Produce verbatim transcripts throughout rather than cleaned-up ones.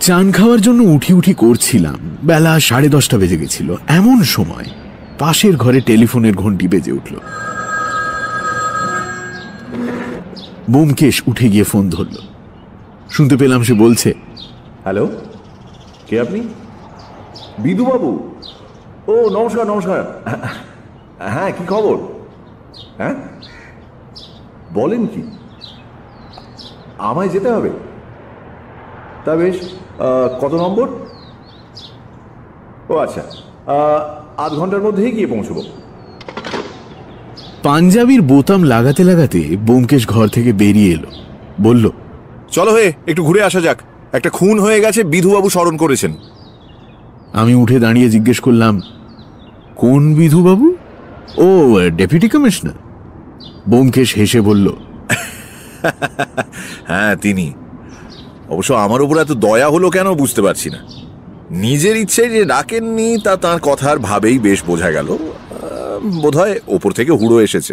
চান খাওয়ার জন্য উঠি উঠি করছিলাম, বেলা সাড়ে দশটা বেজে গেছিল। এমন সময় পাশের ঘরে টেলিফোনের ঘন্টি বেজে উঠল। ব্যোমকেশ উঠে গিয়ে ফোন ধরল। শুনতে পেলাম সে বলছে, হ্যালো, কে আপনি? বিধুবাবু? ও নমস্কার নমস্কার। হ্যাঁ, কি খবর? হ্যাঁ বলেন কি? আমায় যেতে হবে? তা বেশ, কত নম্বর? ও আচ্ছা, আধ ঘন্টার মধ্যেই গিয়ে পৌঁছবো। পাঞ্জাবির বোতাম লাগাতে লাগাতে ব্যোমকেশ ঘর থেকে বেরিয়ে এলো। বলল, চলো হে, একটু ঘুরে আসা যাক। একটা খুন হয়ে গেছে, বিধুবাবু স্মরণ করেছেন। আমি উঠে দাঁড়িয়ে জিজ্ঞেস করলাম, কোন বিধুবাবু? ও ডেপুটি কমিশনার। ব্যোমকেশ হেসে বলল, হ্যাঁ তিনি। অবশ্য আমার উপর এত দয়া হলো কেন বুঝতে পারছি না। নিজের ইচ্ছে যে ডাকেননি তা তাঁর কথার ভাবেই বেশ বোঝা গেল। বোধহয় ওপর থেকে হুড়ো এসেছে।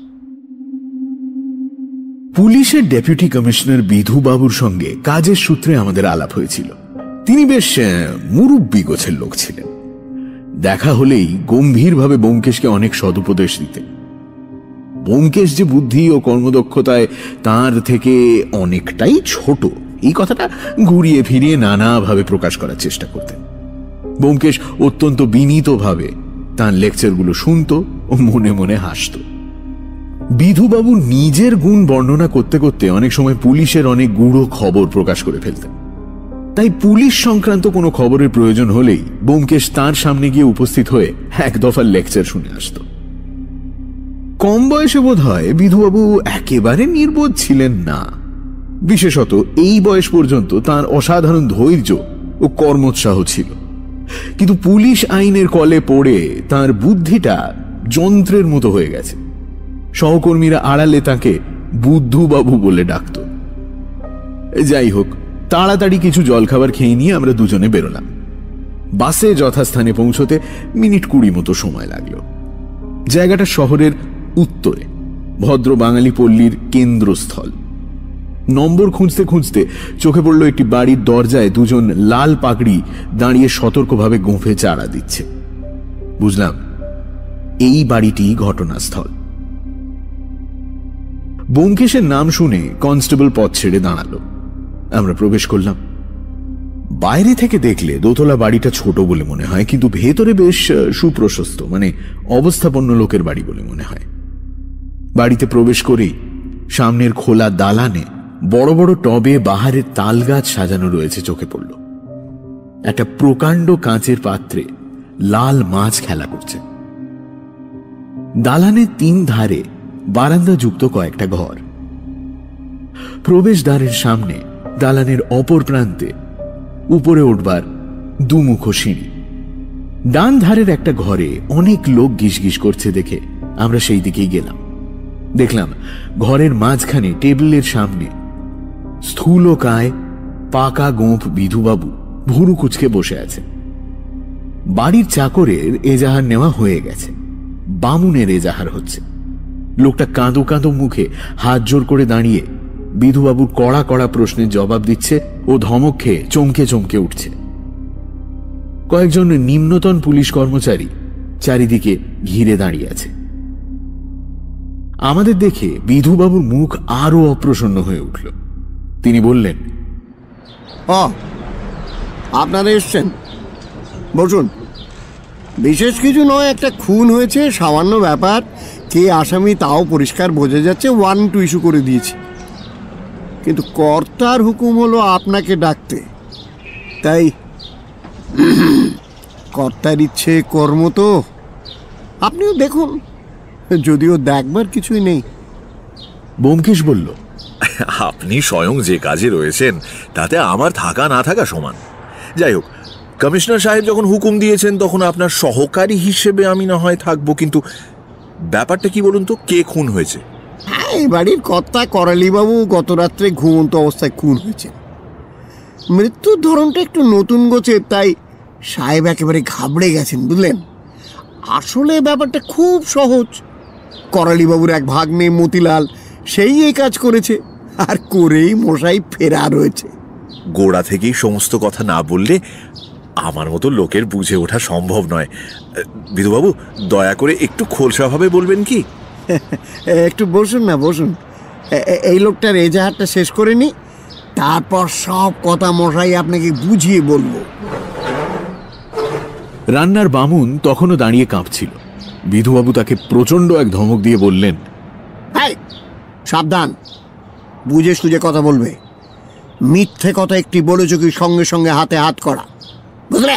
পুলিশের ডেপুটি কমিশনার বিধুবাবুর সঙ্গে কাজের সূত্রে আমাদের আলাপ হয়েছিল। তিনি বেশ মুরব্বি গোছের লোক ছিলেন। দেখা হলেই গম্ভীরভাবে ব্যোমকেশকে অনেক সদুপদেশ দিতেন। ব্যোমকেশ যে বুদ্ধি ও কর্মদক্ষতায় তার থেকে অনেকটাই ছোট, এই কথাটা ঘুরিয়ে ফিরিয়ে নানাভাবে প্রকাশ করার চেষ্টা করতেন। ব্যোমকেশ অত্যন্ত বিনীতভাবে তার লেকচারগুলো শুনত ও মনে মনে হাসত। বিধুবাবু নিজের গুণ বর্ণনা করতে করতে অনেক সময় পুলিশের অনেক গূঢ় খবর প্রকাশ করে ফেলতেন। তাই পুলিশ সংক্রান্ত কোনো খবরের প্রয়োজন হলেই ব্যোমকেশ তার সামনে গিয়ে উপস্থিত হয়ে এক দফার লেকচার শুনে আসত। কম বয়সে বোধ হয় বিধুবাবু একেবারে নির্বোধ ছিলেন না। বিশেষত এই বয়স পর্যন্ত তার অসাধারণ ধৈর্য ও কর্মোৎসাহ ছিল। কিন্তু পুলিশ আইনের কলে পড়ে তার বুদ্ধিটা যন্ত্রের মতো হয়ে গেছে। সহকর্মীরা আড়ালে তাকে বুদ্ধুবাবু বলে ডাকত। যাই হোক, তাড়াতাড়ি কিছু জলখাবার খেয়ে নিয়ে আমরা দুজনে বেরোলাম। বাসে যথাস্থানে পৌঁছতে মিনিট কুড়ি মতো সময় লাগলো। জায়গাটা শহরের উত্তরে, ভদ্র বাঙালি পল্লীর কেন্দ্রস্থল। নম্বর খুঁজতে খুঁজতে চোখে পড়ল একটি বাড়ির দরজায় দুজন লাল পাগড়ি দাঁড়িয়ে সতর্কভাবে গোঁফে চারা দিচ্ছে। বুঝলাম এই বাড়িটি ঘটনাস্থল। ব্যোমকেশের নাম শুনে কনস্টেবল পথ ছেড়ে দাঁড়ালো। আমরা প্রবেশ করলাম। বাইরে থেকে দেখলে দোতলা বাড়িটা ছোট বলে মনে হয়, কিন্তু ভেতরে বেশ সুপ্রশস্ত, মানে অবস্থাপন্ন লোকের বাড়ি বলে মনে হয়। বাড়িতে প্রবেশ করেই সামনের খোলা দালানে বড় বড় টবে বাহারের তাল গাছ সাজানো রয়েছে চোখে পড়ল। একটা প্রকাণ্ড কাঁচের পাত্রে লাল মাছ খেলা করছে। দালানের তিন ধারে বারান্দা যুক্ত কয়েকটা ঘর। প্রবেশদ্বারের সামনে দালানের অপর প্রান্তে উপরে উঠবার দুমুখ সিঁড়ি। ডান ধারের একটা ঘরে অনেক লোক গিসগিস করছে দেখে আমরা সেই দিকেই গেলাম। দেখলাম ঘরের মাঝখানে টেবিলের সামনে স্থূলকায় পাকা গোঁফ বিধুবাবু ভুরু কুচকে বসে আছে। বাড়ির চাকরের এজাহার নেওয়া হয়ে গেছে, বামুনের এজাহার হচ্ছে। লোকটা কাঁদো কাঁদো মুখে হাত জোর করে দাঁড়িয়ে বিধুবাবুর কড়া কড়া প্রশ্নের জবাব দিচ্ছে ও ধমক খেয়ে চমকে চমকে উঠছে। কয়েকজন নিম্নতন পুলিশ কর্মচারী চারিদিকে ঘিরে দাঁড়িয়ে আছে। আমাদের দেখে বিধুবাবুর মুখ আরো অপ্রসন্ন হয়ে উঠল। তিনি বললেন, আপনারা এসছেন, বসুন। বিশেষ কিছু নয়, একটা খুন হয়েছে, সামান্য ব্যাপার। কে আসামি তাও পরিষ্কার বোঝা যাচ্ছে, ওয়ারেন্ট ইস্যু করে দিয়েছি। কিন্তু কর্তার হুকুম হলো আপনাকে ডাকতে, তাই কর্তার ইচ্ছে কর্ম তো। আপনিও দেখুন, যদিও দেখবার কিছুই নেই। ব্যোমকেশ বলল, আপনি স্বয়ং যে কাজে রয়েছেন তাতে আমার থাকা না থাকা সমান। যাই হোক, কমিশনার সাহেব যখন হুকুম দিয়েছেন তখন আপনার সহকারী হিসেবে আমি না হয় থাকবো, কিন্তু ব্যাপারটা কি বলুন তো, কে খুন হয়েছে? হ্যাঁ, এই বাড়ির কর্তা করালিবাবু গত রাত্রে ঘুমন্ত অবস্থায় খুন হয়েছে। মৃত্যুর ধরনটা একটু নতুন গোছের, তাই সাহেব একেবারে ঘাবড়ে গেছেন, বুঝলেন। আসলে ব্যাপারটা খুব সহজ। করালিবাবুর এক ভাগ্নে মতিলাল, সেই এই কাজ করেছে, আর করেই মশাই ফেরার হয়েছে। গোড়া থেকেই সমস্ত কথা না বললে আমার মতো লোকের বুঝে ওঠা সম্ভব নয়। বিধুবাবু, দয়া করে একটু খোলসাভাবে বলবেন কি? একটু বসুন না, বসুন। এই লোকটার এজাহারটা শেষ করে নি, তারপর সব কথা মশাই আপনাকে বুঝিয়ে বলবো। রান্নার বামুন তখনও দাঁড়িয়ে কাঁপছিল। বিধুবাবু তাকে প্রচন্ড এক ধমক দিয়ে বললেন, সাবধান, বুঝে সুঝে কথা বলবে। মিথ্যে কথা একটি বলেছ কি সঙ্গে সঙ্গে হাতে হাত করা, বুঝলে?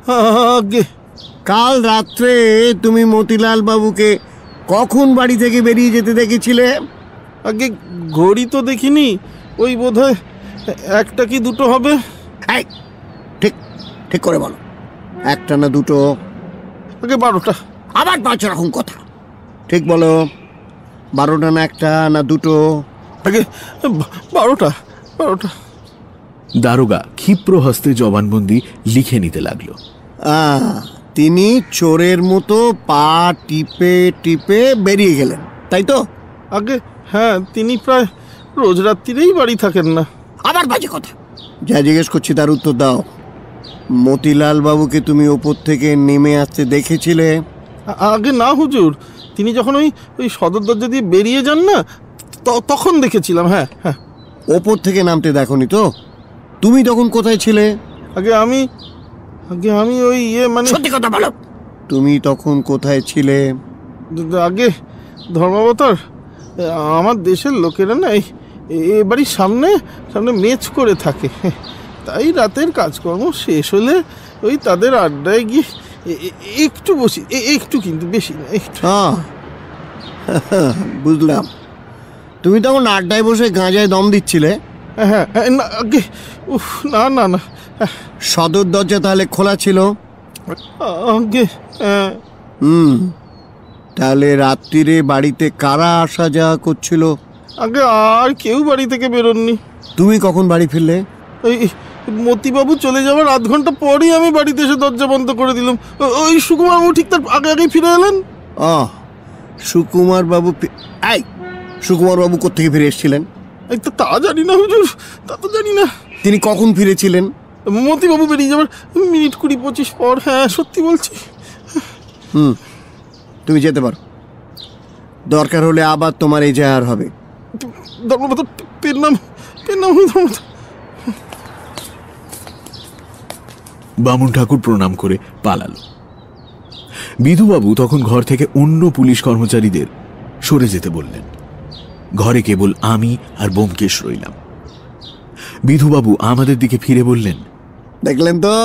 কাল রাত্রে তুমি মতিলাল বাবুকে কখন বাড়ি থেকে বেরিয়ে যেতে দেখেছিলে? আগে ঘড়ি তো দেখিনি, ওই বোধহয় একটা কি দুটো হবে। ঠিক ঠিক করে বলো, একটা না দুটো? আগে বারোটা। আবার পাঁচ রকম কথা, ঠিক বলো, বারোটা না একটা না দুটো? আগে বারোটা বারোটা। দারোগা ক্ষিপ্র হস্তে জবানবন্দি লিখে নিতে লাগলো। তিনি চোরের মতো পা টিপে টিপে বেরিয়ে গেলেন, তাই তো? আগে হ্যাঁ, তিনি প্রায় রোজ রাত্রিরেই বাড়ি থাকেন না। আবার বাজে কথা। যা জিজ্ঞেস করছি তার উত্তর দাও। মতিলাল বাবুকে তুমি ওপর থেকে নেমে আসতে দেখেছিলে? আগে না হুজুর, তিনি যখন ওই ওই সদর দরজা দিয়ে বেরিয়ে যান না, তখন দেখেছিলাম। হ্যাঁ হ্যাঁ। ওপর থেকে নামতে দেখোনি তো? তুমি তখন কোথায় ছিলে? আগে আমি আগে আমি ওই ইয়ে মানে সত্যি কথা বলো, তুমি তখন কোথায় ছিলে? আগে ধর্মাবতার, আমার দেশের লোকেরা না এ বাড়ির সামনে সামনে মেচ করে থাকে, তাই রাতের কাজকর্ম শেষ হলে ওই তাদের আড্ডায় গিয়ে একটু বসি, একটু, কিন্তু বেশি না, একটু। বুঝলাম, তুমি তখন আড্ডায় বসে গাঁজায় দম দিচ্ছিলে? হ্যাঁ না আগে, উফ না না না। সদর দরজা তাহলে খোলা ছিল? আগে হ্যাঁ। হুম, তাহলে রাত্রিরে বাড়িতে কারা আসা যাওয়া করছিল? আগে আর কেউ বাড়ি থেকে বেরোননি। তুমি কখন বাড়ি ফিরলে? ওই মতিবাবু চলে যাওয়ার আধ ঘন্টা পরেই আমি বাড়িতে এসে দরজা বন্ধ করে দিলাম। ওই সুকুমার বাবু ঠিক তার আগে আগেই ফিরে এলেন। আহ, সুকুমার বাবু? এই, সুকুমার বাবু কোত্থেকে ফিরে এসেছিলেন? তা জানি না হুজুর, তা তো জানি না। তিনি কখন ফিরেছিলেন? মতিবাবু বেরিয়ে যাবার মিনিট কুড়ি পঁচিশ পর। হ্যাঁ সত্যি বলছি। হুম, তুমি যেতে পারো, দরকার হলে আবার তোমার এজাহার হবে। ধর্মপাত, পেন নাম পেন নাম ধর্মপাত। বামুন ঠাকুর প্রণাম করে পালালো। বিধুবাবু তখন ঘর থেকে অন্য পুলিশ কর্মচারীদের সরে যেতে বললেন। ঘরে কেবল আমি আর ব্যোমকেশ রইলাম। বিধুবাবু আমাদের দিকে ফিরে বললেন, দেখলেন তো,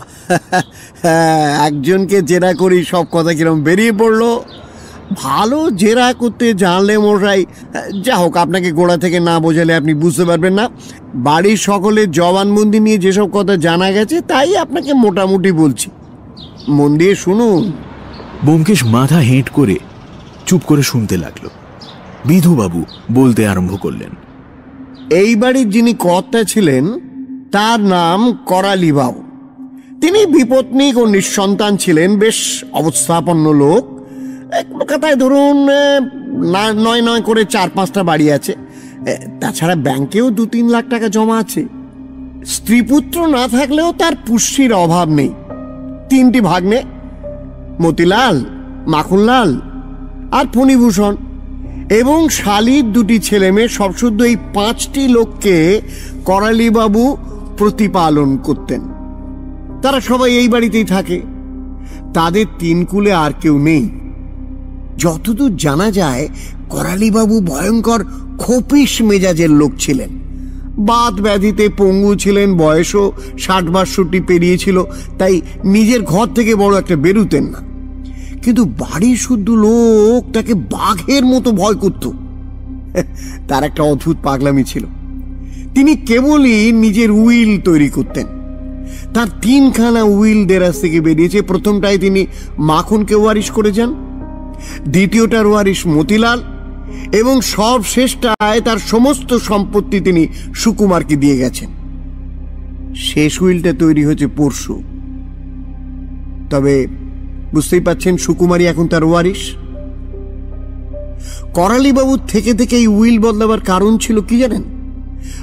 একজনকে জেরা করি সব কথা কিরম বেরিয়ে পড়লো। ভালো জেরা করতে জানলে মশাই, যা হোক, আপনাকে গোড়া থেকে না বোঝালে আপনি বুঝতে পারবেন না। বাড়ির সকলের জবানবন্দি নিয়ে যেসব কথা জানা গেছে তাই আপনাকে মোটামুটি বলছি, মন দিয়ে শুনুন। ব্যোমকেশ মাথা হেঁট করে চুপ করে শুনতে লাগলো। বিধুবাবু বলতে আরম্ভ করলেন, এই বাড়ির যিনি কর্তা ছিলেন তার নাম করালি বাবু। তিনি বিপত্নিক ও নিঃসন্তান ছিলেন, বেশ অবস্থাপন্ন লোক। এক কথায় ধরুন নয় নয় করে চার পাঁচটা বাড়ি আছে, তাছাড়া ব্যাংকেও দু তিন লাখ টাকা জমা আছে। স্ত্রীপুত্র না থাকলেও তার পুষ্যির অভাব নেই। তিনটি ভাগ্নে, মতিলাল, মাখনলাল আর ফণিভূষণ, এবং শালির দুটি ছেলে মেয়ে। সবশুদ্ধ এই পাঁচটি লোককে করালিবাবু প্রতিপালন করতেন। তারা সবাই এই বাড়িতেই থাকে, তাদের তিন কুলে আর কেউ নেই। যতদূর জানা যায় করালিবাবু ভয়ঙ্কর খোপিস মেজাজের লোক ছিলেন। বাত ব্যাধিতে পঙ্গু ছিলেন, বয়সও ষাট বাষট্টি পেরিয়েছিল, তাই নিজের ঘর থেকে বড় একটা বেরুতেন না। কিন্তু বাড়ির শুদ্ধ লোক তাকে বাঘের মতো ভয় করত। তার একটা অদ্ভুত পাগলামি ছিল, তিনি কেবলই নিজের উইল তৈরি করতেন। তার তিনখানা উইল দেরাজ থেকে বেরিয়েছে। প্রথমটায় তিনি মাখনকে ওয়ারিশ করে যান, দ্বিতীয়টার ওয়ারিশ মতিলাল, এবং সব শেষটায় তার সমস্ত সম্পত্তি তিনি সুকুমারকে দিয়ে গেছেন। শেষ উইলটা তৈরি হয়েছে পরশু। তবে বুঝতেই পাচ্ছেন, সুকুমারী এখন তার ওয়ারিশ। করালিবাবুর থেকে থেকে এই উইল বদলাবার কারণ ছিল কি জানেন?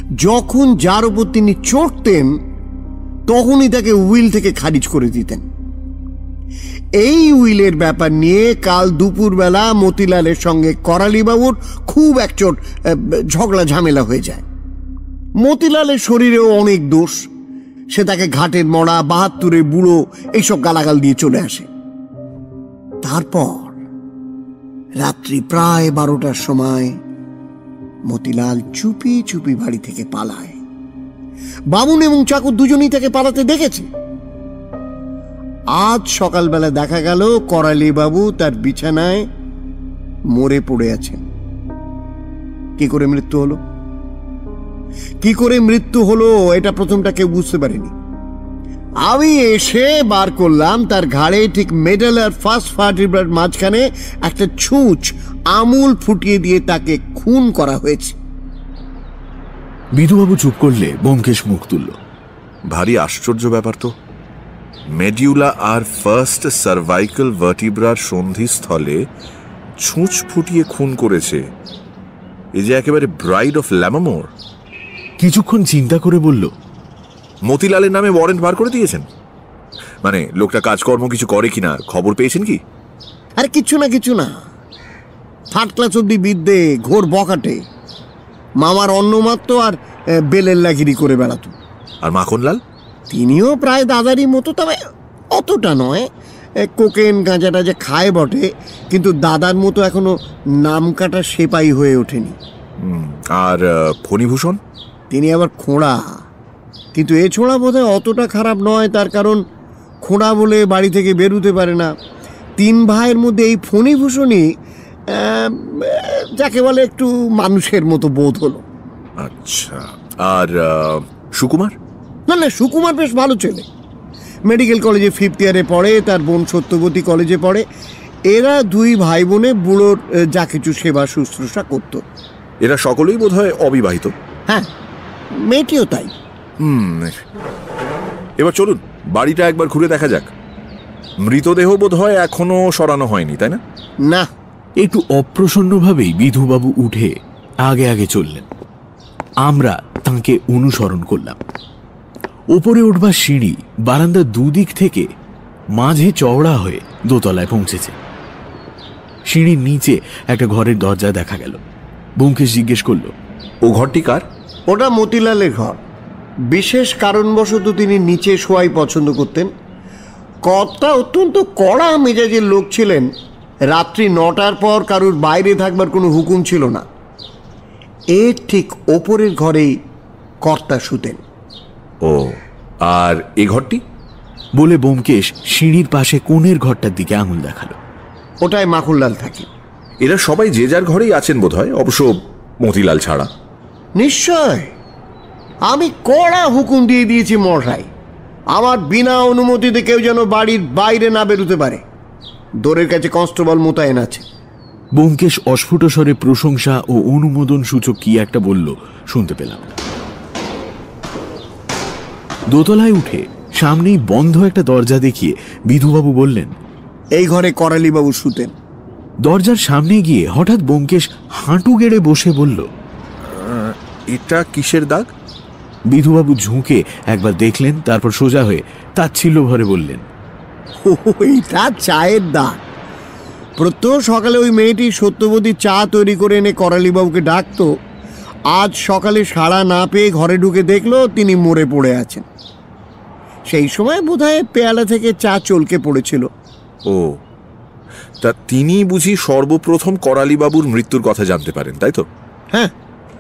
যখন যার উপর তিনি চড়তেন তখনই তাকে উইল থেকে খারিজ করে দিতেন। এই উইলের ব্যাপার নিয়ে কাল দুপুরবেলা মতিলালের সঙ্গে করালিবাবুর খুব একচোট ঝগড়া ঝামেলা হয়ে যায়। মতিলালের শরীরেও অনেক দোষ, সে তাকে ঘাটের মরা, বাহাত্তরের বুড়ো এইসব গালাগাল দিয়ে চলে আসে। তারপর রাত্রি প্রায় বারোটার সময় মতিলাল চুপি চুপি বাড়ি থেকে পালায়। বামুন এবং চাকর দুজনেই তাকে পালাতে দেখেছে। আজ সকালবেলা দেখা গেল করালি বাবু তার বিছানায় মরে পড়ে আছেন। কি করে মৃত্যু হলো কি করে মৃত্যু হলো এটা প্রথমটা কেউ বুঝতে পারেনি। আমি এসে বার করলাম তার ঘাড়ে ঠিক মেডেল আর ফার্স্ট ভার্টিব্রার মাঝখানে একটা ছুঁচ আমূল ফুটিয়ে দিয়ে তাকে খুন করা হয়েছে। বিধুবাবু চুপ করলে ব্যোমকেশ মুখ তুলল। ভারী আশ্চর্য ব্যাপার তো। মেডিউলা আর ফার্স্ট সার্ভাইকাল ভার্টিব্রার সন্ধিস্থলে ছুঁচ ফুটিয়ে খুন করেছে। এ যে একেবারে ব্রাইড অফ ল্যামামোর। কিছুক্ষণ চিন্তা করে বলল, মতিলালের নামে ওয়ারেন্ট বার করে দিয়েছেন? মানে লোকটা কাজকর্ম কিছু করে কিনা খবর পেয়েছেন কি? আরে কিছু না কিছু না, থার্ড ক্লাস অব্দি বিদ্যে, ঘোর বকাটে, মামার অন্নমাত্র আর বেলের লাগিরি করে বেড়াতো। আর মাখনলাল? তিনিও প্রায় দাদারই মতো, তবে অতটা নয়। কোকেন গাঁজাটা যে খায় বটে, কিন্তু দাদার মতো এখনো নামকাটা সেপাই হয়ে ওঠেনি। আর ফণিভূষণ? তিনি আবার খোঁড়া, কিন্তু এ ছোঁড়া বোধহয় অতটা খারাপ নয়। তার কারণ খোঁড়া বলে বাড়ি থেকে বেরোতে পারে না। তিন ভাইয়ের মধ্যে এই ফণিভূষণই যাকে বলে একটু মানুষের মতো বোধ হলো। আচ্ছা, আর সুকুমার? না না, সুকুমার বেশ ভালো ছেলে, মেডিকেল কলেজে ফিফথ ইয়ারে পড়ে, তার বোন সত্যবতী কলেজে পড়ে। এরা দুই ভাই বোনে বুড়োর যা কিছু সেবা শুশ্রূষা করত। এরা সকলেই বোধহয় অবিবাহিত। হ্যাঁ, মেয়েটিও তাই। হুম, এবার চলুন বাড়িটা একবার ঘুরে দেখা যাক। মৃতদেহ বোধহয় এখনো সরানো হয়নি, তাই না? না। একটু অপ্রসন্নভাবেই বিধুবাবু উঠে আগে আগে চললেন। আমরা তাঁকে অনুসরণ করলাম। ওপরে উঠবার সিঁড়ি বারান্দার দুদিক থেকে মাঝে চওড়া হয়ে দোতলায় পৌঁছেছে। সিঁড়ির নিচে একটা ঘরের দরজা দেখা গেল। ব্যোমকেশ জিজ্ঞেস করল, ও ঘরটি কার? ওটা মতিলালের ঘর। বিশেষ কারণবশত তিনি নিচে শোয়াই পছন্দ করতেন। কর্তা অত্যন্ত কড়া মেজাজের লোক ছিলেন। রাত্রি নটার পর কারুর বাইরে থাকবার কোনো হুকুম ছিল না। এর ঠিক ওপরের ঘরেই কর্তা শুতেন। ও, আর এ ঘরটি? বলে ব্যোমকেশ সিঁড়ির পাশে কোণের ঘরটার দিকে আঙুল দেখালো। ওটায় মাখনলাল থাকে। এরা সবাই যে যার ঘরেই আছেন বোধহয়, অবশ্য মতিলাল ছাড়া। নিশ্চয়, আমি কড়া হুকুম দিয়ে দিয়েছি মশাই, আমার বিনা অনুমতিতে কেউ যেন বাড়ির বাইরে না বেরোতে পারে। দোরের কাছে কনস্টেবল মোতায়েন আছে। ব্যোমকেশ অস্ফুট স্বরে প্রশংসা ও অনুমোদন সূচক কি একটা বলল, শুনতে পেলাম না। দোতলায় উঠে সামনেই বন্ধ একটা দরজা দেখিয়ে বিধুবাবু বললেন, এই ঘরে করালিবাবু শুতেন। দরজার সামনে গিয়ে হঠাৎ ব্যোমকেশ হাঁটু গেড়ে বসে বলল, এটা কিসের দাগ? বিধুবাবু ঝুঁকে একবার দেখলেন, তারপর সোজা হয়ে তাচ্ছিল্য ভরে বললেন, ওইটা চায়ের দাগ। প্রত্যহ সকালে ওই মেয়েটি সত্যবতী চা তৈরি করে এনে করালিবাবুকে ডাকতো। আজ সকালে সাড়া না পেয়ে ঘরে ঢুকে দেখলো তিনি মরে পড়ে আছেন। সেই সময় বোধহয় পেয়ালা থেকে চা চলকে পড়েছিল। ও, তা তিনি বুঝি সর্বপ্রথম করালিবাবুর মৃত্যুর কথা জানতে পারেন, তাই তো? হ্যাঁ।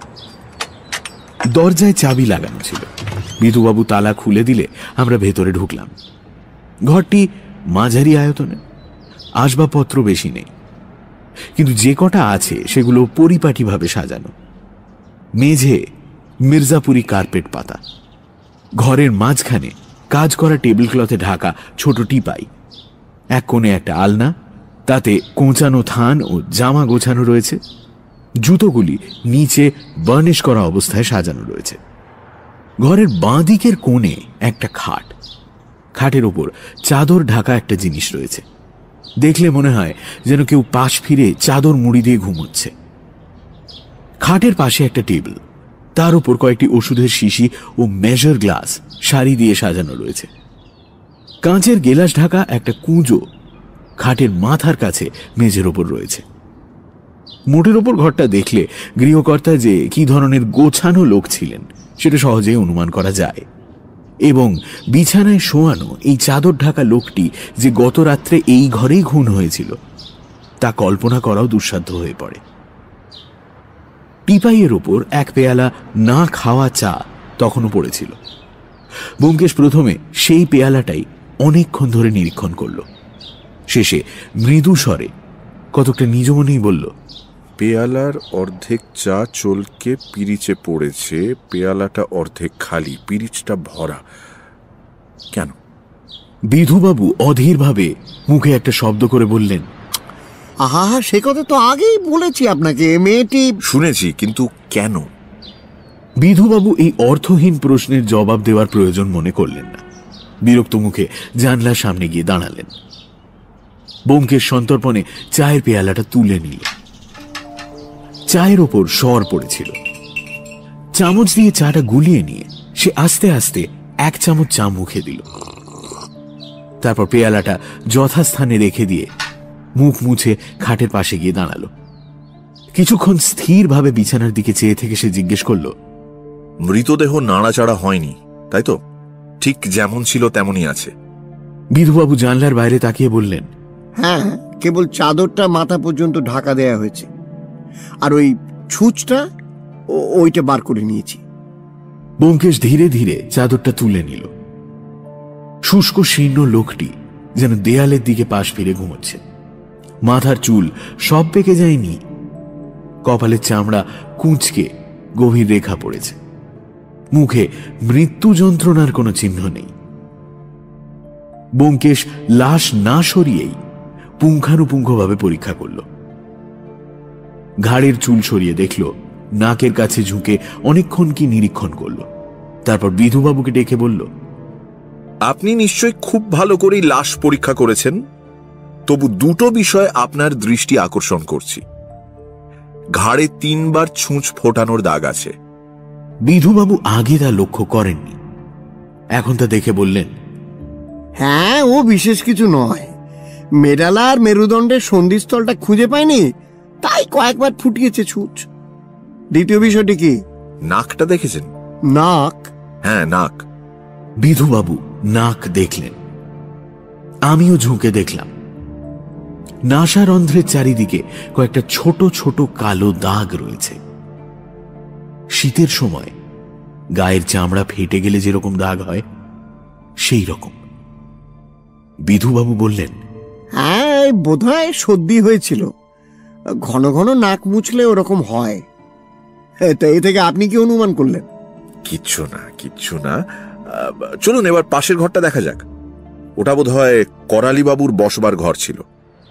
দরজায় চাবি লাগানো ছিল। বিধুবাবু তালা খুলে দিলে আমরা ভেতরে ঢুকলাম। ঘরটি মাঝারি আয়তনে, আসবাবপত্র বেশি নেই, কিন্তু যে কটা আছে সেগুলো পরিপাটিভাবে সাজানো। মেঝে মির্জাপুরি কার্পেট পাতা। ঘরের মাঝখানে কাজ করা টেবিল ক্লথে ঢাকা ছোট টিপাই। এক কোণে একটা আলনা, তাতে কোঁচানো থান ও জামা গোছানো রয়েছে। জুতোগুলি নিচে বার্নিশ করা অবস্থায় সাজানো রয়েছে। ঘরের বাঁ দিকের কোণে একটা খাট। খাটের ওপর চাদর ঢাকা একটা জিনিস রয়েছে। দেখলে মনে হয় যেন কেউ পাশ ফিরে চাদর মুড়ি দিয়ে ঘুমোচ্ছে। খাটের পাশে একটা টেবিল, তার উপর কয়েকটি ওষুধের শিশি ও মেজার গ্লাস সারি দিয়ে সাজানো রয়েছে। কাঁচের গেলাস ঢাকা একটা কুঁজো খাটের মাথার কাছে মেঝের ওপর রয়েছে। মোটের ওপর ঘরটা দেখলে গৃহকর্তা যে কি ধরনের গোছানো লোক ছিলেন সেটা সহজেই অনুমান করা যায়, এবং বিছানায় শোয়ানো এই চাদর ঢাকা লোকটি যে গত রাত্রে এই ঘরেই খুন হয়েছিল তা কল্পনা করাও দুঃসাধ্য হয়ে পড়ে। টিপাইয়ের ওপর এক পেয়ালা না খাওয়া চা তখনও পড়েছিল। ব্যোমকেশ প্রথমে সেই পেয়ালাটাই অনেকক্ষণ ধরে নিরীক্ষণ করল। শেষে মৃদু স্বরে কতকটা নিজ মনেই বলল, পেয়ালার অর্ধেক চা চলকে পিরিচে পড়েছে, পেয়ালাটা অর্ধেক খালি, পিরিচটা ভরা। কেন? বিধুবাবু অধীরভাবে মুখে একটা শব্দ করে বললেন, আহা, সে কথা তো আগেই বলেছি আপনাকে। মেয়েটি শুনেছি, কিন্তু কেন? বিধুবাবু এই অর্থহীন প্রশ্নের জবাব দেওয়ার প্রয়োজন মনে করলেন না। বিরক্ত মুখে জানলার সামনে গিয়ে দাঁড়ালেন। ব্যোমকেশ সন্তর্পণে চায়ের পেয়ালাটা তুলে নিল। চায়ের ওপর সর পড়েছিল। চামচ দিয়ে চাটা গুলিয়ে নিয়ে সে আস্তে আস্তে এক চামচ চা মুখে দিল। তারপর পেয়ালাটা যথাস্থানে রেখে দিয়ে মুখ মুছে খাটের পাশে গিয়ে দাঁড়ালো। কিছুক্ষণ স্থিরভাবে বিছানার দিকে চেয়ে থেকে সে জিজ্ঞেস করল, মৃতদেহ নাড়াচাড়া হয়নি তাই তো? ঠিক যেমন ছিল তেমনই আছে? বিধুবাবু জানলার বাইরে তাকিয়ে বললেন, হ্যাঁ, কেবল চাদরটা মাথা পর্যন্ত ঢাকা দেয়া হয়েছে, আর ওই ছুঁচটা ওইটা বার করে নিয়েছি। ব্যোমকেশ ধীরে ধীরে চাদরটা তুলে নিল। শুষ্ক শীর্ণ লোকটি যেন দেয়ালের দিকে পাশ ফিরে ঘুমোচ্ছে। মাথার চুল সব পেকে যায়নি, কপালের চামড়া কুঁচকে গভীর রেখা পড়েছে। মুখে মৃত্যু যন্ত্রণার কোনো চিহ্ন নেই। ব্যোমকেশ লাশ না সরিয়েই পুঙ্খানুপুঙ্খভাবে পরীক্ষা করল। ঘাড়ের চুল সরিয়ে দেখল, নাকের কাছে ঝুঁকে অনেকক্ষণ কি নিরীক্ষণ করল। তারপর বিধুবাবুকে ডেকে বলল, আপনি নিশ্চয়ই খুব ভালো করেই লাশ পরীক্ষা করেছেন। তবু দুটো বিষয় আপনার দৃষ্টি আকর্ষণ করছি। ঘাড়ে তিনবার ছুঁচ ফোটানোর দাগ আছে। বিধুবাবু আগে তা লক্ষ্য করেননি, এখন তা দেখে বললেন, হ্যাঁ, ও বিশেষ কিছু নয়। মেডালা আর মেরুদণ্ডের সন্ধিস্থলটা খুঁজে পায়নি, তাই কয়েকবার ফুটিয়েছে ছুঁচ। দ্বিতীয় বিষয়টি কি? নাকটা দেখেছেন? নাক? হ্যাঁ, নাক। বিধুবাবু নাক দেখলেন। আমিও ঝুঁকে দেখলাম। নাসারন্ধ্রের চারিদিকে কয়েকটা ছোট ছোট কালো দাগ রয়েছে। শীতের সময় গায়ের চামড়া ফেটে গেলে যেরকম দাগ হয় সেই রকম। বিধুবাবু বললেন, হ্যাঁ, বোধহয় সর্দি হয়েছিল। ঘন ঘন নাক মুছলে ওরকম হয়। তা এ থেকে আপনি কি অনুমান করলেন? কিচ্ছু না, কিচ্ছু না। চলুন এবার পাশের ঘরটা দেখা যাক। ওটা বোধ হয় করালি বাবুর বসবার ঘর ছিল।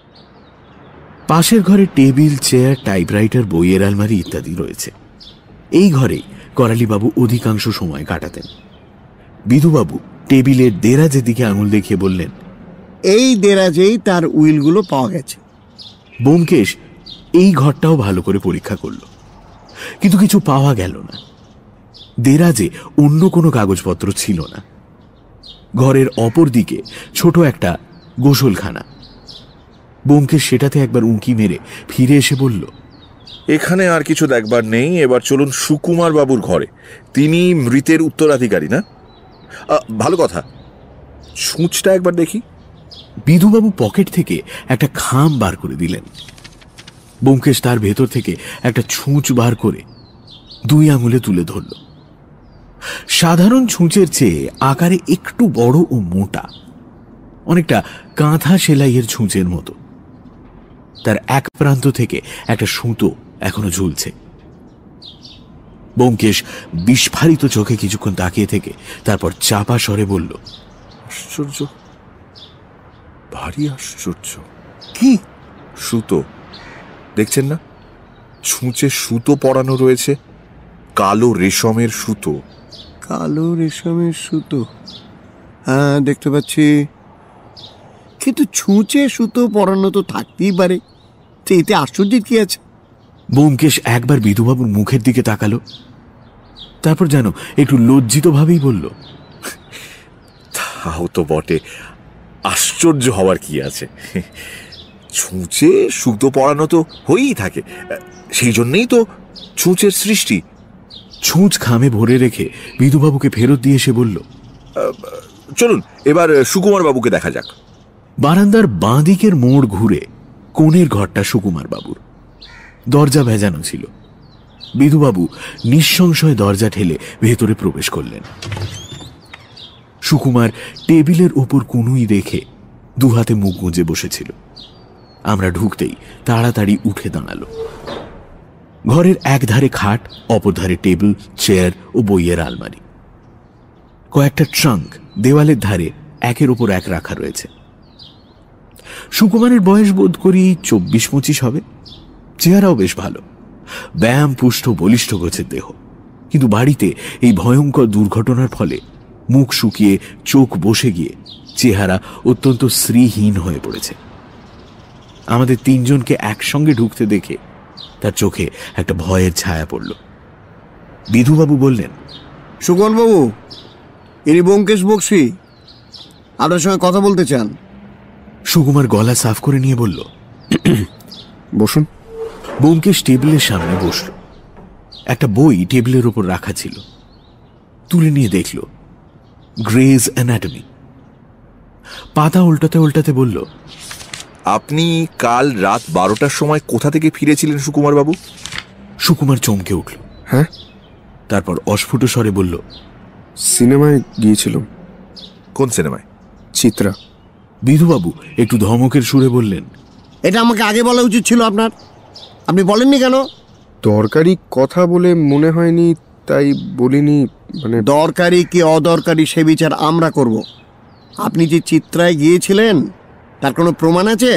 পাশের ঘরে টেবিল, চেয়ার, টাইপরাইটার, বইয়ের আলমারি ইত্যাদি রয়েছে। এই ঘরেই করালিবাবু অধিকাংশ সময় কাটাতেন। বিধুবাবু টেবিলের দেরাজের দিকে আঙুল দেখিয়ে বললেন, এই দেরাজেই তার উইলগুলো পাওয়া গেছে। ব্যোমকেশ এই ঘরটাও ভালো করে পরীক্ষা করল, কিন্তু কিছু পাওয়া গেল না। দেরাজে অন্য কোনো কাগজপত্র ছিল না। ঘরের অপর দিকে ছোট একটা গোসলখানা। ব্যোমকেশ সেটাতে একবার উঁকি মেরে ফিরে এসে বলল, এখানে আর কিছু দেখবার নেই। এবার চলুন সুকুমার বাবুর ঘরে। তিনি মৃতের উত্তরাধিকারী না? ভালো কথা, ছুঁচটা একবার দেখি। বিধুবাবু পকেট থেকে একটা খাম বার করে দিলেন। ব্যোমকেশ তার ভেতর থেকে একটা ছুঁচ বার করে দুই আঙুলে তুলে ধরল। সাধারণ ছুঁচের চেয়ে আকারে একটু বড় ও মোটা, অনেকটা কাঁথা সেলাইয়ের ছুঁচের মতো। তার এক প্রান্ত থেকে একটা সুতো এখনো ঝুলছে। ব্যোমকেশ বিস্ফারিত চোখে কিছুক্ষণ তাকিয়ে থেকে তারপর চাপা স্বরে বলল, আশ্চর্য, ভারী আশ্চর্য। কি? সুতো দেখছেন না? ছুঁচে সুতো পরানো রয়েছে, কালো রেশমের সুতো। কালো রেশমের সুতো? হ্যাঁ, দেখতে পাচ্ছি। কিন্তু ছুঁচে সুতো পরানো তো থাকতেই পারে, এতে আশ্চর্যের কি আছে? ব্যোমকেশ একবার বিধুবাবুর মুখের দিকে তাকালো, তারপর যেন একটু লজ্জিত ভাবেই বলল, তাও তো বটে, আশ্চর্য হওয়ার কি আছে? ছুঁচে সুতো পড়ানো তো হয়েই থাকে, সেই জন্যই তো ছুঁচের সৃষ্টি। ছুঁচ খামে ভরে রেখে বিধুবাবুকে ফেরত দিয়ে সে বলল, চলুন এবার সুকুমার বাবুকে দেখা যাক। বারান্দার বাঁ দিকের মোড় ঘুরে কোণের ঘরটা সুকুমার বাবুর। দরজা ভেজানো ছিল। বিধুবাবু নিঃসংশয় দরজা ঠেলে ভেতরে প্রবেশ করলেন। সুকুমার টেবিলের ওপর কুনুই রেখে দুহাতে মুখ গুঁজে বসেছিল। আমরা ঢুকতেই তাড়াতাড়ি উঠে দাঁড়ালো। ঘরের এক ধারে খাট, অপর ধারে টেবিল, চেয়ার ও বইয়ের আলমারি। কয়েকটা ট্রাঙ্ক দেওয়ালের ধারে একের ওপর এক রাখা রয়েছে। সুকুমারের বয়স বোধ করি চব্বিশ পঁচিশ হবে। চেহারাও বেশ ভালো, ব্যায়াম পুষ্ট বলিষ্ঠ গোছের দেহ। কিন্তু বাড়িতে এই ভয়ঙ্কর দুর্ঘটনার ফলে মুখ শুকিয়ে চোখ বসে গিয়ে চেহারা অত্যন্ত শ্রীহীন হয়ে পড়েছে। আমাদের তিনজনকে একসঙ্গে ঢুকতে দেখে তার চোখে একটা ভয়ের ছায়া পড়ল। বিধুবাবু বললেন, সুকুমার বাবু, ইনি ব্যোমকেশ বক্সী, আপনার সঙ্গে কথা বলতে চান। সুকুমার গলা সাফ করে নিয়ে বলল, বসুন। ব্যোমকেশ টেবিলের সামনে বসল। একটা বই টেবিলের ওপর রাখা ছিল। তুলে নিয়ে দেখল গ্রেজ অ্যানাটমি। পাতা উল্টাতে উল্টাতে বলল, আপনি কাল রাত বারোটার সময় কোথা থেকে ফিরেছিলেন সুকুমার বাবু? সুকুমার চমকে উঠল। হ্যাঁ? তারপর অস্ফুট স্বরে বলল, সিনেমায় গিয়েছিলাম। কোন সিনেমায়? চিত্রা। বিধুবাবু একটু ধমকের সুরে বললেন, এটা আমাকে আগে বলা উচিত ছিল আপনার, আপনি বলেননি কেন? দরকারি কথা বলে মনে হয়নি, তাই বলিনি। মানে দরকারি কি অদরকারি সে বিচার আমরা করব। আপনি যে চিত্রায় গিয়েছিলেন তার কোনো প্রমাণ আছে?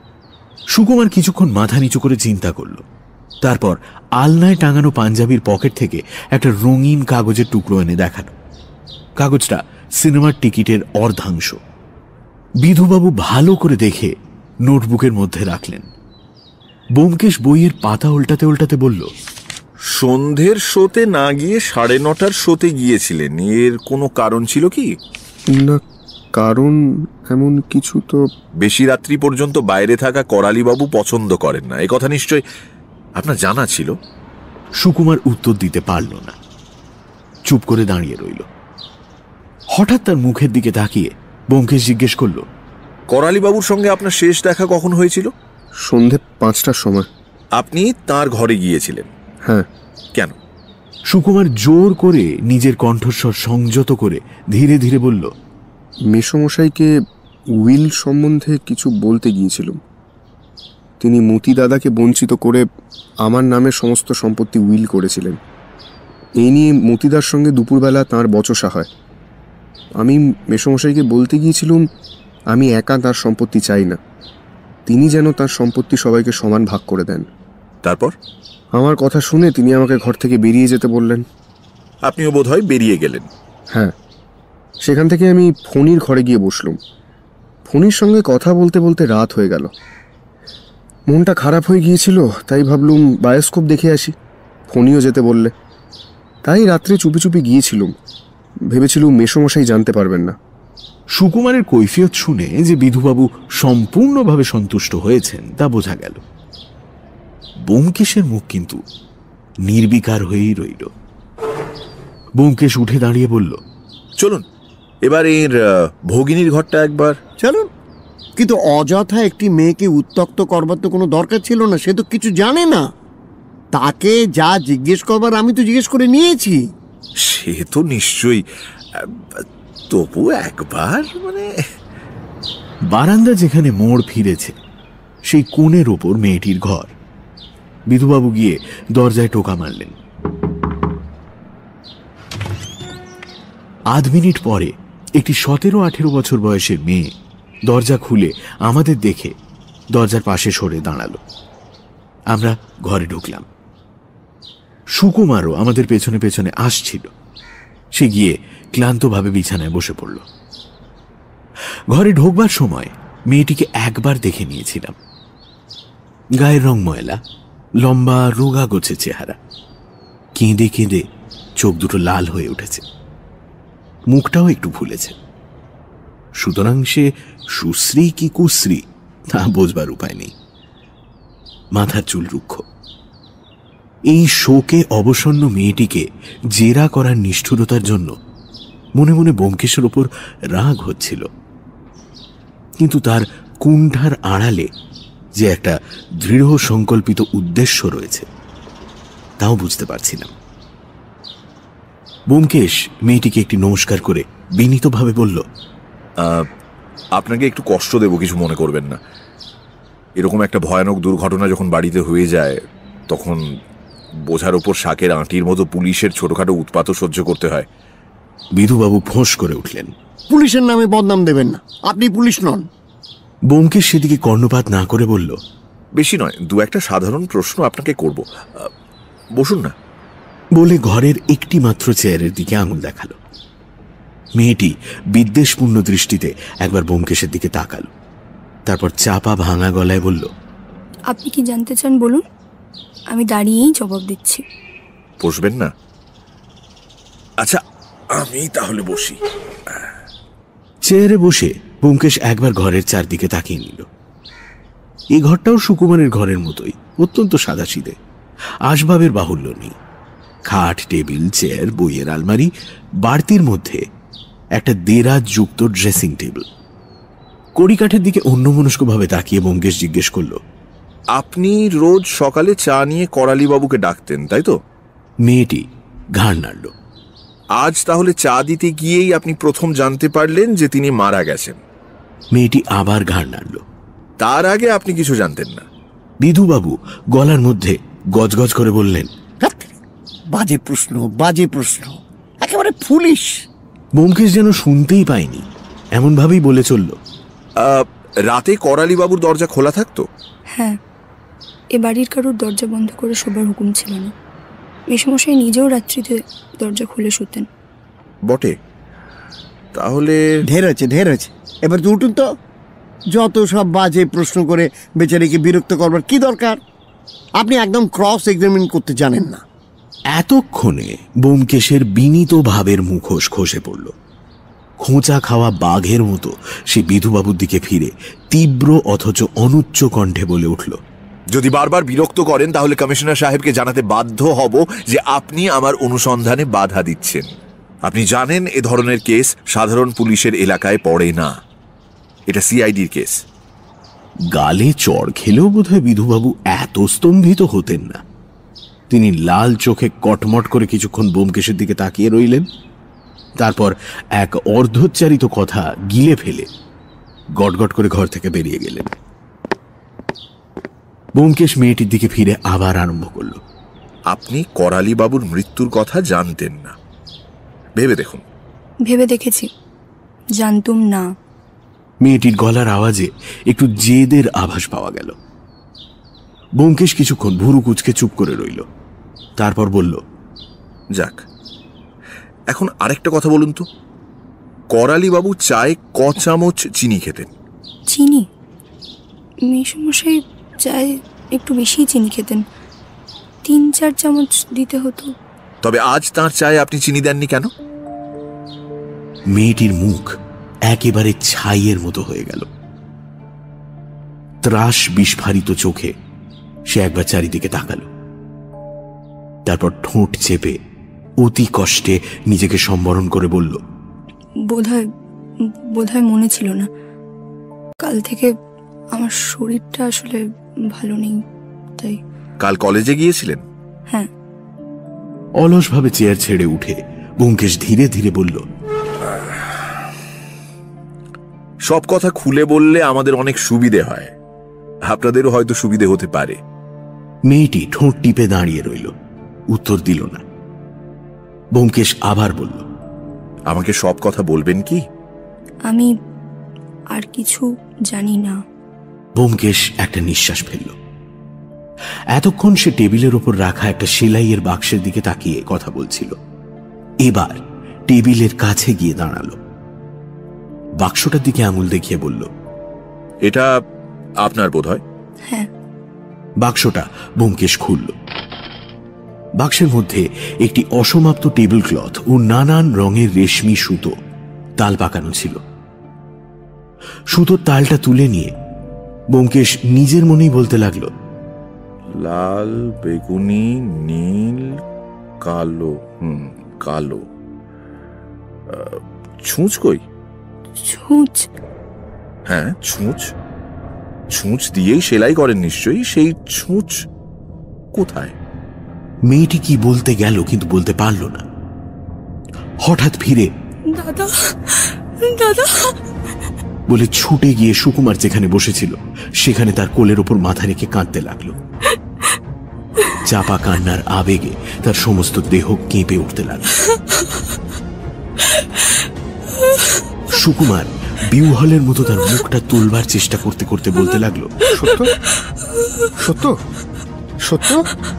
সুকুমার কিছুক্ষণ মাথা নিচু করে চিন্তা করল। তারপর আলনায় টাঙানো পাঞ্জাবির পকেট থেকে একটা রঙিন কাগজের টুকরো এনে দেখালো। কাগজটা সিনেমার টিকিটের অর্ধাংশ। বিধুবাবু ভালো করে দেখে নোটবুকের মধ্যে রাখলেন। ব্যোমকেশ বইয়ের পাতা উল্টাতে উল্টাতে বলল, সন্ধ্যের শোতে না গিয়ে সাড়ে নটার শোতে গিয়েছিলেন, এর কোনো কারণ ছিল কি? না, কারণ এমন কিছু তো। বেশি রাত্রি পর্যন্ত বাইরে থাকা করালিবাবু পছন্দ করেন না, এ কথা নিশ্চয় আপনার জানা ছিল। সুকুমার উত্তর দিতে পারল না, চুপ করে দাঁড়িয়ে রইল। হঠাৎ তার মুখের দিকে তাকিয়ে ব্যোমকেশ জিজ্ঞেস করল, করালিবাবুর সঙ্গে আপনার শেষ দেখা কখন হয়েছিল? সন্ধে পাঁচটার সময়। আপনি তার ঘরে গিয়েছিলেন? হ্যাঁ। কেন? সুকুমার জোর করে নিজের কণ্ঠস্বর সংযত করে ধীরে ধীরে বলল, মেসমশাইকে উইল সম্বন্ধে কিছু বলতে গিয়েছিলাম। তিনি মতি দাদাকে বঞ্চিত করে আমার নামে সমস্ত সম্পত্তি উইল করেছিলেন। এই নিয়ে মতিদার সঙ্গে দুপুরবেলা তাঁর বচসা হয়। আমি মেসমশাইকে বলতে গিয়েছিলাম আমি একা তার সম্পত্তি চাই না, তিনি যেন তার সম্পত্তি সবাইকে সমান ভাগ করে দেন। তারপর? আমার কথা শুনে তিনি আমাকে ঘর থেকে বেরিয়ে যেতে বললেন। আপনিও বোধহয় বেরিয়ে গেলেন? হ্যাঁ। সেখান থেকে আমি ফণির ঘরে গিয়ে বসলুম। ফণির সঙ্গে কথা বলতে বলতে রাত হয়ে গেল। মনটা খারাপ হয়ে গিয়েছিল, তাই ভাবলুম বায়োস্কোপ দেখে আসি। ফণিও যেতে বললে, তাই রাত্রে চুপি চুপি গিয়েছিলুম। ভেবেছিলুম মেসমশাই জানতে পারবেন না। সুকুমারের কৈফিয়ত শুনে যে বিধুবাবু সম্পূর্ণভাবে সন্তুষ্ট হয়েছেন তা বোঝা গেল। ব্যোমকেশের মুখ কিন্তু নির্বিকার হয়েই রইল। ব্যোমকেশ উঠে দাঁড়িয়ে বলল, চলুন এবার এর ভগিনীর ঘরটা একবার। চলুন, কিন্তু অযথা একটি মেয়েকে উত্ত্যক্ত করবার তো কোনো দরকার ছিল না। সে তো কিছু জানে না। তাকে যা জিজ্ঞেস করবার আমি তো জিজ্ঞেস করে নিয়েছি। সে তো নিশ্চয়ই, তবু একবার মানে। বারান্দা যেখানে মোড় ফিরেছে সেই কোণের ওপর মেয়েটির ঘর। বিধুবাবু গিয়ে দরজায় টোকা মারলেন। আধ মিনিট পরে একটি সতেরো আঠেরো বছর বয়সের মেয়ে দরজা খুলে আমাদের দেখে দরজার পাশে সরে দাঁড়ালো। আমরা ঘরে ঢুকলাম। সুকুমারও আমাদের পেছনে পেছনে আসছিল। সে গিয়ে ক্লান্তভাবে বিছানায় বসে পড়ল। ঘরে ঢোকবার সময় মেয়েটিকে একবার দেখে নিয়েছিলাম। গায়ের রং ময়লা, লম্বা রোগা গোছে চেহারা, কেঁদে কেঁদে চোখ দুটো লাল হয়ে উঠেছে, মুখটাও একটু ফুলেছে। সুতরাং সে সুশ্রী কি কুশ্রী তা বোঝবার উপায় নেই। মাথার চুল রুক্ষ। এই শোকে অবসন্ন মেয়েটিকে জেরা করার নিষ্ঠুরতার জন্য মনে মনে ব্যোমকেশের ওপর রাগ হচ্ছিল, কিন্তু তার কুণ্ঠার আড়ালে যে একটা দৃঢ় সংকল্পিত উদ্দেশ্য রয়েছে তাও বুঝতে পারছিলাম। ব্যোমকেশ মেয়েটিকে একটি নমস্কার করে বিনীতভাবে বলল, আপনাকে একটু কষ্ট দেব, কিছু মনে করবেন না। এরকম একটা ভয়ানক দুর্ঘটনা যখন বাড়িতে হয়ে যায় তখন বোঝার ওপর শাকের আঁটির মতো পুলিশের ছোটখাটো উৎপাতও সহ্য করতে হয়। বিধুবাবু ফোঁস করে উঠলেন। পুলিশের নামে বদনাম দেবেন না, আপনি পুলিশ নন। ব্যোমকেশ সেদিকে কর্ণপাত না করে বলল, বেশি নয়, দু একটা সাধারণ প্রশ্ন আপনাকে করব, বসুন না। বলে ঘরের একটি মাত্র চেয়ারের দিকে আঙুল দেখালো। মেয়েটি বিদ্বেষপূর্ণ দৃষ্টিতে একবার ব্যোমকেশের দিকে তাকালো, তারপর চাপা ভাঙা গলায় বলল, আপনি কি জানতে চান বলুন, আমি দাঁড়িয়েই জবাব দিচ্ছি। বসবেন না? আচ্ছা, আমি তাহলে বসি। চেয়ারে বসে ব্যোমকেশ একবার ঘরের চারদিকে তাকিয়ে নিল। এই ঘরটাও সুকুমারের ঘরের মতোই, অত্যন্ত সাদাসিধে। আসবাবের বাহুল্য নেই। খাট, টেবিল, চেয়ার, বইয়ের আলমারি, বাড়তির মধ্যে একটা দেরাজ যুক্ত ড্রেসিং টেবিল। কড়িকাঠের দিকে অন্যমনস্কভাবে তাকিয়ে ব্যোমকেশ জিজ্ঞেস করল, আপনি রোজ সকালে চা নিয়ে করালি বাবুকে ডাকতেন, তাই তো? মেয়েটি ঘাড় নাড়ল। আজ তাহলে চা দিতে গিয়েই আপনি প্রথম জানতে পারলেন যে তিনি মারা গেছেন? মেয়েটি আবার ঘাড় নাড়ল। তার আগে আপনি কিছু জানতেন না? বিধুবাবু গলার মধ্যে গজগজ করে বললেন, বাজে প্রশ্ন, বাজে প্রশ্ন, একেবারে পুলিশ। ব্যোমকেশ যেন শুনতেই পায়নি, এমন ভাবেই বলে চলল, রাতে করালি বাবুর দরজা খোলা থাকতো? হ্যাঁ, এ বাড়ির কারোর দরজা বন্ধ করে শোবার হুকুম ছিল না। মেসমশাই নিজেও রাত্রিতে দরজা খুলে শুতেন। বটে, তাহলে ঢের হয়েছে, ঢের হয়েছে, এবার তো উঠুন তো। যত সব বাজে প্রশ্ন করে বেচারিকে বিরক্ত করবার কি দরকার? আপনি একদম ক্রস এক্সামিন করতে জানেন না। এতক্ষণে ব্যোমকেশের বিনীত ভাবের মুখোশ খসে পড়ল। খোঁচা খাওয়া বাঘের মতো সে বিধুবাবুর দিকে ফিরে তীব্র অথচ অনুচ্চ কণ্ঠে বলে উঠল, যদি বারবার বিরক্ত করেন তাহলে কমিশনার সাহেবকে জানাতে বাধ্য হব যে আপনি আমার অনুসন্ধানে বাধা দিচ্ছেন। আপনি জানেন এ ধরনের কেস সাধারণ পুলিশের এলাকায় পড়ে না, এটা সিআইডির কেস। গালে চড় খেলেও বোধহয় বিধুবাবু এত স্তম্ভিত হতেন না। তিনি লাল চোখে কটমট করে কিছুক্ষণ ব্যোমকেশের দিকে তাকিয়ে রইলেন, তারপর এক অর্ধোচ্চারিত কথা গিলে ফেলে গটগট করে ঘর থেকে বেরিয়ে গেলেন। ব্যোমকেশ মেয়েটির দিকে ফিরে আবার আরম্ভ করল, আপনি করালি বাবুর মৃত্যুর কথা জানতেন না? ভেবে দেখুন। ভেবে দেখেছি, জানতুম না। মেয়েটির গলার আওয়াজে একটু জেদের আভাস পাওয়া গেল। ব্যোমকেশ কিছুক্ষণ ভুরু কুচকে চুপ করে রইল, তারপর বলল, যাক, এখন আরেকটা কথা বলুন তো, করালি বাবু চায়ে ক চামচ চিনি খেতেন? চিনি? মেসমশাই চায়ে একটু বেশি চিনি খেতেন, তিন চার চামচ দিতে হতো। তবে আজ তাঁর চায়ে আপনি চিনি দেননি কেন? মেয়েটির মুখ একেবারে ছাইয়ের মতো হয়ে গেল। ত্রাস বিস্ফারিত চোখে সে একবার চারিদিকে তাকালো, তারপর ঠোঁট চেপে অতি কষ্টে নিজেকে সম্বরণ করে বলল, বোধহয় বোধহয় মনে ছিল না। কাল থেকে আমার শরীরটা আসলে ভালো নেই, তাই। কাল কলেজে গিয়েছিলেন? হ্যাঁ। অলসভাবে চেয়ার ছেড়ে উঠে ব্যোমকেশ ধীরে ধীরে বলল, সব কথা খুলে বললে আমাদের অনেক সুবিধে হয়, আপনাদেরও হয়তো সুবিধে হতে পারে। মেয়েটি ঠোঁট টিপে দাঁড়িয়ে রইল, উত্তর দিল না। ব্যোমকেশ আবার বলল, আমাকে সব কথা বলবেন কি? আমি আর কিছু জানি না। ব্যোমকেশ একটা নিঃশ্বাস ফেলল। এতক্ষণ সে টেবিলের ওপর রাখা একটা সেলাইয়ের বাক্সের দিকে তাকিয়ে কথা বলছিল। এবার টেবিলের কাছে গিয়ে দাঁড়ালো, বাক্সটার দিকে আঙুল দেখিয়ে বলল, এটা আপনার বোধ হয়। হ্যাঁ। বাক্সটা ব্যোমকেশ খুলল। বাক্সের মধ্যে একটি অসমাপ্ত টেবিল ক্লথ ও নানান রঙের রেশমি সুতো তাল পাকানো ছিল। সুতোর তালটা তুলে নিয়ে ব্যোমকেশ নিজের মনেই বলতে লাগলো, লাল, বেগুনি, নীল, কালো। হুম কালো। ছুঁচ কই? ছুঁচ? হ্যাঁ ছুঁচ। ছুঁচ দিয়েই সেলাই করেন নিশ্চয়ই। সেই ছুঁচ কোথায়? মেয়েটি কি বলতে গেল কিন্তু বলতে পারল না। হঠাৎ ফিরে দাদা দাদা বলে ছুটে গিয়ে সুকুমার যেখানে বসেছিল সেখানে তার কোলের ওপর মাথা রেখে কাঁদতে লাগলো। চাপা কান্নার আবেগে তার সমস্ত দেহ কেঁপে উঠতে লাগলো। সুকুমার বিউহলের মতো তার মুখটা তুলবার চেষ্টা করতে করতে বলতে লাগলো, সত্য সত্য সত্য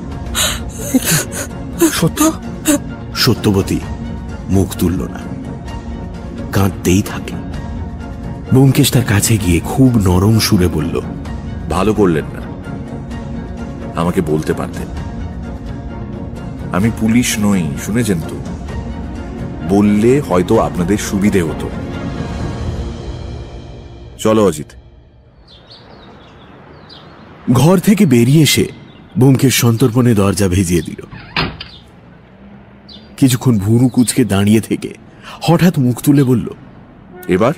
সত্য। সত্যবতী মুখ তুলল না, কাঁদতেই থাকে। ব্যোমকেশ তার কাছে গিয়ে খুব নরম সুরে বলল, ভালো করলেন না, আমাকে বলতে পারতেন। আমি পুলিশ নই, শুনেছেন তো? বললে হয়তো আপনাদের সুবিধে হতো। চলো অজিত। ঘর থেকে বেরিয়ে এসে ব্যোমকেশ সন্তর্পণে দরজা ভেজিয়ে দিল। কিছুক্ষণ ভুরু কুচকে দাঁড়িয়ে থেকে হঠাৎ মুখ তুলে বলল, এবার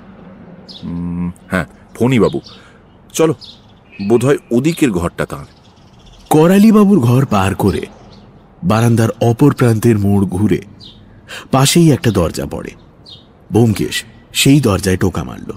হ্যাঁ ফণী বাবু, চলো, বোধহয় ওদিকের ঘরটা তাঁর। করালি বাবুর ঘর পার করে বারান্দার অপর প্রান্তের মোড় ঘুরে পাশেই একটা দরজা পড়ে। ব্যোমকেশ সেই দরজায় টোকা মারল।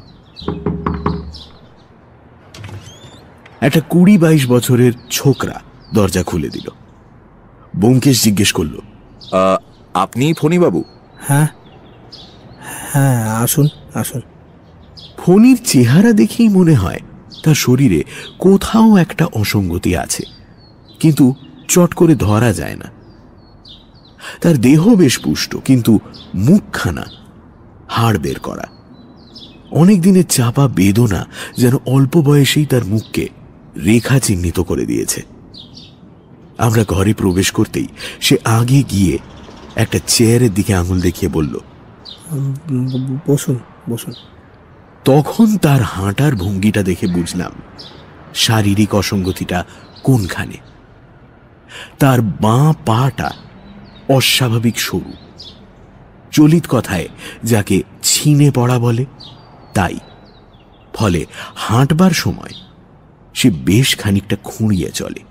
একটা কুড়ি বাইশ বছরের ছোকরা দরজা খুলে দিল। ব্যোমকেশ জিজ্ঞেস করল, আপনি ফণী বাবু? হ্যাঁ হ্যাঁ আসুন আসুন। ফণীর চেহারা দেখেই মনে হয় তার শরীরে কোথাও একটা অসঙ্গতি আছে, কিন্তু চট করে ধরা যায় না। তার দেহ বেশ পুষ্ট, কিন্তু মুখখানা হাড় বের করা। অনেক দিনের চাপা বেদনা যেন অল্প বয়সেই তার মুখকে রেখা চিহ্নিত করে দিয়েছে। আমরা ঘরে প্রবেশ করতেই সে আগে গিয়ে একটা চেয়ারের দিকে আঙুল দেখিয়ে বলল, বসুন বসুন। তখন তার হাঁটার ভঙ্গিটা দেখে বুঝলাম শারীরিক অসঙ্গতিটা কোনখানে। তার বাঁ পাটা অস্বাভাবিক সরু, চলিত কথায় যাকে ছিনে পড়া বলে তাই। ফলে হাঁটবার সময় সে বেশ খানিকটা খুঁড়িয়ে চলে।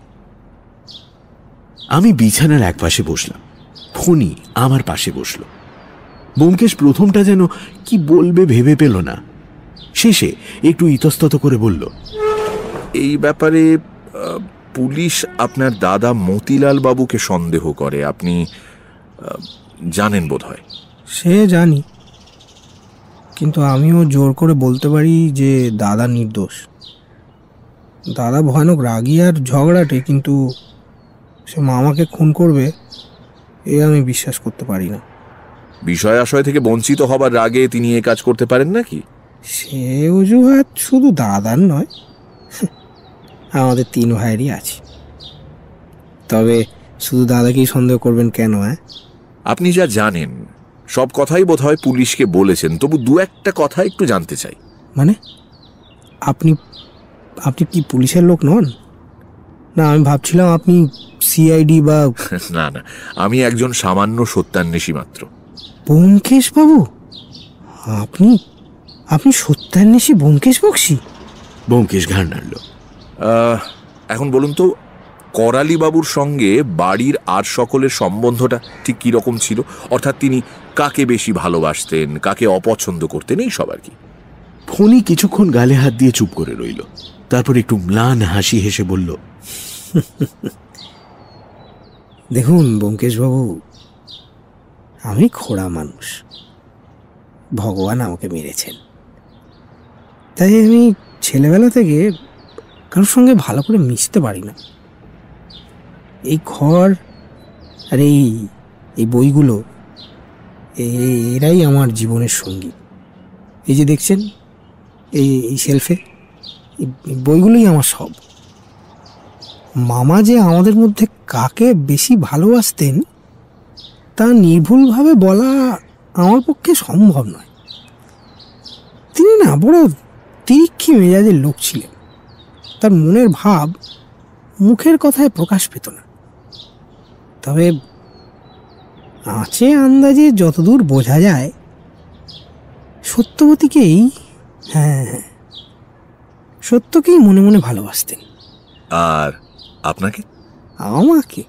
আমি বিছানার এক পাশে বসলাম, ফণী আমার পাশে বসল। ব্যোমকেশ প্রথমটা যেন কি বলবে ভেবে পেল না। শেষে একটু ইতস্তত করে বলল, এই ব্যাপারে পুলিশ আপনার দাদা মতিলাল বাবুকে সন্দেহ করে, আপনি জানেন বোধহয়। সে জানি, কিন্তু আমিও জোর করে বলতে পারি যে দাদা নির্দোষ। দাদা ভয়ানক রাগী আর ঝগড়াটে, কিন্তু সে মামাকে খুন করবে এ আমি বিশ্বাস করতে পারি না। বিষয় আশয় থেকে বঞ্চিত হবার রাগে তিনি এ কাজ করতে পারেন নাকি? সে অজুহাত শুধু দাদার নয়, আমাদের তিন ভাইয়েরই আছে। তবে শুধু দাদাকেই সন্দেহ করবেন কেন? হ্যাঁ, আপনি যা জানেন সব কথাই বোধহয় পুলিশকে বলেছেন, তবু দু একটা কথা একটু জানতে চাই। মানে আপনি আপনি কি পুলিশের লোক নন? না, আমি ভাবছিলাম আপনি সিআইডি বা... না না, আমি একজন সামান্য সত্যান্বেষী মাত্র। ব্যোমকেশ বাবু, আপনি আপনি সত্যান্বেষী ব্যোমকেশ বক্সী? ব্যোমকেশ ঘাড় নাড়ল। এখন বলুন তো, করালি বাবুর সঙ্গে বাড়ির আর সকলের সম্বন্ধটা ঠিক কি রকম ছিল? অর্থাৎ তিনি কাকে বেশি ভালোবাসতেন, কাকে অপছন্দ করতেন, এই সব আর কি। ফণী কিছুক্ষণ গালে হাত দিয়ে চুপ করে রইল, তারপর একটু ম্লান হাসি হেসে বলল, দেখুন ব্যোমকেশ বাবু, আমি খোড়া মানুষ, ভগবান আমাকে মেরেছেন। তাই আমি ছেলেবেলা থেকে কারোর সঙ্গে ভালো করে মিশতে পারি না। এই ঘর আর এই এই বইগুলো, এরাই আমার জীবনের সঙ্গী। এই যে দেখছেন এই এই শেলফে, এই বইগুলোই আমার সব। মামা যে আমাদের মধ্যে কাকে বেশি ভালোবাসতেন তা নির্ভুলভাবে বলা আমার পক্ষে সম্ভব নয়। তিনি না বড় তিরিক্ষি মেজাজের লোক ছিলেন। তার মনের ভাব মুখের কথায় প্রকাশ পেত না। তবে আঁচে আন্দাজে যতদূর বোঝা যায় সত্যবতীকেই, হ্যাঁ হ্যাঁ সত্যকেই মনে মনে ভালোবাসতেন। আর আপনাকে? আমাকে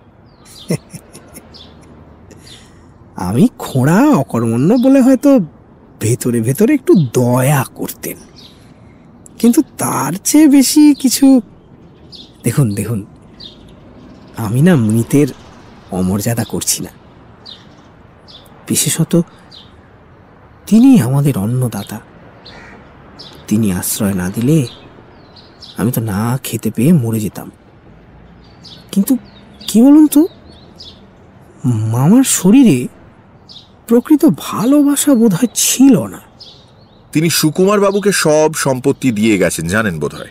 আমি খোঁড়া অকর্মণ্য বলে হয়তো ভেতরে ভেতরে একটু দয়া করতেন, কিন্তু তার চেয়ে বেশি কিছু। দেখুন দেখুন আমি না মৃতের অমর্যাদা করছি না। বিশেষত তিনি আমাদের অন্নদাতা। তিনি আশ্রয় না দিলে আমি তো না খেতে পেয়ে মরে যেতাম। কিন্তু কি বলুন তো, মামার শরীরে প্রকৃত ভালোবাসা বোধহয় ছিল না। তিনি সুকুমার বাবুকে সব সম্পত্তি দিয়ে গেছেন জানেন বোধহয়।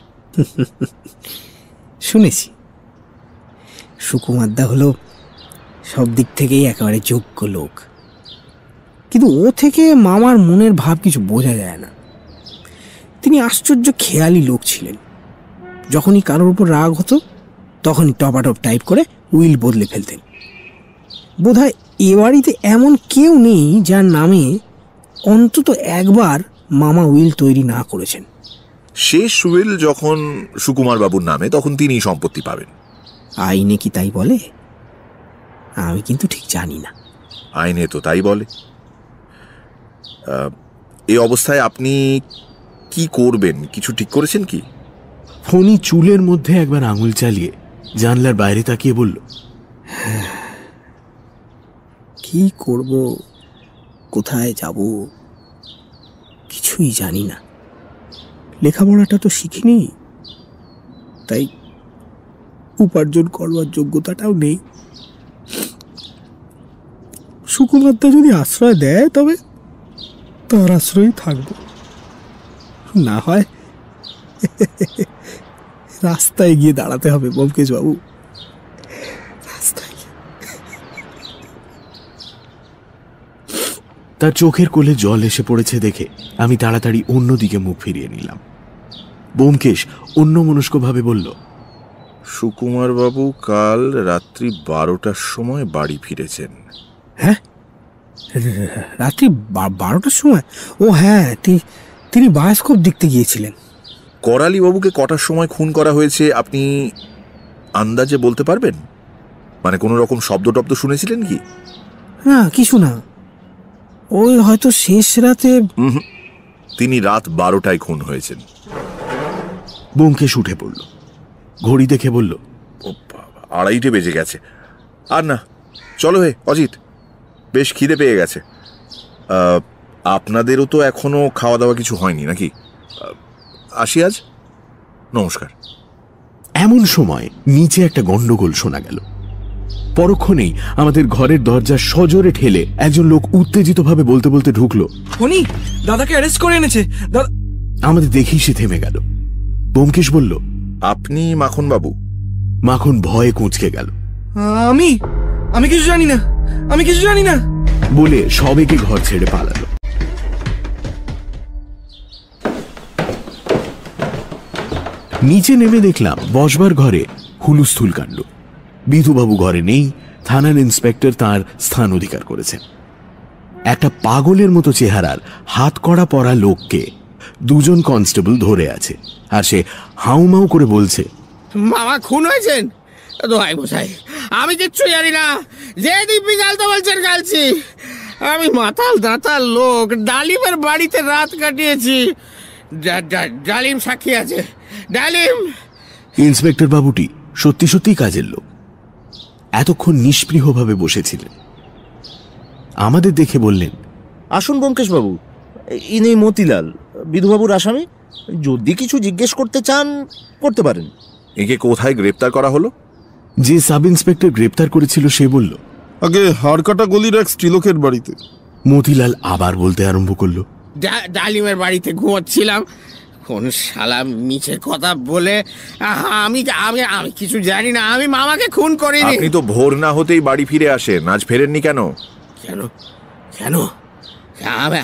শুনেছি। সুকুমারদা হলো সব দিক থেকেই একেবারে যোগ্য লোক, কিন্তু ও থেকে মামার মনের ভাব কিছু বোঝা যায় না। তিনি আশ্চর্য খেয়ালি লোক ছিলেন। যখনই কারোর উপর রাগ হতো তখনই টপাটপ টাইপ করে উইল বদলে ফেলতেন। বোধহয় এ বাড়িতে এমন কেউ নেই যার নামে অন্তত একবার মামা উইল তৈরি না করেছেন। শেষ উইল যখন সুকুমার বাবুর নামে তখন তিনিই সম্পত্তি পাবেন। আইনে কি তাই বলে? আমি কিন্তু ঠিক জানি না। আইনে তো তাই বলে। এই অবস্থায় আপনি কি করবেন কিছু ঠিক করেছেন কি? ফণি চুলের মধ্যে একবার আঙুল চালিয়ে জানলার বাইরে তাকিয়ে বলল, কি করব, কোথায় যাব কিছুই জানি না। লেখাপড়াটা তো শিখিনি, তাই উপার্জন করবার যোগ্যতাটাও নেই। সুকুমারদা যদি আশ্রয় দেয় তবে তার আশ্রয়ই থাকবো, না হয় রাস্তায় গিয়ে দাঁড়াতে হবে ব্যোমকেশ বাবু, রাস্তায়। তার চোখের কোলে জল এসে পড়েছে দেখে আমি তাড়াতাড়ি অন্যদিকে মুখ ফিরিয়ে নিলাম। ব্যোমকেশ অন্যমনস্কভাবে বলল, সুকুমার বাবু কাল রাত্রি বারোটার সময় বাড়ি ফিরেছেন। হ্যাঁ, রাত্রি বারোটার সময়? ও হ্যাঁ, তিনি বায়োস্কোপ দেখতে গিয়েছিলেন। করালি বাবুকে কটার সময় খুন করা হয়েছে আপনি আন্দাজে বলতে পারবেন? মানে কোনো রকম শব্দ টব্দ শুনেছিলেন কি? না, কিছু না। ওই হয়তো শেষ রাতে। তিনি রাত বারোটায় খুন হয়েছেন। ব্যোমকেশ উঠে পড়ল, ঘড়ি দেখে বলল, আড়াইটে বেজে গেছে। আর না, চলো হে অজিত, বেশ খিদে পেয়ে গেছে। আপনাদেরও তো এখনো খাওয়া দাওয়া কিছু হয়নি নাকি? আসি আজ, নমস্কার। এমন সময় নিচে একটা গন্ডগোল শোনা গেল। পরক্ষণেই আমাদের ঘরের দরজা সজোরে ঠেলে একজন লোক উত্তেজিত ভাবে বলতে বলতে ঢুকলো, ফণি দাদাকে অ্যারেস্ট করে এনেছে। আমাদের দেখেই সে থেমে গেল। ব্যোমকেশ বলল, আপনি মাখন বাবু? মাখন ভয়ে কুঁচকে গেল। আমি আমি কিছু জানি না, আমি কিছু জানি না বলে সবেগে ঘর ছেড়ে পালালো। নিচে নেমে দেখলাম বসবার ঘরে হুলুস্থুল কাণ্ড। বিধুবাবু ঘরে নেই, থানার ইন্সপেক্টর তার স্থান অধিকার করেছেন। একটা পাগলের মতো চেহারার হাত কড়া পরা লোককে দুজন কনস্টেবল ধরে আছে, আর সে হাউমাউ করে বলছে, মামা খুন হয়েছেন? দোহাই মশাই, আমি কিচ্ছু জানি না। যে দিব্যি গালতে বলছেন গালছি। আমি মাতাল দাঁতাল লোক, ডালিমের বাড়িতে রাত কাটিয়েছি। ডালিম সাক্ষী আছে, ডালিম। ইন্সপেক্টর বাবুটি সত্যি সত্যি কাজের লোক। এতক্ষণ নিষ্পৃহভাবে বসেছিলেন। আমাদের দেখে বললেন, আসুন ব্যোমকেশ বাবু, ইনি মতিলাল, বিধুবাবুর আসামি। যদি কিছু জিজ্ঞেস করতে চান করতে পারেন। একে কোথায় গ্রেপ্তার করা হলো? যে সাব ইন্সপেক্টর গ্রেপ্তার করেছিল সে বলল, আগে হাড়কাটা গলির এক স্ত্রীলোকের বাড়িতে। মতিলাল আবার বলতে আরম্ভ করলো, ডালিমের বাড়িতে ঘুমোচ্ছিলাম, কোন শালা মিছে কথা বলে আমি আমি আমি কিছু জানি না, আমি মামাকে খুন করিনি। আপনি তো ভোর না হতেই বাড়ি ফিরে আসেন, আজ ফেরেননি কেন? কেন কেন আমি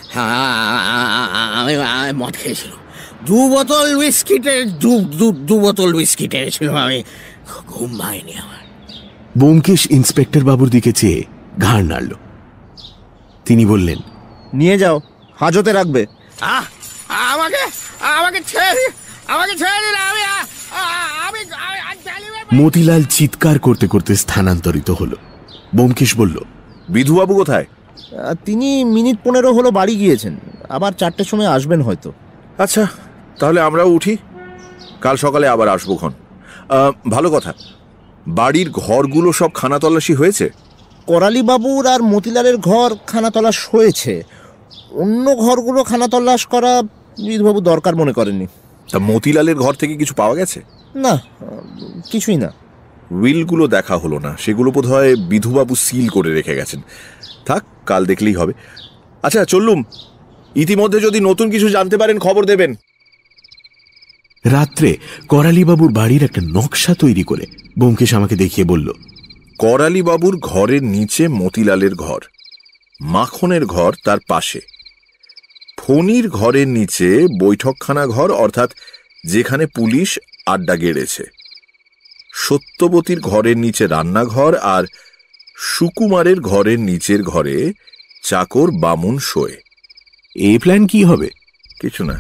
আমি মদ খেয়েছিলাম, দু বোতল উইস্কিটে দু দু বোতল উইস্কি টেনেছিলাম, আমি ঘুম ভাঙেনি আমার। ব্যোমকেশ ইন্সপেক্টর বাবুর দিকে চেয়ে ঘাড় নাড়ল। তিনি বললেন, নিয়ে যাও, হাজতে রাখবে। আহ আমাকে আমাকে ছেড়ে আমাকে ছেড়ে দিন, আমি আমি মতিলাল চিৎকার করতে করতে স্থানান্তরিত হলো। ব্যোমকেশ বলল, বিধুবাবু কোথায়? তিনি মিনিট পনেরো হলো বাড়ি গিয়েছেন, আবার চারটের সময় আসবেন হয়তো। আচ্ছা, তাহলে আমরাও উঠি, কাল সকালে আবার আসবো খন। ভালো কথা, বাড়ির ঘরগুলো সব খানা তল্লাশি হয়েছে? করালি বাবুর আর মতিলালের ঘর খানা তল্লাশ হয়েছে, অন্য ঘরগুলো খানা তল্লাশ করা বিধুবাবু দরকার মনে করেননি। তা মতিলালের ঘর থেকে কিছু পাওয়া গেছে? না, কিছুই না। উইলগুলো দেখা হলো না, সেগুলো বোধহয় বিধুবাবু সিল করে রেখে গেছেন। থাক, কাল দেখলেই হবে। আচ্ছা চললুম, ইতিমধ্যে যদি নতুন কিছু জানতে পারেন খবর দেবেন। রাত্রে করালিবাবুর বাড়ির একটা নকশা তৈরি করে ব্যোমকেশ আমাকে দেখিয়ে বলল, করালিবাবুর ঘরের নিচে মতিলালের ঘর, মাখনের ঘর তার পাশে, ফণির ঘরের নিচে বৈঠকখানা ঘর, অর্থাৎ যেখানে পুলিশ আড্ডা গেড়েছে, সত্যবতীর ঘরের নিচে রান্নাঘর, আর সুকুমারের ঘরের নিচের ঘরে চাকর বামুন শোয়। এই প্ল্যান কি হবে? কিছু না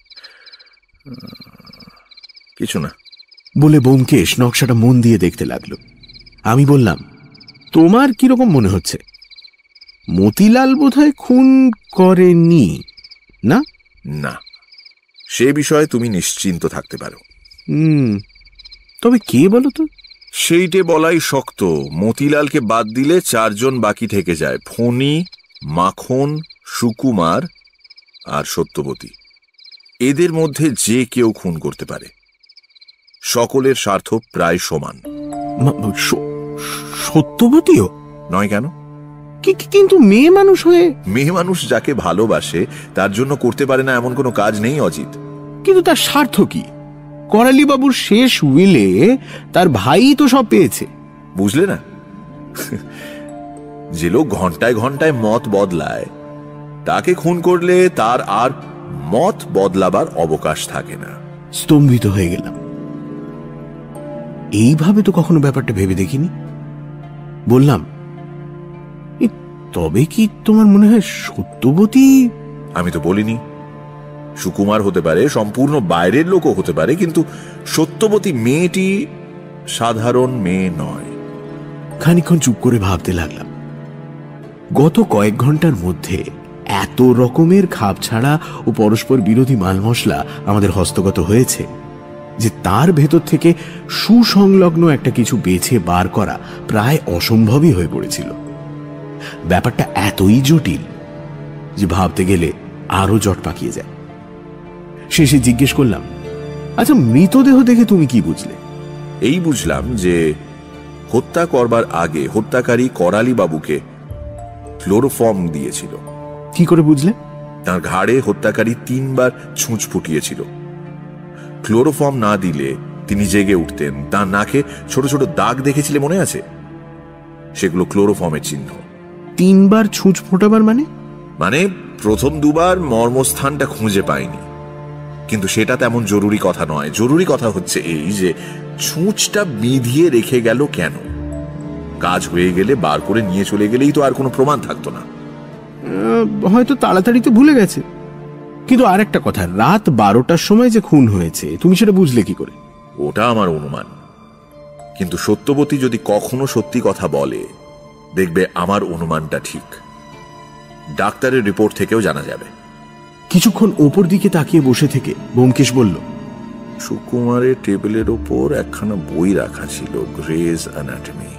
কিছু না বলে ব্যোমকেশ নকশাটা মন দিয়ে দেখতে লাগলো। আমি বললাম, তোমার কিরকম মনে হচ্ছে? মতিলাল বোধহয় খুন করেনি না? না, সে বিষয়ে তুমি নিশ্চিন্ত থাকতে পারো। হুম, তবে কে বলো তো? সেইটে বলাই শক্ত। মতিলালকে বাদ দিলে চারজন বাকি থেকে যায়, ফণি, মাখন, সুকুমার আর সত্যবতী। এদের মধ্যে যে কেউ খুন করতে পারে, সকলের স্বার্থ প্রায় সমান। সত্যবতীও নয় কেন? কিন্তু মেয়ে মানুষ হয়ে? মেয়ে মানুষ যাকে ভালোবাসে তার জন্য করতে পারে না এমন কোনো কাজ নেই অজিত। কিন্তু তার স্বার্থ কি? করালিবাবুর শেষ উইলে তার ভাই তো সব পেয়েছে, বুঝলে না? যে লোক ঘন্টায় ঘন্টায় মত বদলায়, তাকে খুন করলে তার আর মত বদলাবার অবকাশ থাকে না। স্তম্ভিত হয়ে গেলাম। এইভাবে তো কখনো ব্যাপারটা ভেবে দেখিনি। বললাম, তবে কি তোমার মনে হয় সত্যবতী? আমি তো বলিনি, সুকুমার হতে পারে, সম্পূর্ণ বাইরের লোকও হতে পারে, কিন্তু সত্যবতী মেয়েটি সাধারণ মেয়ে নয়। খানিকক্ষণ চুপ করে ভাবতে লাগলাম। গত কয়েক ঘন্টার মধ্যে এত রকমের খাপ ছাড়া ও পরস্পর বিরোধী মাল মশলা আমাদের হস্তগত হয়েছে যে তার ভেতর থেকে সুসংলগ্ন একটা কিছু বেছে বার করা প্রায় অসম্ভবই হয়ে পড়েছিল। ব্যাপারটা এতই জটিল যে ভাবতে গেলে আরো জট পাকিয়ে যায়। শেষে জিজ্ঞেস করলাম, আচ্ছা মৃতদেহ দেখে তুমি কি বুঝলে? এই বুঝলাম যে হত্যা করবার আগে হত্যাকারী করালি বাবুকে ক্লোরোফর্ম দিয়েছিল। কি করে বুঝলে? তার ঘাড়ে হত্যাকারী তিনবার ছুঁচ ফুটিয়েছিল। ক্লোরোফর্ম না দিলে তিনি জেগে উঠতেন। তার নাকে ছোট ছোট দাগ দেখেছিলে, মনে আছে? সেগুলো ক্লোরোফর্মের চিহ্ন। তিনবার ছুঁচ ফোটাবার মানে? মানে প্রথম দুবার মর্মস্থানটা খুঁজে পায়নি, কিন্তু সেটা তেমন জরুরি কথা নয়। জরুরি কথা হচ্ছে এই যে ছুঁচটা বিধিয়ে রেখে গেল কেন? কাজ হয়ে গেলে বার করে নিয়ে চলে গেলেই তো আর কোনো প্রমাণ থাকতো না। হয়তো তাড়াতাড়ি তো ভুলে গেছে। কিন্তু আর একটা কথা, রাত বারোটার সময় যে খুন হয়েছে তুমি সেটা বুঝলে কি করে? ওটা আমার অনুমান, কিন্তু সত্যবতী যদি কখনো সত্যি কথা বলে দেখবে আমার অনুমানটা ঠিক। ডাক্তারের রিপোর্ট থেকেও জানা যাবে। কিছুক্ষণ ওপর দিকে তাকিয়ে বসে থেকে ব্যোমকেশ বলল, সুকুমারের টেবিলের ওপর একখানা বই রাখা ছিল, গ্রেজ অ্যানাটমি।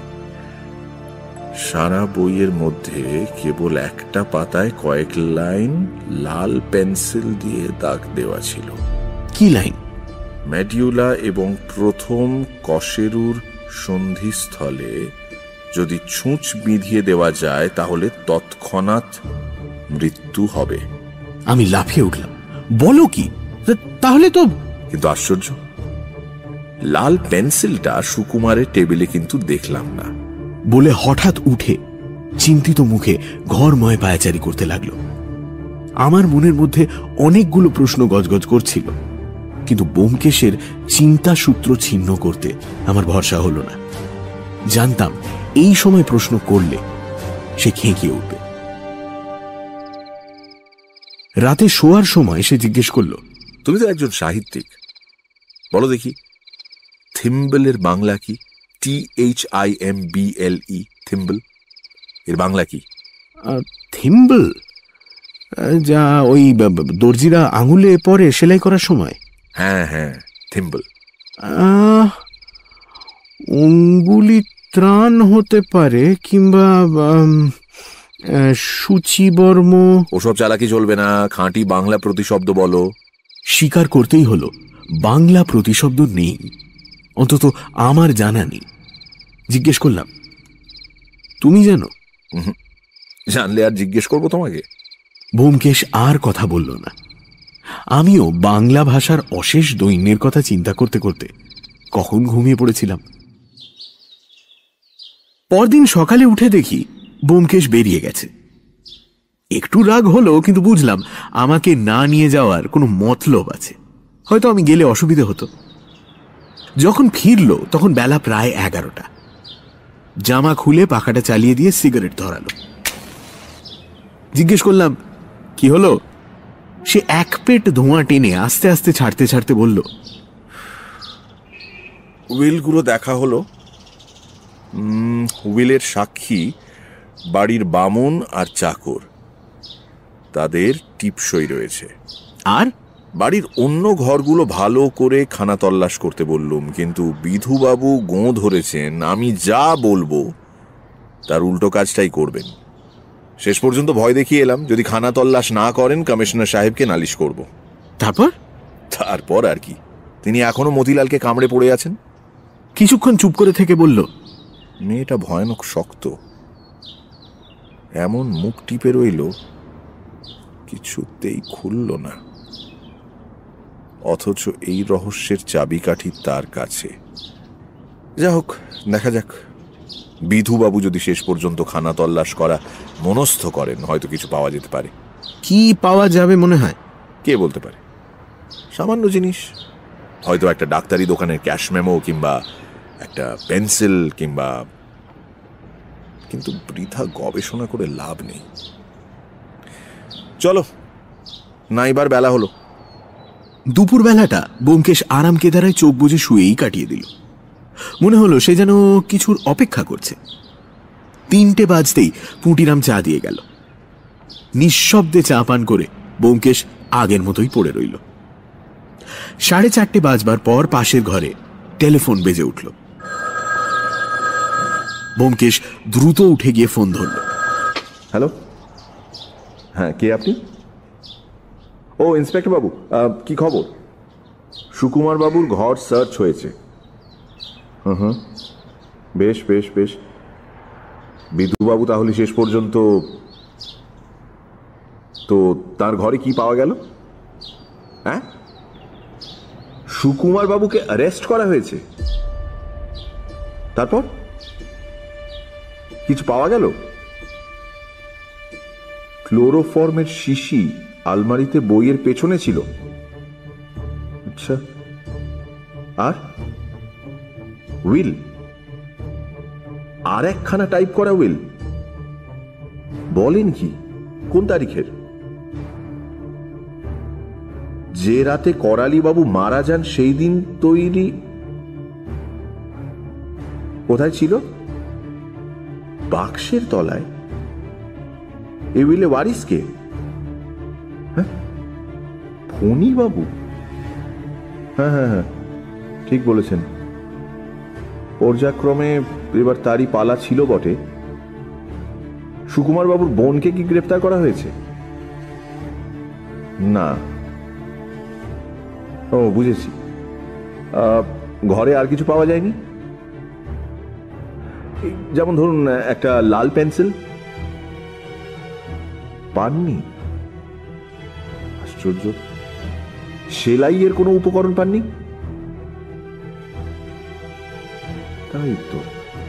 সারা বইয়ের মধ্যে কেবল একটা পাতায় কয়েক লাইন লাল পেন্সিল দিয়ে দাগ দেওয়া ছিল। কি লাইন? মেডিউলা এবং প্রথম কশেরুর সন্ধিস্থলে যদি ছুঁচ বিঁধিয়ে দেওয়া যায় তাহলে তৎক্ষণাৎ মৃত্যু হবে। আমি লাফিয়ে উঠলাম, বলো কি? তাহলে তো। কিন্তু আশ্চর্য, লাল পেন্সিলটা সুকুমারের টেবিলে কিন্তু দেখলাম না। বলে হঠাৎ উঠে চিন্তিত মুখে ঘরময় পায়চারি করতে লাগলো। আমার মনের মধ্যে অনেকগুলো প্রশ্ন গজগজ করছিল, কিন্তু ব্যোমকেশের চিন্তা সূত্র ছিন্ন করতে আমার ভরসা হলো না। জানতাম এই সময় প্রশ্ন করলে সে খেঁকিয়ে উঠবে। রাতে শোয়ার সময় সে জিজ্ঞেস করলো, তুমি তো একজন সাহিত্যিক, বলো দেখি থিম্বলের বাংলা কি? T H I M B L E, thimble এর বাংলা কি? থিম্বল যা ওই দর্জিরা আঙুলে পরে সেলাই করার সময়। হ্যাঁ হ্যাঁ, থিম্বল। অঙ্গুলি ত্রাণ হতে পারে, কিংবা সূচিবর্ম। ওসব চালাকি চলবে না, খাঁটি বাংলা প্রতিশব্দ বলো। স্বীকার করতেই হলো বাংলা প্রতিশব্দ নেই, অন্তত আমার জানা নেই। জিজ্ঞেস করলাম, তুমি জানো? জানলে আর জিজ্ঞেস করবো তোমাকে? ব্যোমকেশ আর কথা বলল না। আমিও বাংলা ভাষার অশেষ দৈন্যের কথা চিন্তা করতে করতে কখন ঘুমিয়ে পড়েছিলাম। পরদিন সকালে উঠে দেখি ব্যোমকেশ বেরিয়ে গেছে। একটু রাগ হলো, কিন্তু বুঝলাম আমাকে না নিয়ে যাওয়ার কোনো মতলব আছে, হয়তো আমি গেলে অসুবিধে হতো। যখন ফিরল তখন বেলা প্রায় এগারোটা। জামা খুলে পাখাটা চালিয়ে দিয়ে সিগারেট ধরালো। জিজ্ঞেস করলাম, কি হলো? সে এক পেট ধোঁয়া টেনে আস্তে আস্তে ছাড়তে ছাড়তে বলল, উইলগুলো দেখা হলো। উইলের সাক্ষী বাড়ির বামুন আর চাকর, তাদের টিপসই রয়েছে। আর বাড়ির অন্য ঘরগুলো ভালো করে খানা তল্লাশ করতে বললুম, কিন্তু বিধুবাবু গোঁ ধরেছেন আমি যা বলবো তার উল্টো কাজটাই করবেন। শেষ পর্যন্ত ভয় দেখিয়ে এলাম, যদি খানা তল্লাশ না করেন কমিশনার সাহেবকে নালিশ করব। তারপর? তারপর আর কি, তিনি এখনো মতিলালকে কামড়ে পড়ে আছেন। কিছুক্ষণ চুপ করে থেকে বলল, মেয়েটা ভয়ানক শক্ত, এমন মুখ টিপে রইল, কিছুতেই খুলল না, অথচ এই রহস্যের চাবিকাঠি তার কাছে। যা হোক, দেখা যাক। বিধুবাবু যদি শেষ পর্যন্ত খানা তল্লাশ করা মনস্থ করেন, হয়তো কিছু পাওয়া যেতে পারে। কি পাওয়া যাবে মনে হয়? কে বলতে পারে, সামান্য জিনিস, হয়তো একটা ডাক্তারি দোকানের ক্যাশ মেমো, কিংবা একটা পেন্সিল, কিংবা, কিন্তু বৃথা গবেষণা করে লাভ নেই। চলো, নাইবার বেলা হলো। দুপুর বেলাটা ব্যোমকেশ আরাম কেদারায় চোখ বুজে শুয়েই কাটিয়ে দিল। মনে হলো সে যেন কিছুর অপেক্ষা করছে। তিনটে বাজতেই পুঁটিরাম চা দিয়ে গেল। নিঃশব্দে চা পান করে ব্যোমকেশ আগের মতোই পড়ে রইল। সাড়ে চারটে বাজবার পর পাশের ঘরে টেলিফোন বেজে উঠল। ব্যোমকেশ দ্রুত উঠে গিয়ে ফোন ধরল। হ্যালো, হ্যাঁ, কে আপনি? ও ইন্সপেক্টর বাবু, কি খবর? সুকুমার বাবুর ঘর সার্চ হয়েছে। হুম হুম, বেশ বেশ বেশ। বিধুবাবু তাহলে শেষ পর্যন্ত, তো তার ঘরে কি পাওয়া গেল? হ্যাঁ, সুকুমার বাবুকে অ্যারেস্ট করা হয়েছে? তারপর কিছু পাওয়া গেল? ক্লোরোফর্মের শিশি আলমারিতে বইয়ের পেছনে ছিল। আচ্ছা, আর উইল, আর একখানা টাইপ করা উইল? বলেন কি, কোন তারিখের? যে রাতে করালি বাবু মারা যান সেই দিন তৈরি। কোথায় ছিল? বাক্সের তলায়। এ উইলে ওয়ারিস কে? হ্যাঁ, ফণী বাবু। হ্যাঁ হ্যাঁ হ্যাঁ, ঠিক বলেছেন। পর্যায়ক্রমে এবার তারই পালা ছিল বটে। সুকুমার বাবুর বোনকে কি গ্রেফতার করা হয়েছে? না। ও, বুঝেছি। ঘরে আর কিছু পাওয়া যায়নি? যেমন ধরুন একটা লাল পেন্সিল পাননি? আশ্চর্য। সেলাইয়ের কোনো উপকরণ পাননি? তাই তো।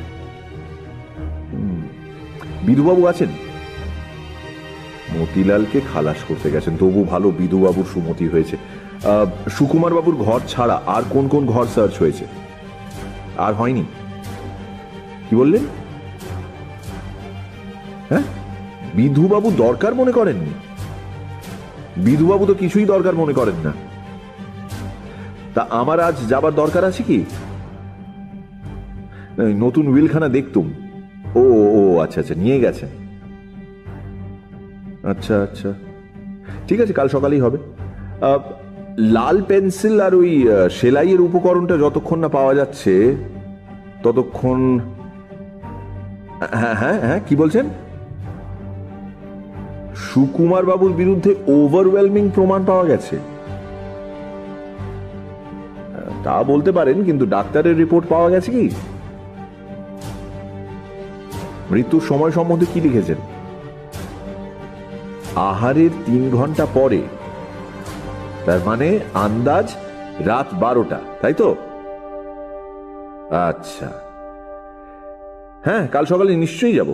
বিধুবাবু আছেন? মতিলালকে খালাস করতে গেছেন, তবু ভালো বিধুবাবুর সুমতি হয়েছে। সুকুমার বাবুর ঘর ছাড়া আর কোন কোন ঘর সার্চ হয়েছে? আর হয়নি? কি বললেন? হ্যাঁ, বিধুবাবু দরকার মনে করেননি? বিধুবাবু তো কিছুই দরকার মনে করেন না। তা আমার আজ যাবার দরকার আছে কি? নতুন উইলখানা দেখতুম। ও ও আচ্ছা আচ্ছা, নিয়ে গেছেন। আচ্ছা আচ্ছা, ঠিক আছে, কাল সকালেই হবে। লাল পেন্সিল আর ওই সেলাইয়ের উপকরণটা যতক্ষণ না পাওয়া যাচ্ছে ততক্ষণ। হ্যাঁ হ্যাঁ হ্যাঁ, কি বলছেন? সুকুমার বাবুর বিরুদ্ধে ওভারওয়েলমিং প্রমাণ পাওয়া গেছে? তা বলতে পারেন, কিন্তু ডাক্তারের রিপোর্ট পাওয়া গেছে কি? মৃত্যুর সময় সম্বন্ধে কি লিখেছেন? আহারের তিন ঘন্টা পরে, তার মানে আন্দাজ রাত বারোটা, তাই তো? আচ্ছা, হ্যাঁ, কাল সকালে নিশ্চয়ই যাব।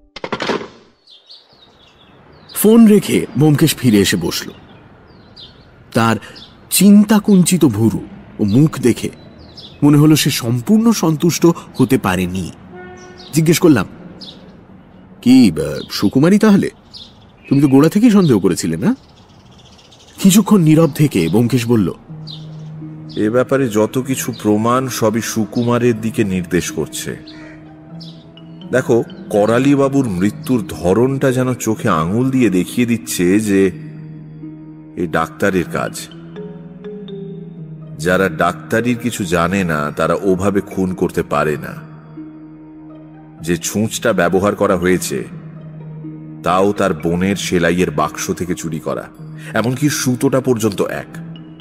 ফোন রেখে ব্যোমকেশ ফিরে এসে বসল। তার চিন্তাকুঞ্চিত ভুরু ও মুখ দেখে মনে হলো সে সম্পূর্ণ সন্তুষ্ট হতে পারেনি। জিজ্ঞেস করলাম, কি সুকুমারী তাহলে? তুমি তো গোড়া থেকেই সন্দেহ করেছিলে না? কিছুক্ষণ নীরব থেকে ব্যোমকেশ বলল, এ ব্যাপারে যত কিছু প্রমাণ সবই সুকুমারের দিকে নির্দেশ করছে। দেখো, করালি বাবুর মৃত্যুর ধরনটা যেন চোখে আঙুল দিয়ে দেখিয়ে দিচ্ছে যে এই ডাক্তারের কাজ। যারা ডাক্তারির কিছু জানে না তারা ওভাবে খুন করতে পারে না। যে ছুঁচটা ব্যবহার করা হয়েছে তাও তার বোনের সেলাইয়ের বাক্স থেকে চুরি করা, এমনকি সুতোটা পর্যন্ত এক।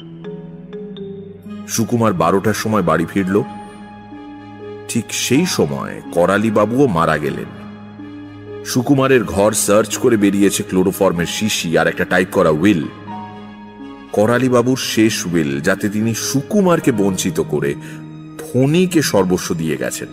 সুকুমার বারোটার সময় বাড়ি ফিরল, ঠিক সেই সময় করালি বাবুও মারা গেলেন। সুকুমারের ঘর সার্চ করে বেরিয়েছে ক্লোরোফর্মের শিশি আর একটা টাইপ করা উইল। করালি বাবুর শেষ উইল, যাতে তিনি সুকুমারকে বঞ্চিত করে ফণীকে সর্বস্ব দিয়ে গেছেন।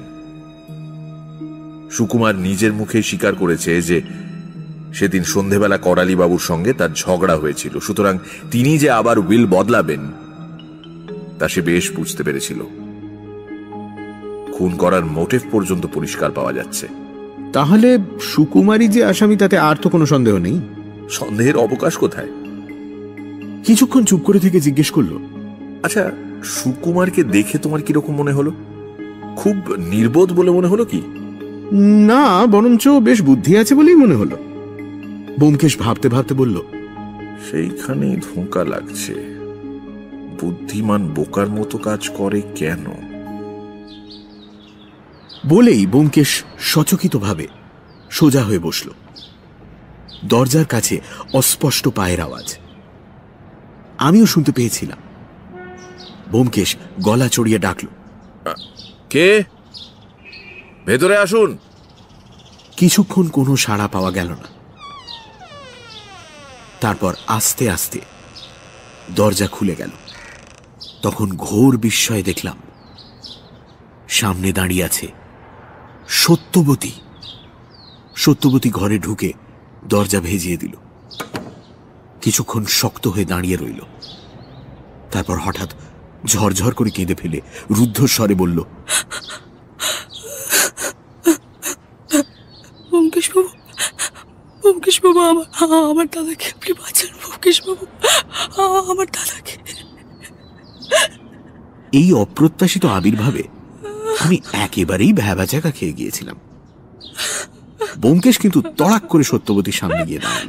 সুকুমার নিজের মুখে স্বীকার করেছে যে সেদিন সন্ধেবেলা করালি বাবুর সঙ্গে তার ঝগড়া হয়েছিল, সুতরাং তিনি যে আবার উইল বদলাবেন তা সে বেশ বুঝতে পেরেছিল। খুন করার মোটিভ পর্যন্ত পরিষ্কার পাওয়া যাচ্ছে। তাহলে সুকুমারী যে আসামি তাতে আর তো কোনো সন্দেহ নেই? সন্দেহের অবকাশ কোথায়? কিছুক্ষণ চুপ করে থেকে জিজ্ঞেস করলো, আচ্ছা, সুকুমারকে দেখে তোমার কিরকম মনে হলো? খুব নির্বোধ বলে মনে হলো কি? না, বরঞ্চ বেশ বুদ্ধি আছে বলেই মনে হলো। ব্যোমকেশ ভাবতে ভাবতে বলল, সেইখানেই ধোঁকা লাগছে। বুদ্ধিমান বোকার মতো কাজ করে কেন? বলেই ব্যোমকেশ সচকিত ভাবে সোজা হয়ে বসল। দরজার কাছে অস্পষ্ট পায়ের আওয়াজ আমিও শুনতে পেয়েছিলাম। ব্যোমকেশ গলা চড়িয়ে ডাকল, কে? ভেতরে আসুন। কিছুক্ষণ কোনো সাড়া পাওয়া গেল না। তারপর আস্তে আস্তে দরজা খুলে গেল। তখন ঘোর বিস্ময়ে দেখলাম সামনে দাঁড়িয়ে আছে সত্যবতী। সত্যবতী ঘরে ঢুকে দরজা ভেজিয়ে দিল। কিছুক্ষণ শক্ত হয়ে দাঁড়িয়ে রইল। তারপর হঠাৎ ঝরঝর করে কেঁদে ফেলে রুদ্ধস্বরে বলল, ব্যোমকেশ বাবু, ব্যোমকেশ বাবু, আমার আমার দাদাকে আপনি বাঁচান। ব্যোমকেশ বাবু, আমার দাদাকে। এই অপ্রত্যাশিত আবির্ভাবে আমি একেবারেই ভ্যাবাচাকা খেয়ে গিয়েছিলাম। ব্যোমকেশ কিন্তু তড়াক করে সত্যবতীর সামনে গিয়ে দাঁড়ালো।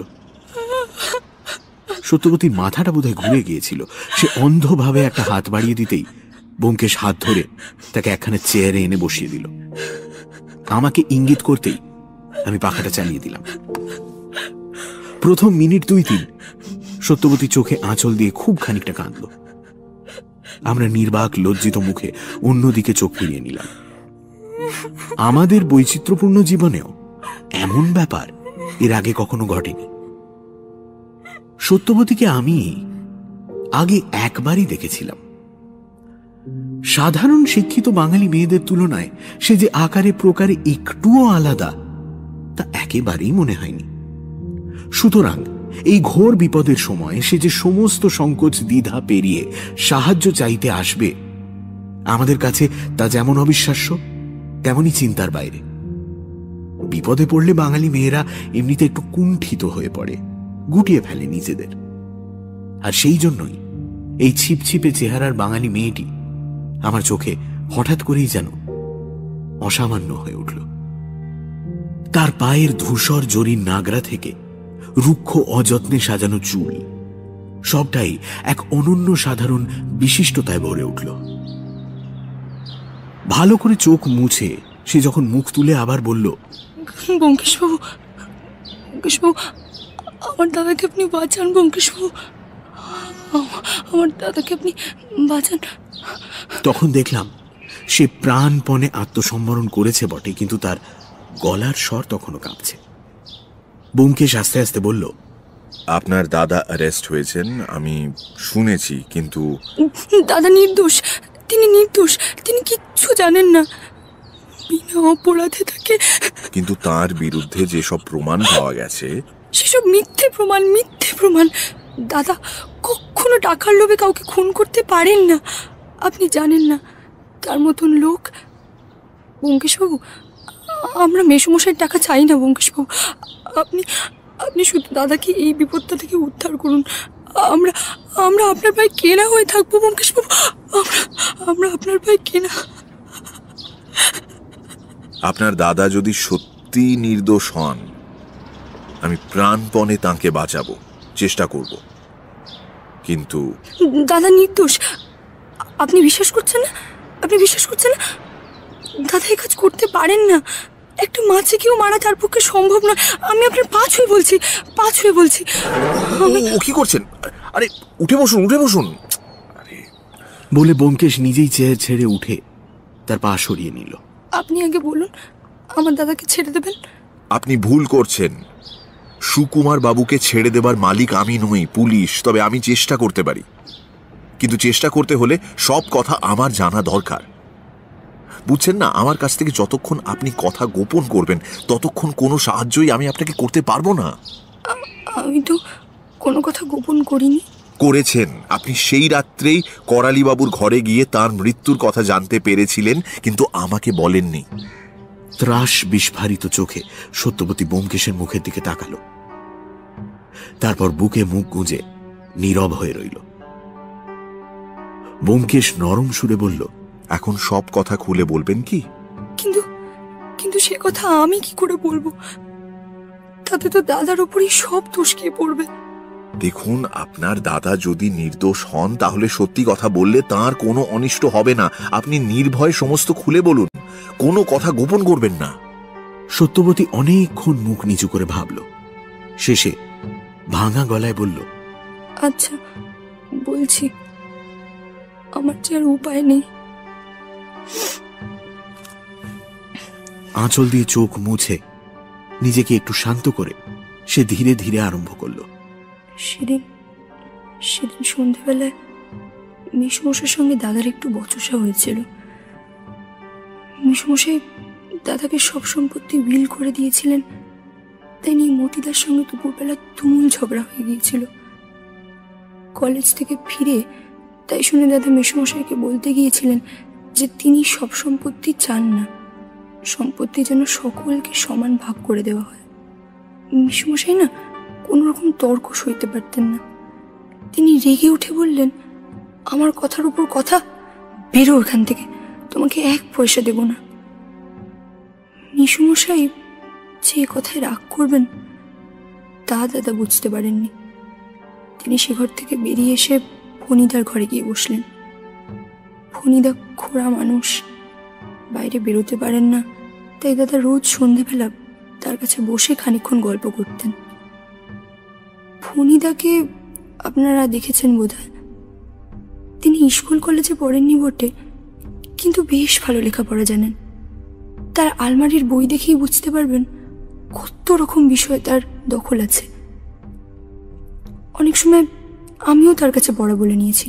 সত্যবতীর মাথাটা বোধহয় ঘুরে গিয়েছিল। সে অন্ধভাবে একটা হাত বাড়িয়ে দিতেই ব্যোমকেশ হাত ধরে তাকে একখানে চেয়ারে এনে বসিয়ে দিল। আমাকে ইঙ্গিত করতেই আমি পাখাটা চালিয়ে দিলাম। প্রথম মিনিট দুই তিন সত্যবতী চোখে আঁচল দিয়ে খুব খানিকটা কাঁদল। আমরা নির্বাক লজ্জিত মুখে অন্যদিকে চোখ ফিরিয়ে নিলাম। আমাদের বৈচিত্র্যপূর্ণ জীবনেও এমন ব্যাপার এর আগে কখনো ঘটেনি। সত্যবতীকে আমি আগে একবারই দেখেছিলাম। সাধারণ শিক্ষিত বাঙালি মেয়েদের তুলনায় সে যে আকারে প্রকারে একটুও আলাদা তা একেবারেই মনে হয়নি। সুতরাং এই ঘোর বিপদের সময় সে যে সমস্ত সংকোচ দ্বিধা পেরিয়ে সাহায্য চাইতে আসবে, আমাদের কাছে তা যেমন অবিশ্বাস্য তেমনি চিন্তার বাইরে। বিপদে পড়লে বাঙালি মেয়েরা এমনিতে একটু কুণ্ঠিত হয়ে পড়ে, গুটিয়ে ফেলে নিজেদের। আর সেই জন্যই এই ছিপছিপে চেহারার বাঙালি মেয়েটি আমার চোখে হঠাৎ করেই যেন অসামান্য হয়ে উঠল। তার পায়ের ধূসর জরির নাগরা থেকে রুক্ষ অযত্নে সাজানো চুল, সবটাই এক অনন্য সাধারণ বিশিষ্টতায় ভরে উঠল। ভালো করে চোখ মুছে সে যখন মুখ তুলে আবার বলল, ব্যোমকেশবাবু, ব্যোমকেশবাবু, আমার দাদাকে আপনি বাঁচান। ব্যোমকেশবাবু, আমার দাদাকে আপনি বাঁচান। তখন দেখলাম সে প্রাণপণে আত্মসম্বরণ করেছে বটে, কিন্তু তার গলার স্বর তখনও কাঁপছে। ব্যোমকেশ আস্তে আস্তে বলল, আপনার দাদা অ্যারেস্ট হয়েছেন আমি শুনেছি, কিন্তু দাদা নির্দোষ, তিনি নির্দোষ, তিনি কিচ্ছু জানেন না, বিনা অপরাধে তাকে। কিন্তু তার বিরুদ্ধে যেসব প্রমাণ পাওয়া গেছে সেসব মিথ্যে প্রমাণ, মিথ্যে প্রমাণ। দাদা কখনো টাকার লোভে কাউকে খুন করতে পারেন না, আপনি জানেন না। তার মতন লোক। ব্যোমকেশবাবু, আমরা মেসোমশাইয়ের টাকা চাই না। ব্যোমকেশবাবু, আপনি আপনি শুধু দাদাকে এই বিপদটা থেকে উদ্ধার করুন। আমরা আমরা আপনার ভাই কেনা হয়ে থাকবো। ব্যোমকেশবাবু, আমরা আমরা আপনার ভাই কেনা। আপনার দাদা যদি সত্যি নির্দোষ হন, আমি প্রাণপণে তাঁকে বাঁচাবো, চেষ্টা করব। কিন্তু দাদা নির্দোষ, আপনি বিশ্বাস করছেন না? আপনি বিশ্বাস করছেন না? দাদা এই কাজ করতে পারেন না। একটা মাছিকেও মারা তার পক্ষে সম্ভব নয়। আমি আপনার পা ছুঁয়ে বলছি, পা ছুঁয়ে বলছি। ও কি করছেন? আরে উঠে বসুন, উঠে বসুন বলে ব্যোমকেশ নিজেই চেয়ার ছেড়ে উঠে তার পা সরিয়ে নিল। আপনি আগে বলুন, আমার দাদাকে ছেড়ে দেবেন? আপনি ভুল করছেন। সুকুমার বাবুকে ছেড়ে দেবার মালিক আমি নই, পুলিশ। তবে আমি চেষ্টা করতে পারি, কিন্তু চেষ্টা করতে হলে সব কথা আমার জানা দরকার। বুঝছেন না, আমার কাছ থেকে যতক্ষণ আপনি কথা গোপন করবেন ততক্ষণ কোনো সাহায্যই আমি আপনাকে করতে পারবো না। আমি তো কোনো কথা গোপন করিনি। করেছেন। আপনি সেই রাত্রেই করালিবাবুর ঘরে গিয়ে তার মৃত্যুর কথা জানতে পেরেছিলেন, কিন্তু আমাকে বলেননি। ত্রাস বিস্ফারিত চোখে সত্যবতী ব্যোমকেশের মুখের দিকে তাকালো, তারপর বুকে মুখ গুঁজে নীরব হয়ে রইল। ব্যোমকেশ নরম সুরে বলল, এখন সব কথা খুলে বলবেন কি? কিন্তু কিন্তু সে কথা আমি কি করে বলবো? তাতে তো দাদার উপরই সব দোষ গিয়ে পড়বে। দেখুন, আপনার দাদা যদি নির্দোষ হন তাহলে সত্যি কথা বললে তার কোনো অনিষ্ট হবে না। আপনি নির্ভয়ে সমস্ত খুলে বলুন, কোনো কথা গোপন করবেন না। সত্যবতী অনেকক্ষণ মুখ নিচু করে ভাবল, শেষে ভাঙা গলায় বলল, আচ্ছা বলছি, আমার যে আর উপায় নেই। আঁচল দিয়ে চোখ মুছে নিজেকে একটু শান্ত করে সে ধীরে ধীরে আরম্ভ করল। সেদিন সেদিন সন্ধ্যেবেলায় মেসোমশাইয়ের সঙ্গে দাদার একটু বচসা হয়েছিল। মেসোমশাই দাদাকে সব সম্পত্তি উইল করে দিয়েছিলেন, তাই নিয়ে মতিদার সঙ্গে দুপুরবেলা তুমুল ঝগড়া হয়ে গিয়েছিল। কলেজ থেকে ফিরে তাই শুনে দাদা মেসোমশাইকে বলতে গিয়েছিলেন যে তিনি সব সম্পত্তি চান না, সম্পত্তি যেন সকলকে সমান ভাগ করে দেওয়া হয়। মেসোমশাই না কোনো রকম তর্ক সইতে পারতেন না। তিনি রেগে উঠে বললেন, আমার কথার উপর কথা, বেরো এখান থেকে, তোমাকে এক পয়সা দেব না। মেসোমশাই যে কথায় রাগ করবেন তা দাদা বুঝতে পারেননি। তিনি সে ঘর থেকে বেরিয়ে এসে ফণিদার ঘরে গিয়ে বসলেন। ফণিদা খোড়া মানুষ, বাইরে বেরোতে পারেন না, তাই দাদা রোজ সন্ধেবেলা তার কাছে বসে খানিকক্ষণ গল্প করতেন। ফণিদাকে আপনারা দেখেছেন বোধহয়। তিনি স্কুল কলেজে পড়েননি বটে, কিন্তু বেশ ভালো লেখাপড়া জানেন। তার আলমারির বই দেখেই বুঝতে পারবেন কত রকম বিষয় তার দখল আছে। অনেক সময় আমিও তার কাছে পড়া বলে নিয়েছি।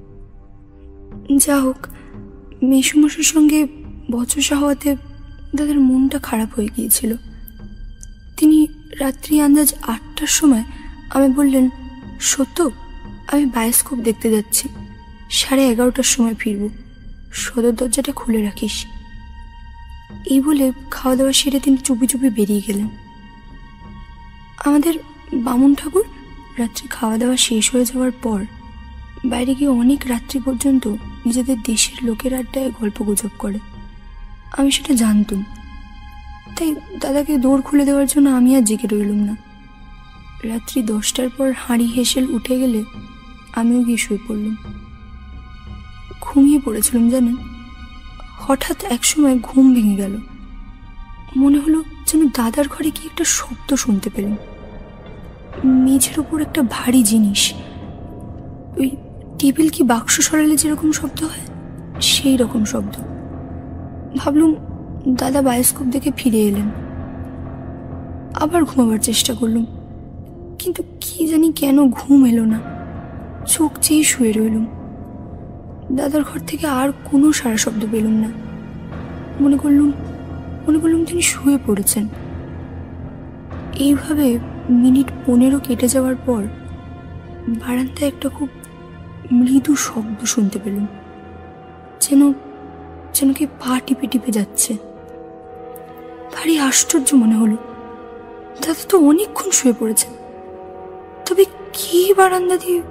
যা হোক, মেসুমশার সঙ্গে বচসা হওয়াতে দাদার মনটা খারাপ হয়ে গিয়েছিল। তিনি রাত্রি আন্দাজ আটটার সময় আমি বললেন, সত্য, আমি বায়োস্কোপ দেখতে যাচ্ছি, সাড়ে এগারোটার সময় ফিরব, সদর দরজাটা খুলে রাখিস। এই বলে খাওয়া দাওয়া সেরে তিনি চুপি চুপি বেরিয়ে গেলেন। আমাদের বামুন ঠাকুর রাত্রি খাওয়া দাওয়া শেষ হয়ে যাওয়ার পর বাইরে গিয়ে অনেক রাত্রি পর্যন্ত নিজেদের দেশের লোকের আড্ডায় গল্প গুজব করে। আমি সেটা জানতাম, তাই দাদাকে দৌড় খুলে দেওয়ার জন্য আমি আর জেগে রইলাম না। রাত্রি দশটার পর হাঁড়ি হেসেল উঠে গেলে আমিও গিয়ে শুয়ে পড়লাম। ঘুমিয়ে পড়েছিলাম জানেন। হঠাৎ একসময় ঘুম ভেঙে গেল। মনে হলো যেন দাদার ঘরে কি একটা শব্দ শুনতে পেলাম। মেঝের ওপর একটা ভারী জিনিস, ওই টেবিল কি বাক্স সরালে যেরকম শব্দ হয় সেই রকম শব্দ। ভাবলুম দাদা বায়োস্কোপ দেখে ফিরে এলেন। আবার ঘুমাবার চেষ্টা করলুম, কিন্তু কি জানি কেন ঘুম এলো না। চোখ চেয়ে শুয়ে রইলুম। দাদার ঘর থেকে আর কোনো সারা শব্দ পেলুম না। মনে করলুম মনে করলুম তিনি শুয়ে পড়েছেন। এইভাবে মিনিট পনেরো কেটে যাওয়ার পর বারান্দায় একটা খুব মৃদু শব্দ শুনতে পেলুম, যেন যেন কি পা টিপে টিপে যাচ্ছে। ভারী আশ্চর্য মনে হলো। দাদা তো অনেকক্ষণ শুয়ে পড়েছেন, তবে কি বারান্দা দিয়ে?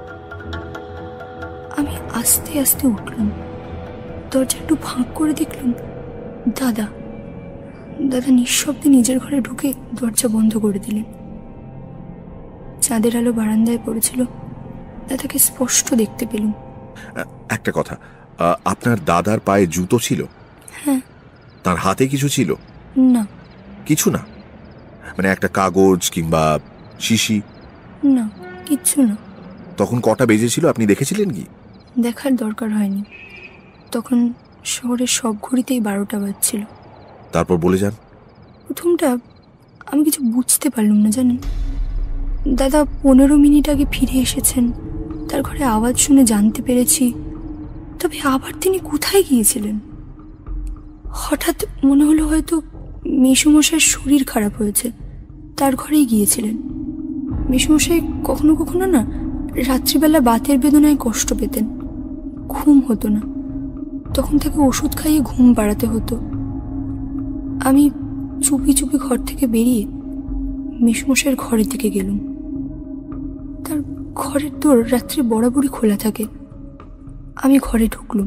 আমি আস্তে আস্তে উঠলাম, দরজা একটু ফাঁক করে দেখলাম দাদা দাদা নিঃশব্দে নিজের ঘরে ঢুকে দরজা বন্ধ করে দিলেন। চাঁদের আলো বারান্দায় পড়েছিল, দাদাকে স্পষ্ট দেখতে পেলুম। একটা কথা, আপনার দাদার পায়ে জুতো ছিল? হ্যাঁ। তার হাতে কিছু ছিল? না। কিছু না? মানে একটা কাগজ কিংবা শিশি? না, কিচ্ছু না। তখন কটা বেজেছিল আপনি দেখেছিলেন কি? দেখার দরকার হয়নি, তখন শহরের সব ঘড়িতেই বারোটা বাজছিল। তারপর বলে যান। প্রথমটা আমি কিছু বুঝতে পারলাম না জানেন। দাদা পনেরো মিনিট আগে ফিরে এসেছেন, তার ঘরে আওয়াজ শুনে জানতে পেরেছি। তবে আবার তিনি কোথায় গিয়েছিলেন? হঠাৎ মনে হলো হয়তো মেসুমশাইয়ের শরীর খারাপ হয়েছে, তার ঘরেই গিয়েছিলেন। মেসুমশাই কখনো কখনো না রাত্রিবেলা বাতের বেদনায় কষ্ট পেতেন, ঘুম হতো না, তখন তাকে ওষুধ খাইয়ে ঘুম বাড়াতে হতো। আমি চুপি চুপি ঘর থেকে বেরিয়ে মেসুমশাইয়ের ঘরের দিকে গেলুম। তার ঘরের দোর রাত্রি বরাবরই খোলা থাকে। আমি ঘরে ঢুকলুম।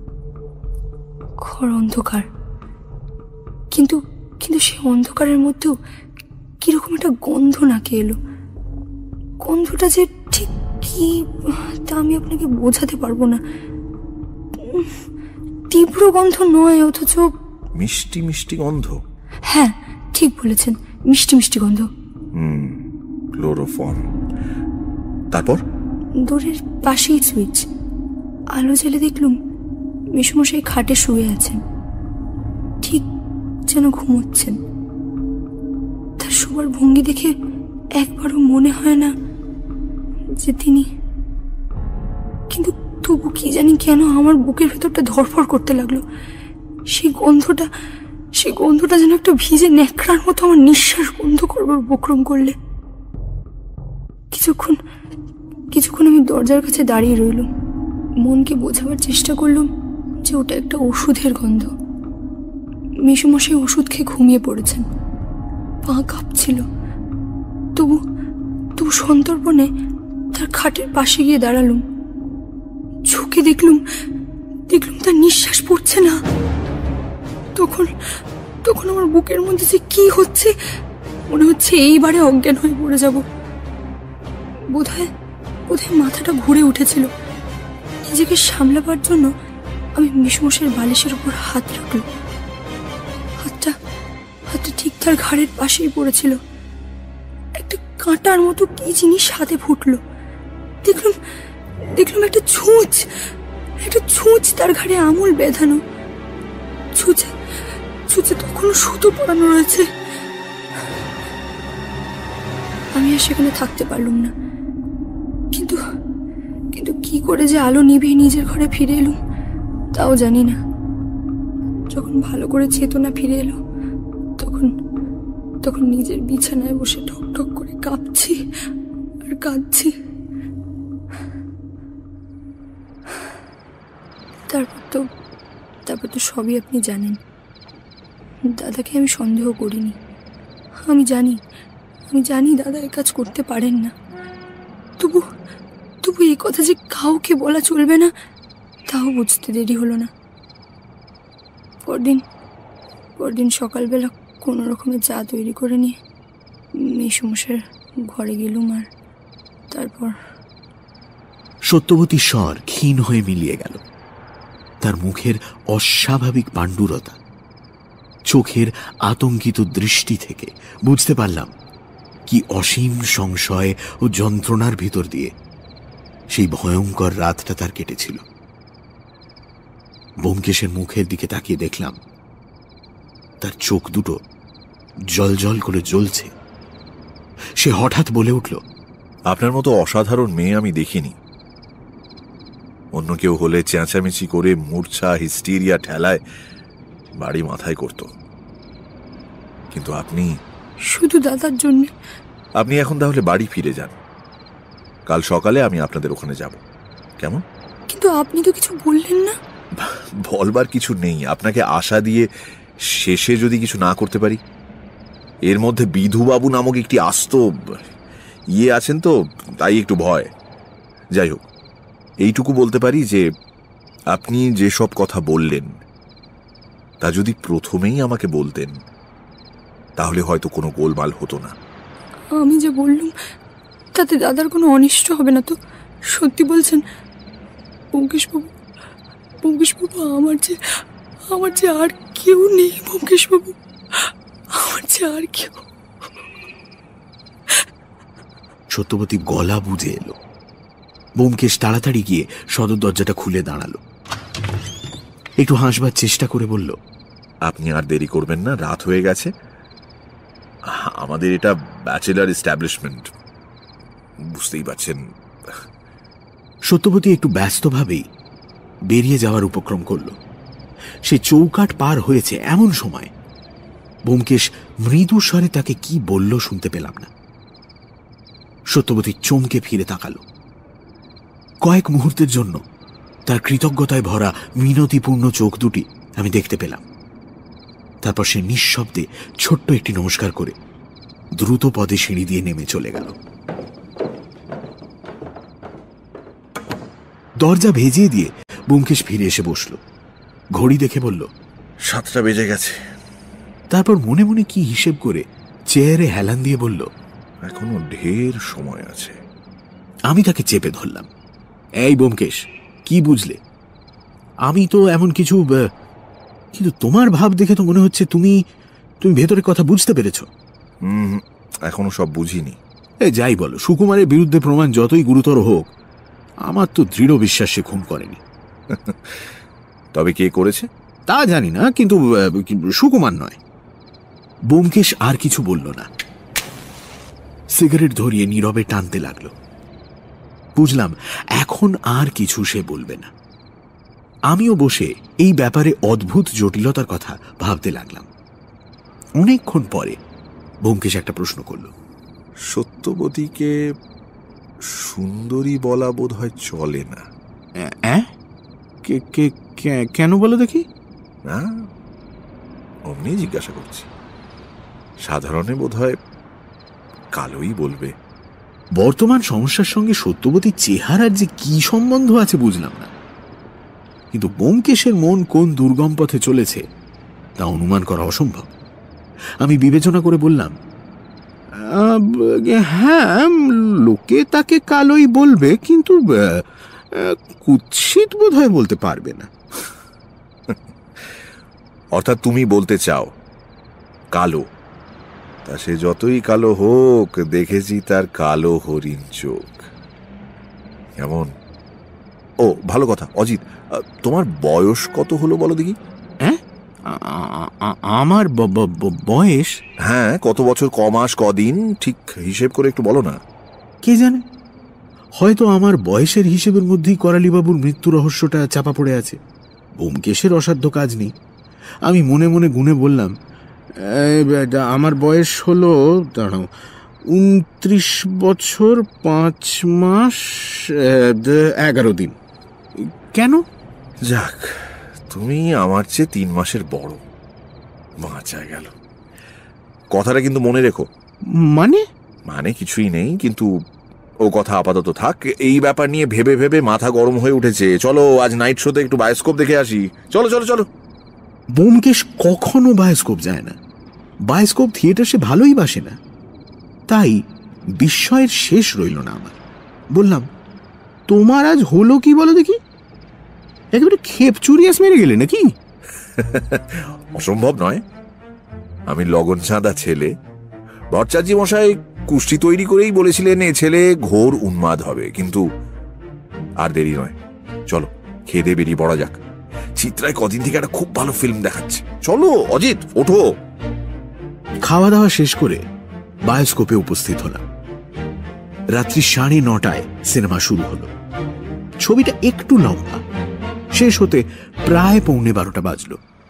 ঘর অন্ধকার, কিন্তু কিন্তু সে অন্ধকারের মধ্যেও কিরকম একটা গন্ধ নাকে এলো। গন্ধটা যে ঠিক কি তা আমি আপনাকে বোঝাতে পারবো না। তীব্র গন্ধ নয়, অথচ মিষ্টি মিষ্টি গন্ধ। হ্যাঁ, ঠিক বলেছেন, মিষ্টি মিষ্টি গন্ধ। হুম, ক্লোরোফর্ম। তারপর দোরের পাশেই সুইচ। আলো জ্বেলে দেখলুম মেসুমশাই খাটে শুয়ে আছেন, ঠিক যেন ঘুমোচ্ছেন। তার শোবার ভঙ্গি দেখে একবারও মনে হয় না যে তিনি, কিন্তু তবু কি জানি কেন আমার বুকের ভেতরটা ধড়ফড় করতে লাগলো। সেই গন্ধটা সেই গন্ধটা যেন একটা ভিজে ন্যাকড়ার মতো আমার নিঃশ্বাস বন্ধ করবার উপক্রম করলে। কিছুক্ষণ কিছুক্ষণ আমি দরজার কাছে দাঁড়িয়ে রইলাম, মনকে বোঝাবার চেষ্টা করলাম যে ওটা একটা ওষুধের গন্ধ। মেসুমশাই ওষুধ খেয়ে ঘুমিয়ে পড়েছেন, পা কাঁপছিল। তবু তবু সন্তর্পণে তার খাটের পাশে গিয়ে দাঁড়ালুম। ঝুঁকে দেখলুম দেখলুম তার নিঃশ্বাস পড়ছে না। তখন তখন আমার বুকের মধ্যে যে কি হচ্ছে, মনে হচ্ছে এইবারে অজ্ঞান হয়ে পড়ে যাব। বোধহয় বোধহয় মাথাটা ঘুরে উঠেছিল। নিজেকে সামলাবার জন্য আমি মেসুমশাইয়ের বালিশের উপর হাত রাখলাম। হাতটা হাতটা ঠিক তার ঘাড়ের পাশেই পড়েছিল। একটা কাঁটার মতো কি জিনিস হাতে ফুটলো। দেখলাম দেখলাম একটা ছুঁচ একটা ছুঁচ তার ঘাড়ে আমূল বেঁধানো। ছুঁচে ছুঁচে তখনও সুতো পরানো রয়েছে। আমি আর সেখানে থাকতে পারলুম না, কিন্তু কি করে যে আলো নিভিয়ে নিজের ঘরে ফিরে এলুম তাও জানি না। যখন ভালো করে চেতনা ফিরে এলো তখন তখন নিজের বিছানায় বসে ঠক ঠক করে কাঁপছি আর কাঁদছি। তারপর তো তারপর তো সবই আপনি জানেন। দাদাকে আমি সন্দেহ করিনি। আমি জানি আমি জানি দাদা এই কাজ করতে পারেন না। তবু তবু এই কথা যে কাউকে বলা চলবে না তাও বুঝতে দেরি হলো না। পরদিন পরদিন সকালবেলা কোনো রকমের চা তৈরি করে নিয়ে মেসমশাইয়ের ঘরে গেলুম। আর তারপর সত্যবতীর স্বর ক্ষীণ হয়ে মিলিয়ে গেল। তার মুখের অস্বাভাবিক পাণ্ডুরতা, চোখের আতঙ্কিত দৃষ্টি থেকে বুঝতে পারলাম কি অসীম সংশয় ও যন্ত্রণার ভিতর দিয়ে সেই ভয়ঙ্কর রাতটা তার কেটেছিল। ব্যোমকেশের মুখের দিকে তাকিয়ে দেখলাম তার চোখ দুটো জলজল করে জ্বলছে। সে হঠাৎ বলে উঠল, আপনার মতো অসাধারণ মেয়ে আমি দেখিনি। অন্য কেউ হলে চেঁচামেচি করে মূর্ছা হিস্টেরিয়া ঠেলায় বাড়ি মাথায় করত, কিন্তু আপনি শুধু দাদার জন্য। আপনি এখন তাহলে বাড়ি ফিরে যান। কাল সকালে আমি আপনাদের ওখানে যাব, কেমন? কিন্তু আপনি তো কিছু বললেন না। বলবার কিছু নেই। আপনাকে আশা দিয়ে শেষে যদি কিছু না করতে পারি। এর মধ্যে বিধুবাবু নামক একটি আস্ত ইয়ে আছেন তো, তাই একটু ভয়। যাই হোক, এইটুকু বলতে পারি যে আপনি যেসব কথা বললেন তা যদি প্রথমেই আমাকে বলতেন তাহলে হয়তো কোনো গোলমাল হতো না। আমি যে বললুম তাতে দাদার কোনো অনিষ্ট হবে না তো? সত্যি বলছেন ব্যোমকেশবাবু? ব্যোমকেশবাবু, আমার যে আমার যে আর কেউ নেই। ব্যোমকেশবাবু, আমার যে আর কেউ। সত্যবতী গলা বুঝে এলো। ব্যোমকেশ তাড়াতাড়ি গিয়ে সদর দরজাটা খুলে দাঁড়ালো। একটু হাসবার চেষ্টা করে বলল, আপনি আর দেরি করবেন না, রাত হয়ে গেছে। আমাদের এটা ব্যাচেলার এস্টাবলিশমেন্ট, বুঝতেই পারছেন। সত্যবতী একটু ব্যস্তভাবেই বেরিয়ে যাওয়ার উপক্রম করল। সে চৌকাঠ পার হয়েছে এমন সময় ব্যোমকেশ মৃদু স্বরে তাকে কি বলল শুনতে পেলাম না। সত্যবতী চমকে ফিরে তাকালো। কয়েক মুহূর্তের জন্য তার কৃতজ্ঞতায় ভরা মিনতিপূর্ণ চোখ দুটি আমি দেখতে পেলাম। তারপর সে নিঃশব্দে ছোট্ট একটি নমস্কার করে দ্রুত পদে সিঁড়ি দিয়ে নেমে চলে গেল। দরজা ভেজিয়ে দিয়ে ব্যোমকেশ ফিরে এসে বসল। ঘড়ি দেখে বলল, সাতটা বেজে গেছে। তারপর মনে মনে কি হিসেব করে চেয়ারে হেলান দিয়ে বলল, এখনো ঢের সময় আছে। আমি তাকে চেপে ধরলাম। এই ব্যোমকেশ, কি বুঝলে? আমি তো এমন কিছু, কিন্তু তোমার ভাব দেখে তো মনে হচ্ছে তুমি তুমি ভেতরের কথা বুঝতে পেরেছ। হুম, এখনো সব বুঝিনি। এ যাই বলো, সুকুমারের বিরুদ্ধে প্রমাণ যতই গুরুতর হোক, আমার তো দৃঢ় বিশ্বাস সে খুন করেনি। তবে কে করেছে তা জানি না, কিন্তু সুকুমার নয়। ব্যোমকেশ আর কিছু বলল না। সিগারেট ধরিয়ে নীরবে টানতে লাগলো। বুঝলাম এখন আর কিছু সে বলবে না। আমিও বসে এই ব্যাপারে অদ্ভুত জটিলতার কথা ভাবতে লাগলাম। অনেকক্ষণ পরে ব্যোমকেশ একটা প্রশ্ন করল, সত্যবতীকে সুন্দরী বলা বোধ হয় চলে না। কেন বলো দেখি? না, অমনি জিজ্ঞাসা করছি। সাধারণে বোধ হয় কালোই বলবে। বর্তমান সমস্যার সঙ্গে সত্যবতীর চেহারার যে কি সম্বন্ধ আছে বুঝলাম না, কিন্তু ব্যোমকেশের মন কোন দুর্গম পথে চলেছে তা অনুমান করা অসম্ভব। আমি বিবেচনা করে বললাম, হ্যাঁ, লোকে তাকে কালোই বলবে, কিন্তু কুৎসিত বোধ হয় বলতে পারবে না। অর্থাৎ তুমি বলতে চাও কালো? তা সে যতই কালো হোক, দেখেছি তার কালো হরিণ চোখ। এমন? ও ভালো কথা। অজিত, তোমার বয়স কত হলো বলো দেখি? হ্যাঁ, আমার বয়স? হ্যাঁ, কত বছর, ক মাস, কদিন, ঠিক হিসেব করে একটু বলো না। কে জানে, হয়তো আমার বয়সের হিসেবের মধ্যেই করালিবাবুর মৃত্যু রহস্যটা চাপা পড়ে আছে। ব্যোমকেশের অসাধ্য কাজ নেই। আমি মনে মনে গুনে বললাম, আমার বয়স হলো দাঁড়াও উনত্রিশ বছর পাঁচ মাস এগারো দিন। কেন? যাক, তুমি আমার চেয়ে তিন মাসের বড়। বাঁচা গেল। কথাটা কিন্তু মনে রেখো। মানে? মানে কিছুই নেই, কিন্তু ও কথা আপাতত থাক। এই ব্যাপার নিয়ে ভেবে ভেবে মাথা গরম হয়ে উঠেছে। চলো আজ নাইট শোতে একটু বায়োস্কোপ দেখে আসি। চলো চলো চলো। ব্যোমকেশ কখনো বায়োস্কোপ যায় না। বায়োস্কোপ থিয়েটার সে ভালোই বাসে না। তাই বিস্ময়ের শেষ রইল না আমার। বললাম, তোমার আজ হলো কি বলো দেখি? একেবারে খেপ চুরিয়াস মেরে গেলে নাকি? অসম্ভব নয়। আমি লগন চাঁদা ছেলে। ভট্টাচার্য মশাই কুষ্টি তৈরি করেই বলেছিলেন এ ছেলে ঘোর উন্মাদ হবে। কিন্তু আর দেরি নয়, চলো খেয়ে দিয়ে বেরিয়ে পড়া যাক। চিত্রায় কদিন থেকে একটা খুব ভালো ফিল্ম দেখাচ্ছে। চলো অজিত, ওঠো। খাওয়া দাওয়া শেষ করে বায়োস্কোপে উপস্থিত হলাম। রাত্রি সাড়ে নটায় সিনেমা শুরু হলো। ছবিটা একটু লম্বা, শেষ হতে প্রায় পৌনে বারোটা বাজল।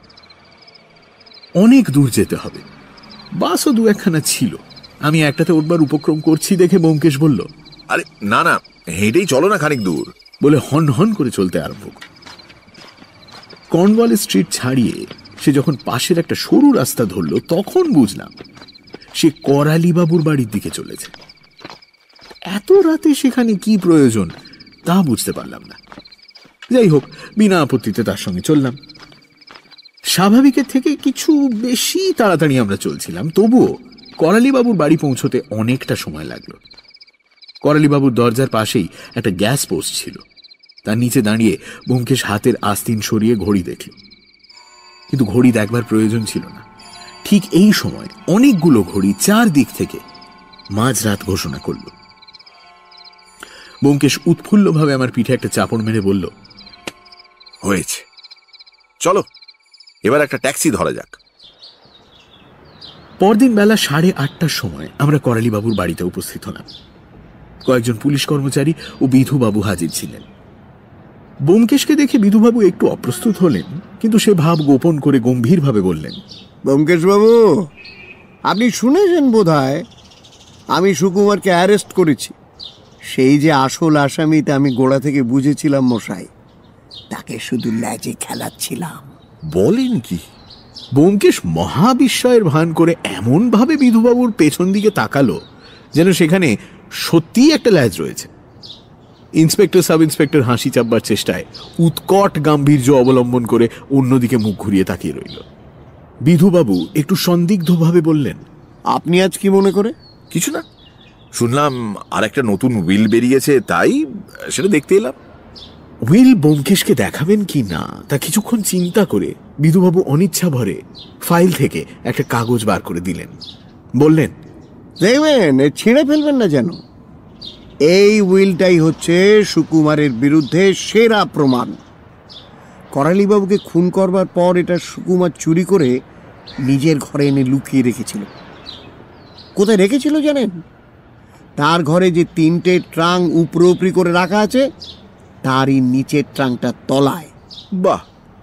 অনেক দূর যেতে হবে। বাসও দু একখানা ছিল। আমি একটাতে উঠবার উপক্রম করছি দেখে ব্যোমকেশ বলল, আরে না না, হেঁটেই চলো না খানিক দূর, বলে হন হন করে চলতে আরম্ভ করল। কর্নওয়াল স্ট্রিট ছাড়িয়ে সে যখন পাশের একটা সরু রাস্তা ধরল, তখন বুঝলাম সে করালিবাবুর বাড়ির দিকে চলেছে। এত রাতে সেখানে কি প্রয়োজন তা বুঝতে পারলাম না। যাই হোক, বিনা আপত্তিতে তার সঙ্গে চললাম। স্বাভাবিকের থেকে কিছু বেশি তাড়াতাড়ি আমরা চলছিলাম, তবুও করালিবাবুর বাড়ি পৌঁছতে অনেকটা সময় লাগলো। করালিবাবুর দরজার পাশেই একটা গ্যাস পোস্ট ছিল। তার নিচে দাঁড়িয়ে ব্যোমকেশ হাতের আস্তিন সরিয়ে ঘড়ি দেখল, কিন্তু ঘড়ি দেখবার প্রয়োজন ছিল না। ঠিক এই সময় অনেকগুলো ঘড়ি চার দিক থেকে মাঝরাত ঘোষণা করল। ব্যোমকেশ উৎফুল্লভাবে আমার পিঠে একটা চাপড় মেরে বলল, হয়েছে, চলো এবার একটা ট্যাক্সি ধরা যাক। পরদিন বেলা সাড়ে আটটার সময় আমরা করালিবাবুর বাড়িতে উপস্থিত হলাম। কয়েকজন পুলিশ কর্মচারী ও বিধুবাবু হাজির ছিলেন। ব্যোমকেশকে দেখে বিধুবাবু একটু অপ্রস্তুত হলেন, কিন্তু সে ভাব গোপন করে গম্ভীরভাবে বললেন, ব্যোমকেশ বাবু, আপনি শুনেছেন বোধহয় আমি সুকুমারকে অ্যারেস্ট করেছি। সেই যে আসল আসামিতে আমি গোড়া থেকে বুঝেছিলাম মশাই, তাকে শুধু ল্যাজে খেলাচ্ছিলাম। বলেন কি? ব্যোমকেশ মহাবিস্ময়ের ভান করে এমন ভাবে বিধুবাবুর পেছন দিকে তাকালো যেন সেখানে সত্যিই একটা ল্যাজ রয়েছে। ইন্সপেক্টর সাব ইন্সপেক্টর হাসি চাপবার চেষ্টায় উৎকট গাম্ভীর্য অবলম্বন করে অন্যদিকে মুখ ঘুরিয়ে তাকিয়ে রইল। বিধুবাবু একটু সন্দিগ্ধভাবে বললেন, আপনি আজ কি মনে করে? কিছু না, শুনলাম আর একটা নতুন উইল বেরিয়েছে, তাই সেটা দেখতে এলাম। উইল ব্যোমকেশকে দেখাবেন কি না তা কিছুক্ষণ চিন্তা করে বিধুবাবু অনিচ্ছা ভরে ফাইল থেকে একটা কাগজ বার করে দিলেন। বললেন, দেখবেন ছিঁড়ে ফেলবেন না যেন। এই উইলটাই হচ্ছে সুকুমারের বিরুদ্ধে সেরা প্রমাণ। করালিবাবুকে খুন করবার পর এটা সুকুমার চুরি করে নিজের ঘরে এনে লুকিয়ে রেখেছিল। কোথায় রেখেছিল জানেন? তার ঘরে যে তিনটে ট্রাং উপরে উপরি করে রাখা আছে, তারই নিচের ট্রাংটা তলায়। বাহ,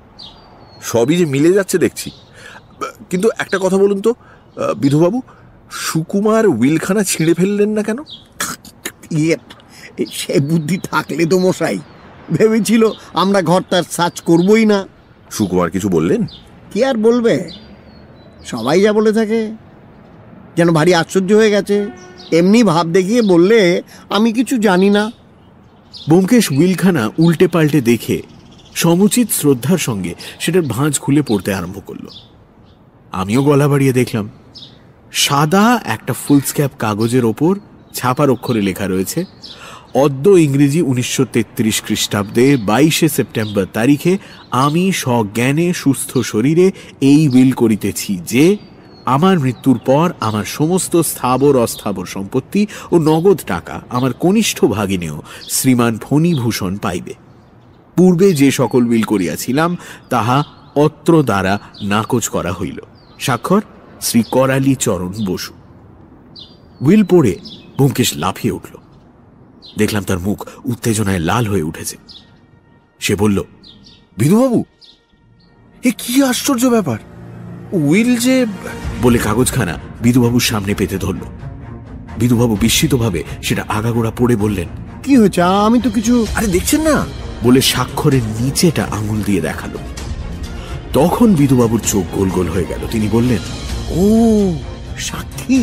সবই যে মিলে যাচ্ছে দেখছি। কিন্তু একটা কথা বলুন তো বিধুবাবু, সুকুমার উইলখানা ছিঁড়ে ফেললেন না কেন? ইয়ে, সে বুদ্ধি থাকলে তো মশাই ভেবেছিল আমরা ঘরটার সার্চ করবই না। সুকুমার কিছু বললেন? কি আর বলবে, সবাই যা বলে থাকে, যেন ভারী আশ্চর্য হয়ে গেছে। এমনি ভাব দেখিয়ে বললে আমি কিছু জানি না। ব্যোমকেশ উইলখানা উল্টে পাল্টে দেখে সমুচিত শ্রদ্ধার সঙ্গে সেটার ভাঁজ খুলে পড়তে আরম্ভ করল। আমিও গলা বাড়িয়ে দেখলাম। সাদা একটা ফুলস্ক্যাপ কাগজের ওপর ছাপার অক্ষরে লেখা রয়েছে, অদ্য ইংরেজি উনিশশো তেত্রিশ খ্রিস্টাব্দে বাইশে সেপ্টেম্বর তারিখে আমি সজ্ঞানে সুস্থ শরীরে এই উইল করিতেছি যে আমার মৃত্যুর পর আমার সমস্ত স্থাবর অস্থাবর সম্পত্তি ও নগদ টাকা আমার কনিষ্ঠ ভাগিনেও শ্রীমান ফণীভূষণ পাইবে। পূর্বে যে সকল উইল করিয়াছিলাম তাহা অত্র দ্বারা নাকচ করা হইল। স্বাক্ষর শ্রী করালী চরণ বসু। উইল পড়ে ব্যোমকেশ লাফিয়ে উঠল। দেখলাম তার মুখ উত্তেজনায় লাল হয়ে উঠেছে। সে বলল, বিধুবাবু, এ কি আশ্চর্য ব্যাপার! উইল যে... বলে কাগজখানা বিধুবাবুর সামনে পেতে ধরল। বিধুবাবু বিস্মিতভাবে সেটা আগাগোড়া পড়ে বললেন, কি হয়েছে? আমি তো কিছু... আরে দেখছেন না, বলে স্বাক্ষরের নিচেটা আঙুল দিয়ে দেখালো। তখন বিধুবাবুর চোখ গোল গোল হয়ে গেল। তিনি বললেন, ও সাক্ষী।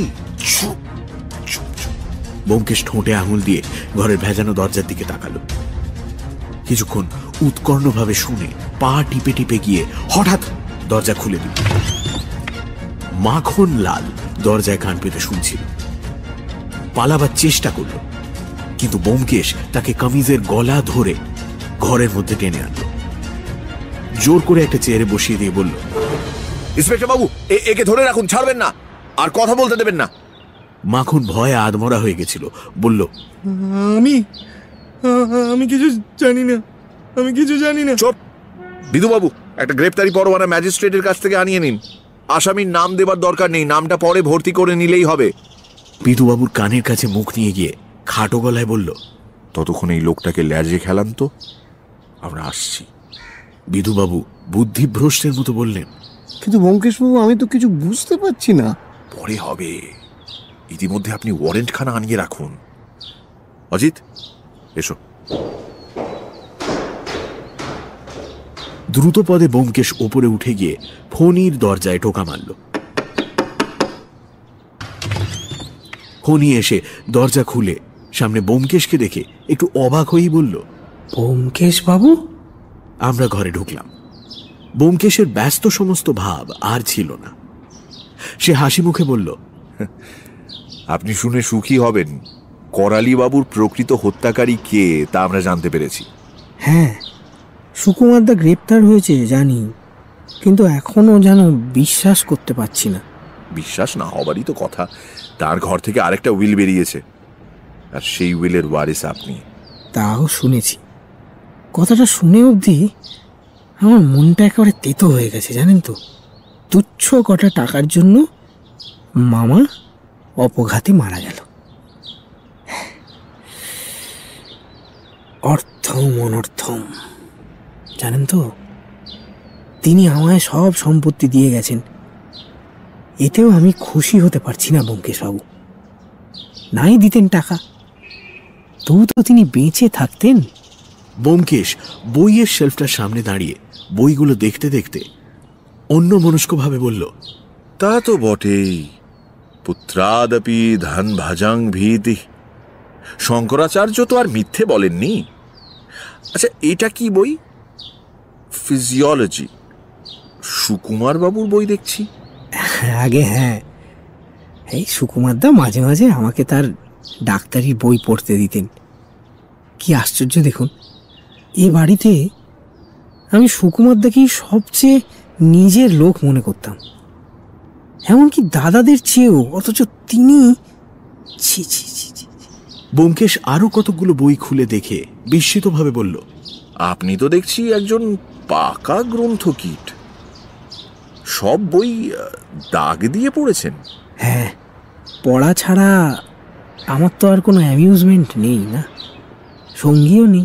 ব্যোমকেশ ঠোঁটে আঙুল দিয়ে ঘরের ভেজানো দরজার দিকে তাকালো। কিছুক্ষণ উৎকর্ণভাবে শুনে পা টিপে টিপে গিয়ে হঠাৎ দরজা খুলে দিল। মাখন লাল দরজায় কান পেতে শুনছিল। পালাবার চেষ্টা করল, কিন্তু ব্যোমকেশ তাকে কামিজের গলা ধরে ঘরের মধ্যে টেনে আনলো। জোর করে একটা চেয়ারে বসিয়ে দিয়ে বলল, ইন্সপেক্টর বাবু, একে ধরে রাখুন, ছাড়বেন না, আর কথা বলতে দেবেন না। মাখন ভয়ে আধমরা হয়ে গেছিল। বলল, আমি আমি কিছু জানি না, আমি কিছু জানি না। চুপ! বিধুবাবু, একটা গ্রেপ্তারি পরোয়ানা ম্যাজিস্ট্রেটের কাছ থেকে আনিয়ে নিন। আসামির নাম দেবার দরকার নেই, নামটা পরে ভর্তি করে নিলেই হবে। বিধুবাবুর কানের কাছে মুখ নিয়ে গিয়ে খাটো গলায় বলল, ততক্ষণ এই লোকটাকে ল্যাজে খেলান তো, আমরা আসছি। বিধুবাবু বুদ্ধিভ্রষ্টের মতো বললেন, কিন্তু ব্যোমকেশবাবু, আমি তো কিছু বুঝতে পারছি না। পরে হবে, ইতিমধ্যে আপনি ওয়ারেন্টখানা আনিয়ে রাখুন। অজিত, এসো। দ্রুত পদে ব্যোমকেশ ওপরে উঠে গিয়ে ফণির দরজায় টোকা মারল। ফণি এসে দরজা খুলে সামনে ব্যোমকেশকে দেখে একটু অবাক হয়েই বলল, ব্যোমকেশ বাবু। আমরা ঘরে ঢুকলাম। ব্যোমকেশের ব্যস্ত সমস্ত ভাব আর ছিল না। সে হাসি মুখে বলল, আপনি শুনে সুখী হবেন, করালি বাবুর প্রকৃত হত্যাকারী কে তা আমরা জানতে পেরেছি। হ্যাঁ, সুকুমারদা গ্রেপ্তার হয়েছে জানি, কিন্তু এখনো যেন বিশ্বাস করতে পারছি না। বিশ্বাস না হবারই তো কথা। তার ঘর থেকে আরেকটা উইল বেরিয়েছে, আর সেই উইলের ওয়ারিস আপনি। তাও শুনেছি। কথাটা শুনে অবধি আমার মনটা একেবারে তেতো হয়ে গেছে, জানেন তো। তুচ্ছ কটা টাকার জন্য মামা অপঘাতে মারা গেল। অর্থম অনর্থম, জানেন তো। তিনি আমায় সব সম্পত্তি দিয়ে গেছেন, এতেও আমি খুশি হতে পারছি না ব্যোমকেশবাবু। নাই দিতেন টাকা, তবু তো তিনি বেঁচে থাকতেন। ব্যোমকেশ বইয়ের শেলফটার সামনে দাঁড়িয়ে বইগুলো দেখতে দেখতে অন্য মনস্কভাবে বলল, তা তো বটেই। পুত্রাদপি ধন ভাজাং ভীতি। শঙ্করাচার্য তো আর মিথ্যে বলেননি। আচ্ছা, এটা কি বই? ফিজিওলজি। সুকুমার বাবুর বই দেখছি। আগে হ্যাঁ, এই সুকুমারদা মাঝে মাঝে আমাকে তার ডাক্তারি বই পড়তে দিতেন। কি আশ্চর্য দেখুন, এ বাড়িতে আমি সুকুমারদাকেই সবচেয়ে নিজের লোক মনে করতাম, এমনকি দাদাদের চেয়েও, অথচ তিনি... ছি ছি ছি ছি। ব্যোমকেশ আরো কতগুলো বই খুলে দেখে বিস্মিতভাবে বলল, আপনি তো দেখছি একজন পাকা গ্রন্থকীট। সব বই দাগ দিয়ে পড়েছেন। হ্যাঁ, পড়া ছাড়া আমার তো আর কোনো অ্যামিউজমেন্ট নেই না, সঙ্গীও নেই।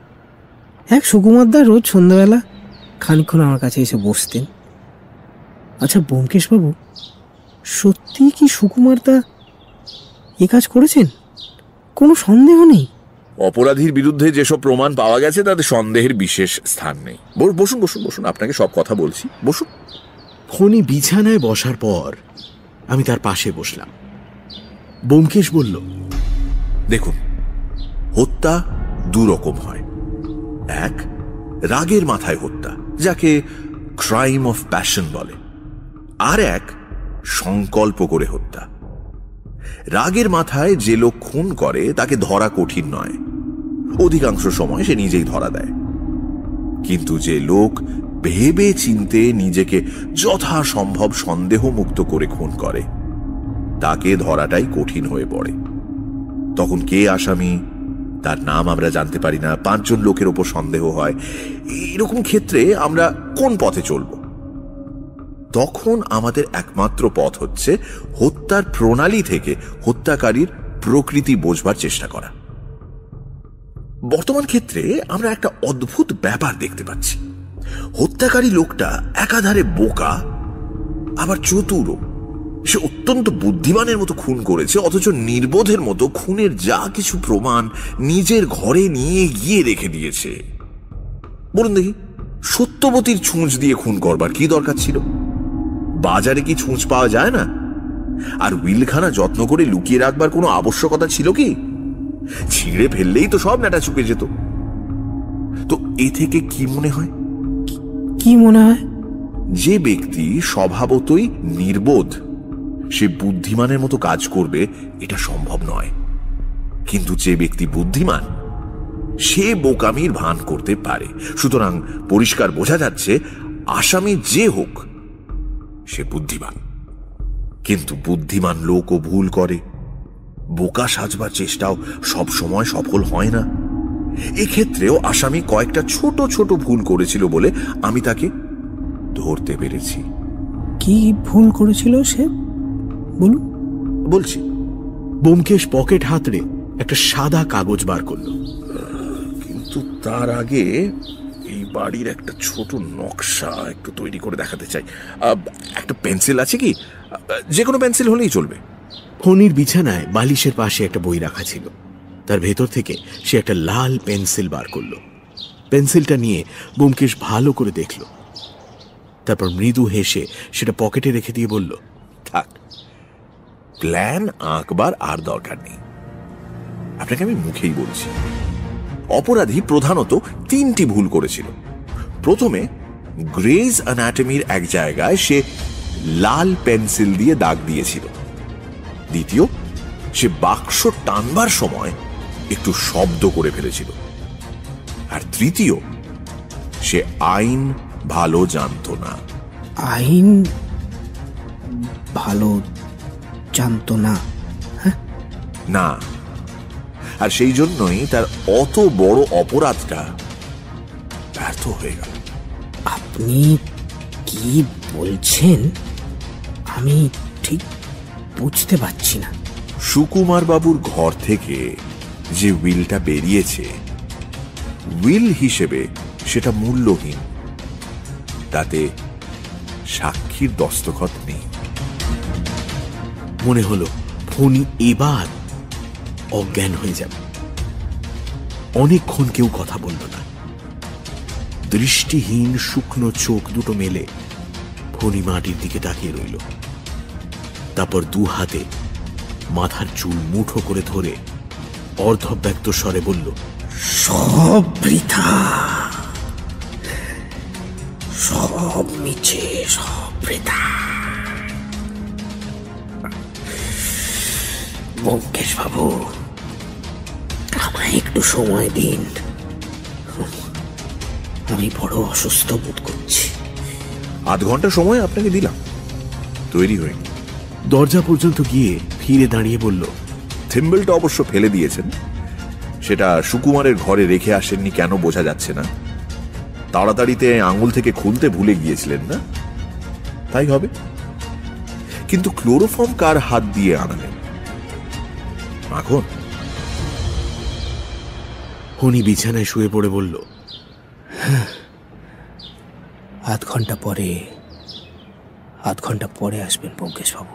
এক সুকুমারদা রোজ সন্ধ্যাবেলা খানিকক্ষণ আমার কাছে এসে বসতেন। আচ্ছা ব্যোমকেশবাবু, সত্যি কি সুকুমারদা এ কাজ করেছেন? কোনো সন্দেহ নেই? অপরাধীর বিরুদ্ধে যেসব প্রমাণ পাওয়া গেছে তাতে সন্দেহের বিশেষ স্থান নেই। বসুন বসুন বসুন, আপনাকে সব কথা বলছি, বসুন। ফণি বিছানায় বসার পর আমি তার পাশে বসলাম। ব্যোমকেশ বলল, দেখুন, হত্যা দু রকম হয়। এক, রাগের মাথায় হত্যা, যাকে ক্রাইম অফ প্যাশন বলে। আর এক, সংকল্প করে হত্যা। রাগের মাথায় যে লোক খুন করে তাকে ধরা কঠিন নয়, অধিকাংশ সময় সে নিজেই ধরা দেয়। কিন্তু যে লোক ভেবে চিনতে নিজেকে যথাসম্ভব সন্দেহ মুক্ত করে খুন করে, তাকে ধরাটাই কঠিন হয়ে পড়ে। তখন কে আসামি তার নাম আমরা জানতে পারি না, পাঁচজন লোকের ওপর সন্দেহ হয়। এরকম ক্ষেত্রে আমরা কোন পথে চলব? তখন আমাদের একমাত্র পথ হচ্ছে হত্যার প্রণালী থেকে হত্যাকারীর প্রকৃতি বোঝবার চেষ্টা করা। বর্তমান ক্ষেত্রে আমরা একটা অদ্ভুত ব্যাপার দেখতে পাচ্ছি। হত্যাকারী লোকটা একাধারে বোকা আবার চতুরও। সে অত্যন্ত বুদ্ধিমানের মতো খুন করেছে, অথচ নির্বোধের মতো খুনের যা কিছু প্রমাণ নিজের ঘরে নিয়ে গিয়ে রেখে দিয়েছে। বলুন দেখি, সত্যবতীর ছুঁচ দিয়ে খুন করবার কি দরকার ছিল? বাজারে কি ছুঁচ পাওয়া যায় না? আর উইলখানা যত্ন করে লুকিয়ে রাখবার কোনো আবশ্যকতা ছিল কি? ছিঁড়ে ফেললেই তো সব নাটা চুকে যেত। তো এ থেকে কি মনে হয়? কি মনে হয়? যে ব্যক্তি স্বভাবতই নির্বোধ সে বুদ্ধিমানের মতো কাজ করবে এটা সম্ভব নয়। কিন্তু যে ব্যক্তি বুদ্ধিমান সে বোকামির ভান করতে পারে। সুতরাং পরিষ্কার বোঝা যাচ্ছে আসামি যে হোক সে বুদ্ধিমান। কিন্তু বুদ্ধিমান লোকও ভুল করে। বোকা সাজবার চেষ্টাও সব সময় সফল হয় না। এক্ষেত্রেও আসামি কয়েকটা ছোট ছোট ভুল করেছিল বলে আমি তাকে ধরতে পেরেছি। কি ভুল করেছিল সে বলুন? বলছি। ব্যোমকেশ পকেট হাতড়ে একটা সাদা কাগজ বার করল। কিন্তু তার আগে এই বাড়ির একটা ছোট নকশা একটু তৈরি করে দেখাতে চাই। একটা পেন্সিল আছে কি? যে কোনো পেন্সিল হলেই চলবে। ফণির বিছানায় বালিশের পাশে একটা বই রাখা ছিল। তার ভেতর থেকে সে একটা লাল পেন্সিল বার করল। পেন্সিলটা নিয়ে ব্যোমকেশ ভালো করে দেখল, তারপর মৃদু হেসে সেটা পকেটে রেখে দিয়ে বলল, থাক, প্ল্যান আঁকবার আর দরকার নেই। আপনাকে আমি মুখেই বলছি, অপরাধী প্রধানত তিনটি ভুল করেছিল। প্রথমে গ্রেজ অ্যানাটমির এক জায়গায় সে লাল পেন্সিল দিয়ে দাগ দিয়েছিল। দ্বিতীয়, সে বাক্স টানবার সময় একটু শব্দ করে ফেলেছিল। আর তৃতীয়, সে আইন ভালো জানতো না। আইন ভালো জানতো না? না, আর সেই জন্যই তার অত বড় অপরাধটা ব্যর্থ হয়ে গেল। আপনি কি বলছেন আমি ঠিক বুঝতে পারছি না। সুকুমার বাবুর ঘর থেকে যে উইলটা বেরিয়েছে, উইল হিসেবে সেটা মূল্যহীন। তাতে সাক্ষীর দস্তখত নেই। মনে হলো ফণি এবার অজ্ঞান হয়ে যাবে। অনেকক্ষণ কেউ কথা বলল না। দৃষ্টিহীন শুকনো চোখ দুটো মেলে ফণি মাটির দিকে তাকিয়ে রইল। তারপর দু হাতে মাথার চুল মুঠো করে ধরে অর্ধব্যক্ত স্বরে বলল, সব বৃথা, সব মিছে, সব বৃথা। ব্যোমকেশ বাবু, আমায় একটু সময় দিন। আমি বড় অসুস্থ বোধ করছি। আধ ঘন্টা সময় আপনাকে দিলাম, তৈরি হয়নি। দরজা পর্যন্ত গিয়ে ফিরে দাঁড়িয়ে বলল, থিম্বলটা অবশ্য ফেলে দিয়েছেন। সেটা সুকুমারের ঘরে রেখে আসেননি কেন বোঝা যাচ্ছে না। তাড়াতাড়িতে আঙুল থেকে খুলতে ভুলে গিয়েছিলেন না, তাই হবে। কিন্তু ক্লোরোফর্ম কার হাত দিয়ে আনালেন? মাখন। ফণি বিছানায় শুয়ে পড়ে বলল, আধ ঘন্টা পরে আধ ঘন্টা পরে আসবেন ব্যোমকেশ বাবু।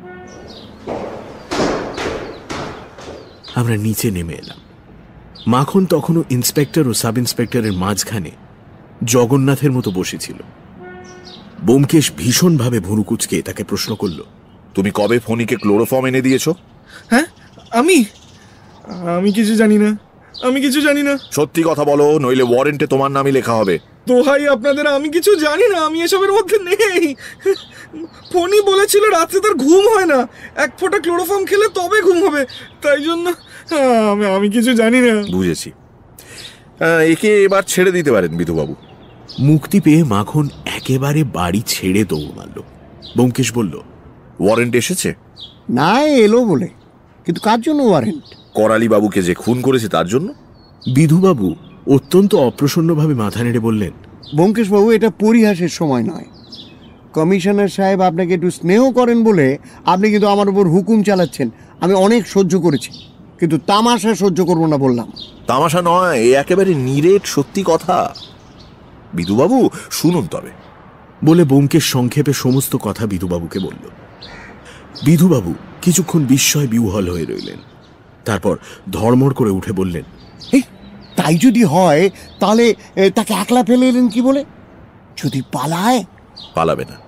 আমরা নিচে নেমে এলাম। মাখন তখনও ইন্সপেক্টর ও সাব ইন্সপেক্টরের মাঝখানে জগন্নাথের মতো বসেছিল। ব্যোমকেশ ভীষণভাবে ভুরু কুঁচকে তাকে প্রশ্ন করল, তুমি কবে ফণিকে ক্লোরোফর্ম এনে দিয়েছ? হ্যাঁ, আমি আমি কিছু জানি না, আমি কিছু জানি না। সত্যি কথা বলো, নইলে ওয়ারেন্টে তোমার নামই লেখা হবে। দোহাই আপনাদের, আমি কিছু জানি না, আমি এসবের মধ্যে নেই। ফণি বলেছিল রাত্রে তার ঘুম হয় না, এক ফোঁটা ক্লোরোফর্ম খেলে তবে ঘুম হবে, তাই জন্য আমি আমি কিছু জানি না। বুঝেছি, একে এবার ছেড়ে দিতে পারেন বিধুবাবু। মুক্তি পেয়ে মাখন একেবারে বাড়ি ছেড়ে দৌড় মারল। ব্যোমকেশ বলল, ওয়ারেন্ট এসেছে? না, এলো বলে, কিন্তু কার জন্য ওয়ারেন্ট? করালি বাবুকে যে খুন করেছে তার জন্য। বিধুবাবু অত্যন্ত অপ্রসন্নভাবে মাথা নেড়ে বললেন, ব্যোমকেশ বাবু, এটা পরিহাসের সময় নয়। কমিশনার সাহেব আপনাকে একটু স্নেহ করেন বলে আপনি কিন্তু আমার উপর হুকুম চালাচ্ছেন। আমি অনেক সহ্য করেছি, কিন্তু তামাশা সহ্য করবো না বললাম। তামাশা নয়, এ একেবারে নিরেট সত্যি কথা। বিধুবাবু শুনুন তবে, বলে ব্যোমকেশ সংক্ষেপে সমস্ত কথা বিধুবাবুকে বলল। বিধুবাবু কিছুক্ষণ বিস্ময় বিহ্বল হয়ে রইলেন, তারপর ধর্মড় করে উঠে বললেন, এই তাই যদি হয় তাহলে তাকে একলা ফেলে এলেন কি বলে? যদি পালায়? পালাবে না,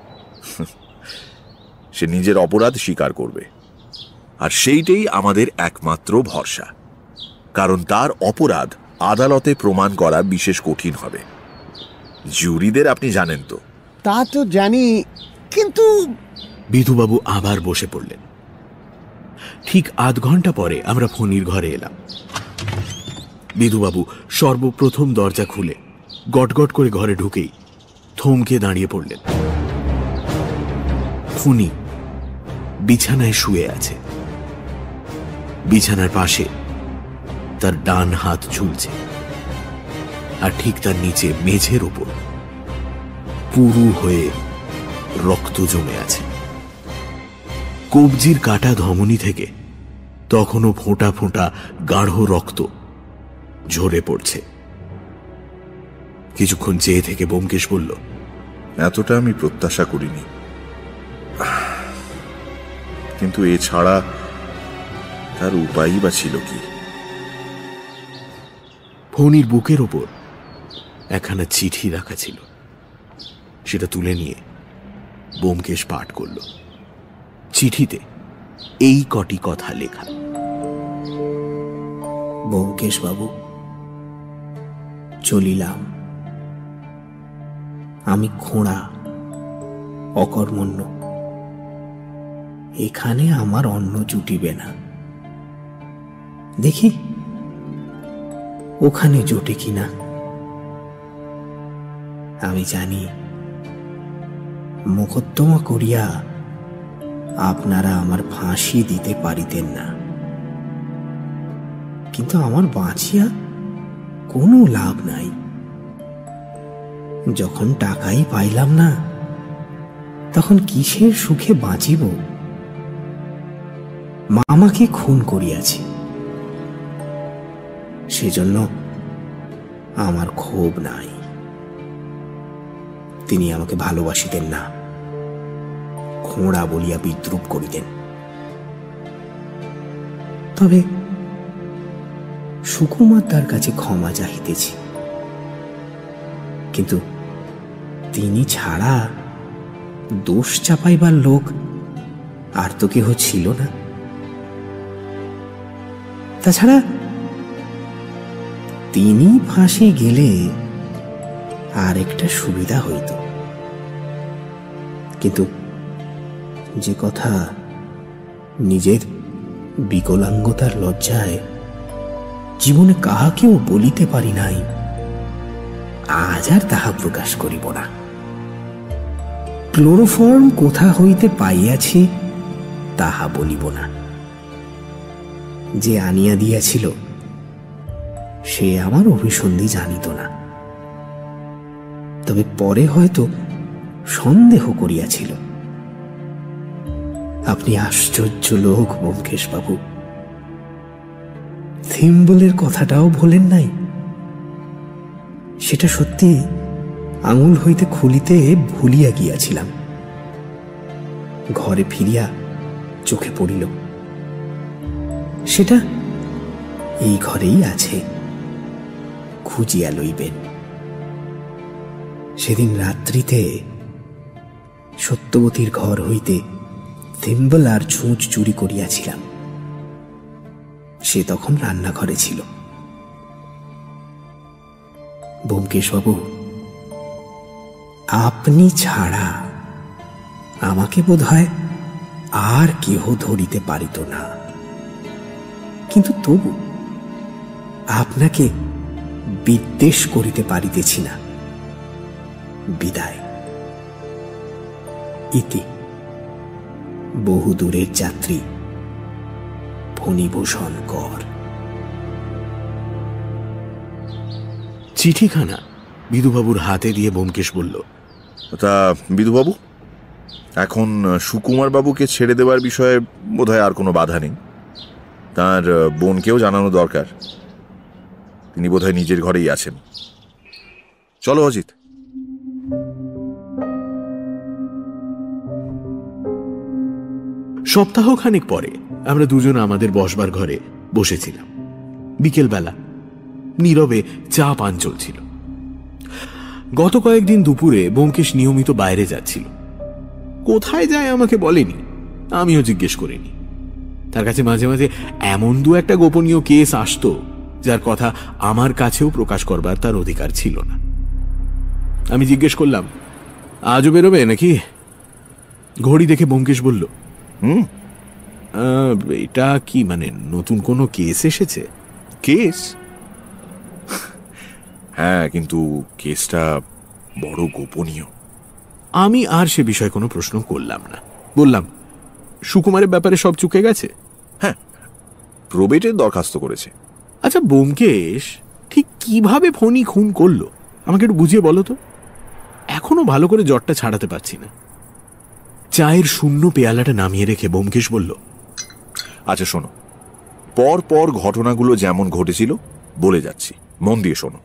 সে নিজের অপরাধ স্বীকার করবে, আর সেইটাই আমাদের একমাত্র ভরসা। কারণ তার অপরাধ আদালতে প্রমাণ করা বিশেষ কঠিন হবে। জুরিদের আপনি জানেন তো। তা তো জানি, কিন্তু বিধুবাবু আবার বসে পড়লেন। ঠিক আধ ঘন্টা পরে আমরা ফণির ঘরে এলাম। বিধুবাবু সর্বপ্রথম দরজা খুলে গটগট করে ঘরে ঢুকেই থমকে দাঁড়িয়ে পড়লেন। ফণি বিছানায় শুয়ে আছে। বিছানার পাশে তার ডান হাত ঝুলছে, আর ঠিক তার নিচে মেঝের উপর পুরু হয়ে রক্ত জমে আছে। কবজির কাটা ধমনী থেকে তখনও ফোঁটা ফোঁটা গাঢ় রক্ত ঝরে পড়ছে। কিছুক্ষণ চেয়ে থেকে ব্যোমকেশ বলল, এতটা আমি প্রত্যাশা করিনি, কিন্তু এছাড়া তার উপায়ই বা ছিল কি? ফণির বুকের ওপর একখানা চিঠি রাখা ছিল, সেটা তুলে নিয়ে ব্যোমকেশ পাঠ করল। চিঠিতে এই কটি কথা লেখা। ব্যোমকেশ বাবু, চলিলাম। আমি খোঁড়া, অকর্মণ্য। এখানে আমার অন্ন জুটিবে না। দেখি ওখানে জোটে কিনা। আমি জানি মোকদ্দমা করিয়া আপনারা আমার ফাঁসি দিতে পারিতেন না, কিন্তু আমার বাঁচিয়া কোনো লাভ নাই। যখন টাকাই পাইলাম না, তখন কিসের সুখে বাঁচিব? মামাকে খুন করিয়াছে, সেজন্য আমার ক্ষোভ নাই। তিনি আমাকে ভালোবাসিতেন না, খোঁড়া বলিয়া বিদ্রুপ করিতেন। তবে সুকুমার তার কাছে ক্ষমা চাহিতেছি, কিন্তু তিনি ছাড়া দোষ চাপাইবার লোক আর তো কেহ ছিল না। তাছাড়া তিনি ফাঁসি গেলে আর একটা সুবিধা হইত, কিন্তু যে কথা নিজের বিকলাঙ্গতার লজ্জায় জীবনে কাহাকেও বলিতে পারি নাই, আজ আর তাহা প্রকাশ করিব না। ক্লোরোফর্ম কোথা হইতে পাইয়াছি তাহা বলিব না। যে আনিয়া দিয়াছিল সে আমার অভিসন্ধি জানিত না, তবে পরে হয়তো সন্দেহ করিয়াছিল। আপনি আশ্চর্য লোক ব্যোমকেশ বাবু, থিম্বলের কথাটাও ভোলেন নাই। সেটা সত্যি আঙুল হইতে খুলিতে ভুলিয়া গিয়াছিলাম। ঘরে ফিরিয়া চোখে পড়িল, সেটা এই ঘরেই আছে, খুঁজিয়া লইবেন। সেদিন রাত্রিতে সত্যবতীর ঘর হইতে থিম্বল আর ছুঁচ চুরি করিয়াছিলাম। সে তখন রান্নাঘরে ছিল। ব্যোমকেশ বাবু, আপনি ছাড়া আমাকে বোধ হয় আর কেহ ধরিতে পারিত না, কিন্তু তবু আপনাকে বিদ্বেষ করিতে পারিতেছি না। বিদায়। ইতি বহু দূরের যাত্রী ফণিভূষণ কর। চিঠিখানা বিধুবাবুর হাতে দিয়ে ব্যোমকেশ বলল, তা বিধুবাবু, এখন সুকুমার বাবুকে ছেড়ে দেওয়ার বিষয়ে বোধহয় আর কোনো বাধা নেই। তার বোনকেও জানানো দরকার। তিনি বোধহয় নিজের ঘরেই আছেন। চলো অজিত। সপ্তাহখানেক পরে আমরা দুজন আমাদের বসবার ঘরে বসেছিলাম। বিকেলবেলা নীরবে চা পান চলছিল। গত কয়েকদিন দুপুরে ব্যোমকেশ নিয়মিত বাইরে যাচ্ছিল। কোথায় যায় আমাকে বলেনি, আমিও জিজ্ঞেস করিনি। তার কাছে মাঝে মাঝে এমন দু একটা গোপনীয় কেস আসতো যার কথা আমার কাছেও প্রকাশ করবার তার অধিকার ছিল না। আমি জিজ্ঞেস করলাম, আজও বেরোবে নাকি? ঘড়ি দেখে ব্যোমকেশ বলল, হুম এটা কি মানে নতুন কোনো কেস এসেছে? কেস? হ্যাঁ, কিন্তু কেসটা বড় গোপনীয়। আমি আর সে বিষয়ে কোনো প্রশ্ন করলাম না। বললাম, সুকুমারের ব্যাপারে সব চুকে গেছে? হ্যাঁ, প্রবেটের দরখাস্ত করেছে। আচ্ছা, ব্যোমকেশ ঠিক কিভাবে ফণি খুন করলো আমাকে একটু বুঝিয়ে বলো তো। এখনো ভালো করে জ্বরটা ছাড়াতে পারছি না। চায়ের শূন্য পেয়ালাটা নামিয়ে রেখে ব্যোমকেশ বলল, আচ্ছা শোনো, পর পর ঘটনাগুলো যেমন ঘটেছিল বলে যাচ্ছি, মন দিয়ে শোনো।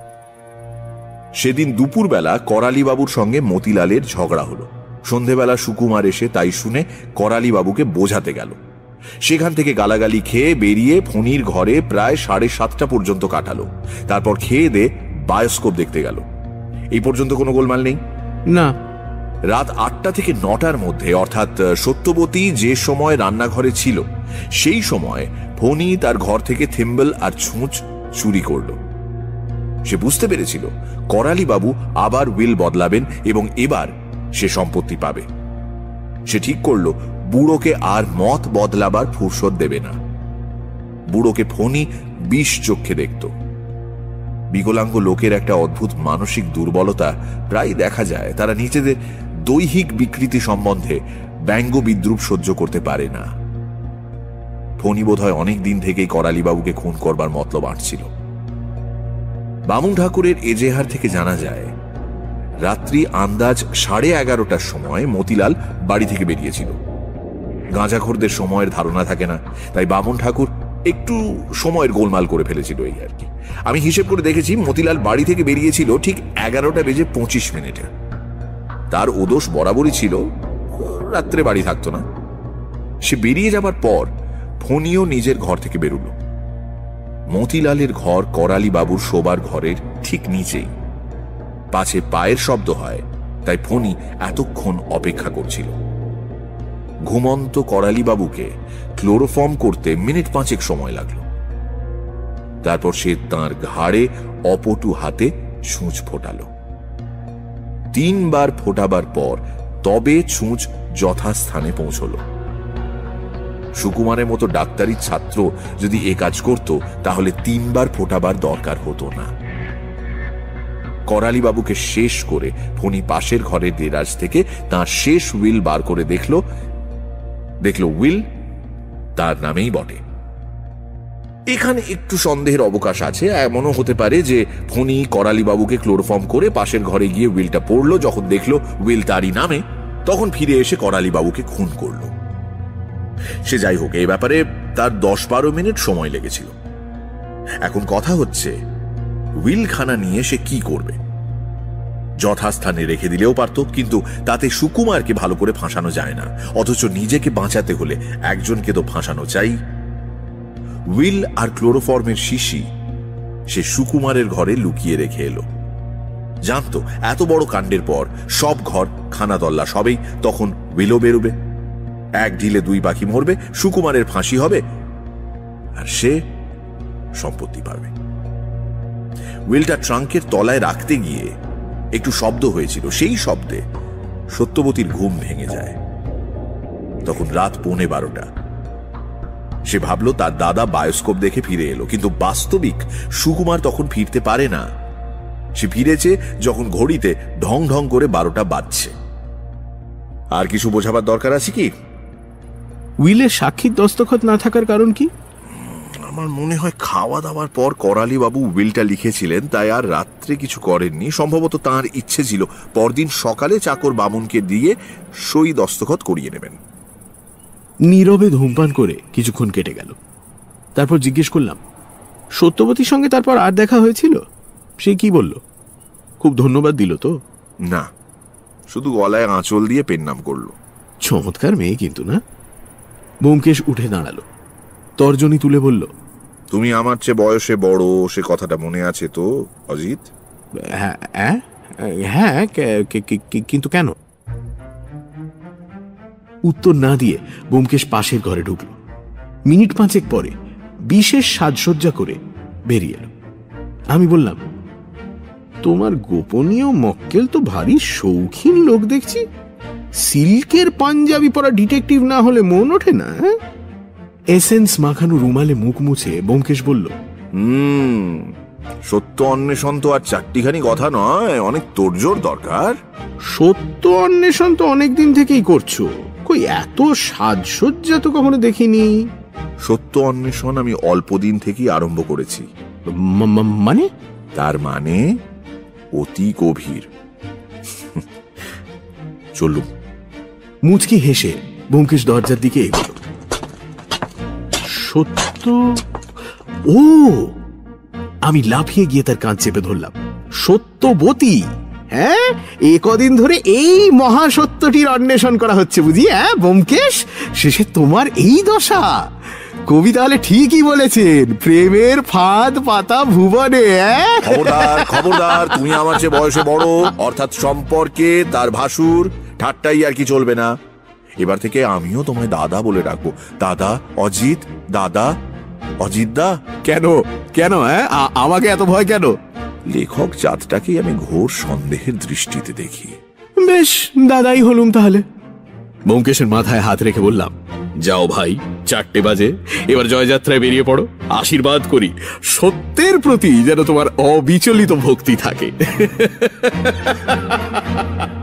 সেদিন দুপুরবেলা করালি বাবুর সঙ্গে মতিলালের ঝগড়া হলো। সন্ধেবেলা সুকুমার এসে তাই শুনে করালি বাবুকে বোঝাতে গেল। সেখান থেকে গালাগালি খেয়ে বেরিয়ে ফণির ঘরে প্রায় সাড়ে সাতটা পর্যন্ত কাটালো। তারপর খেয়ে দে বায়োস্কোপ দেখতে গেল। এই পর্যন্ত কোনো গোলমাল নেই? না। রাত আটটা থেকে নটার মধ্যে, অর্থাৎ সত্যবতী যে সময় রান্নাঘরে ছিল সেই সময় ফণি তার ঘর থেকে থিম্বল আর ছুঁচ চুরি করল। সে বুঝতে পেরেছিল করালি বাবু আবার উইল বদলাবেন এবং এবার সে সম্পত্তি পাবে। সে ঠিক করলো বুড়োকে আর মত বদলাবার ফুরসত দেবে না। বুড়োকে ফণি বিষ চক্ষে দেখত। বিকলাঙ্গ লোকের একটা অদ্ভুত মানসিক দুর্বলতা প্রায় দেখা যায়। তারা নিজেদের দৈহিক বিকৃতি সম্বন্ধে ব্যঙ্গ বিদ্রুপ সহ্য করতে পারে না। ফণি বোধহয় অনেক দিন থেকেই করালি বাবুকে খুন করবার মতলব আঁটছিল। বামুন ঠাকুরের এজেহার থেকে জানা যায় রাত্রি আন্দাজ সাড়ে এগারোটার সময় মতিলাল বাড়ি থেকে বেরিয়েছিল। গাঁজাখোরদের সময়ের ধারণা থাকে না, তাই বামুন ঠাকুর একটু সময়ের গোলমাল করে ফেলেছিল এই আর কি। আমি হিসেব করে দেখেছি মতিলাল বাড়ি থেকে বেরিয়েছিল ঠিক এগারোটা বেজে পঁচিশ মিনিটে। তার ওদোষ বরাবরই ছিল, রাত্রে বাড়ি থাকতো না। সে বেরিয়ে যাবার পর ফণিও নিজের ঘর থেকে বেরোল। মতিলালের ঘর করালি বাবুর শোবার ঘরের ঠিক নিচেই। পাছে পায়ের শব্দ হয়, তাই ফণি এতক্ষণ অপেক্ষা করছিল। ঘুমন্ত করালি বাবুকে ক্লোরোফর্ম করতে মিনিট পাঁচেক সময় লাগলো। তারপর সে তাঁর ঘাড়ে অপটু হাতে ছুঁচ ফোটালো। তিনবার ফোটাবার পর তবে ছুঁচ যথাস্থানে পৌঁছল। সুকুমারের মতো ডাক্তারি ছাত্র যদি এ কাজ করত তাহলে তিনবার ফোটাবার দরকার হতো না। করালি বাবুকে শেষ করে ফণি পাশের ঘরের দেরাজ থেকে তার শেষ উইল বার করে দেখল দেখল উইল তার নামেই বটে। এখানে একটু সন্দেহের অবকাশ আছে। এমনও হতে পারে যে ফণি করালি বাবুকে ক্লোরোফর্ম করে পাশের ঘরে গিয়ে উইলটা পড়লো। যখন দেখলো উইল তারই নামে, তখন ফিরে এসে করালি বাবুকে খুন করল। সে যাই হোক, এই ব্যাপারে তার দশ বারো মিনিট সময় লেগেছিল। এখন কথা হচ্ছে উইলখানা নিয়ে সে কি করবে। যথাস্থানে রেখে দিলেও পারত, কিন্তু তাতে সুকুমারকে ভালো করে ফাঁসানো যায় না। অথচ নিজেকে বাঁচাতে হলে একজনকে তো ফাঁসানো চাই। উইল আর ক্লোরোফর্মের শিশি সে সুকুমারের ঘরে লুকিয়ে রেখে এলো। জানতো এত বড় কাণ্ডের পর সব ঘর খানাতল্লা সবেই, তখন উইলও বেরোবে। এক ঢিলে দুই পাখি মরবে, সুকুমারের ফাঁসি হবে আর সে সম্পত্তি পাবে। উইলটা ট্রাঙ্কের তলায় রাখতে গিয়ে একটু শব্দ হয়েছিল। সেই শব্দে সত্যবতীর ঘুম ভেঙে যায়। তখন রাত পৌনে বারোটা। সে ভাবল তার দাদা বায়োস্কোপ দেখে ফিরে এলো, কিন্তু বাস্তবিক সুকুমার তখন ফিরতে পারে না। সে ফিরেছে যখন ঘড়িতে ঢং ঢং করে বারোটা বাজছে। আর কিছু বোঝাবার দরকার আছে কি? উইলের সাক্ষীর দস্তখত না থাকার কারণ কি? আমার মনে হয় খাওয়া দাওয়ার পর করালি বাবু উইলটা লিখেছিলেন, তাই আর রাত্রে কিছু করেননি। সম্ভবত তাঁর ইচ্ছে ছিল পরদিন সকালে চাকর বামুনকে দিয়ে সই দস্তখত করিয়ে নেবেন। নীরবে ধূমপান করে কিছুক্ষণ কেটে গেল। তারপর জিজ্ঞেস করলাম, সত্যবতীর সঙ্গে তারপর আর দেখা হয়েছিল? সে কি বলল? খুব ধন্যবাদ দিল তো? না, শুধু গলায় আঁচল দিয়ে পেন নাম করলো। চমৎকার মেয়ে কিন্তু, না? ব্যোমকেশ উঠে দাঁড়ালো, তর্জনী তুলে বলল, তুমি আমার চেয়ে বয়সে বড়, সে কথাটা মনে আছে তো অজিত? হ্যাঁ হ্যাঁ, কিন্তু কেন? উত্তর না দিয়ে ব্যোমকেশ পাশের ঘরে ঢুকল। মিনিট পাঁচেক পরে বিশেষ সাজসজ্জা করে বেরিয়ে এলো। আমি বললাম, তোমার গোপনীয় মক্কেল তো ভারী শৌখিন লোক দেখছি। সিল্কের পাঞ্জাবি পরা ডিটেকটিভ না হলে মন ওঠে না। এসেন্স মাখানো রুমালে মুখ মুছে ব্যোমকেশ বলল, হুম সত্য অন্বেষণ তো আর চারটিখানি কথা নয়, অনেক তোড়জোড় দরকার। সত্য অন্বেষণ তো অনেকদিন থেকেই করছো, কই এত সাজসজ্জা তো কখনো দেখিনি। সত্য অন্বেষণ আমি অল্প দিন থেকেই আরম্ভ করেছি। মানে? তার মানে অতি গভীর। চলুন। মুচকি হেসে ব্যোমকেশ দরজার দিকে এগোল। সত্য? ও! আমি লাফিয়ে গিয়ে তার কাঁধ চেপে ধরলাম। সত্যবতী? হ্যাঁ, এ কদিন ধরে এই মহাসত্যটির অন্বেষণ করা হচ্ছে বুঝি? হ্যাঁ ব্যোমকেশ, শেষে তোমার এই দশা। কবি তাহলে ঠিকই বলেছেন, প্রেমের ফাঁদ পাতা ভুবনে। খবরদার খবরদার, তুমি আমার চেয়ে বয়সে বড়, অর্থাৎ সম্পর্কে তার ভাসুর ঠাট্টাই আর কি চলবে না। এবার থেকে আমিও তোমায় দাদা বলে ডাকবো। দাদা অজিত, দাদা অজিত দা। কেন কেন হ্যাঁ আমাকে এত ভয় কেন? লেখক চাঁদটাকেই আমি ঘোর সন্দেহের দৃষ্টিতে দেখি। বেশ, দাদাই হলুম তাহলে। ব্যোমকেশের মাথায় হাত রেখে বললাম, যাও ভাই, চারটে বাজে, এবার জয়যাত্রায় বেরিয়ে পড়ো। আশীর্বাদ করি সত্যের প্রতি যেন তোমার অবিচলিত ভক্তি থাকে।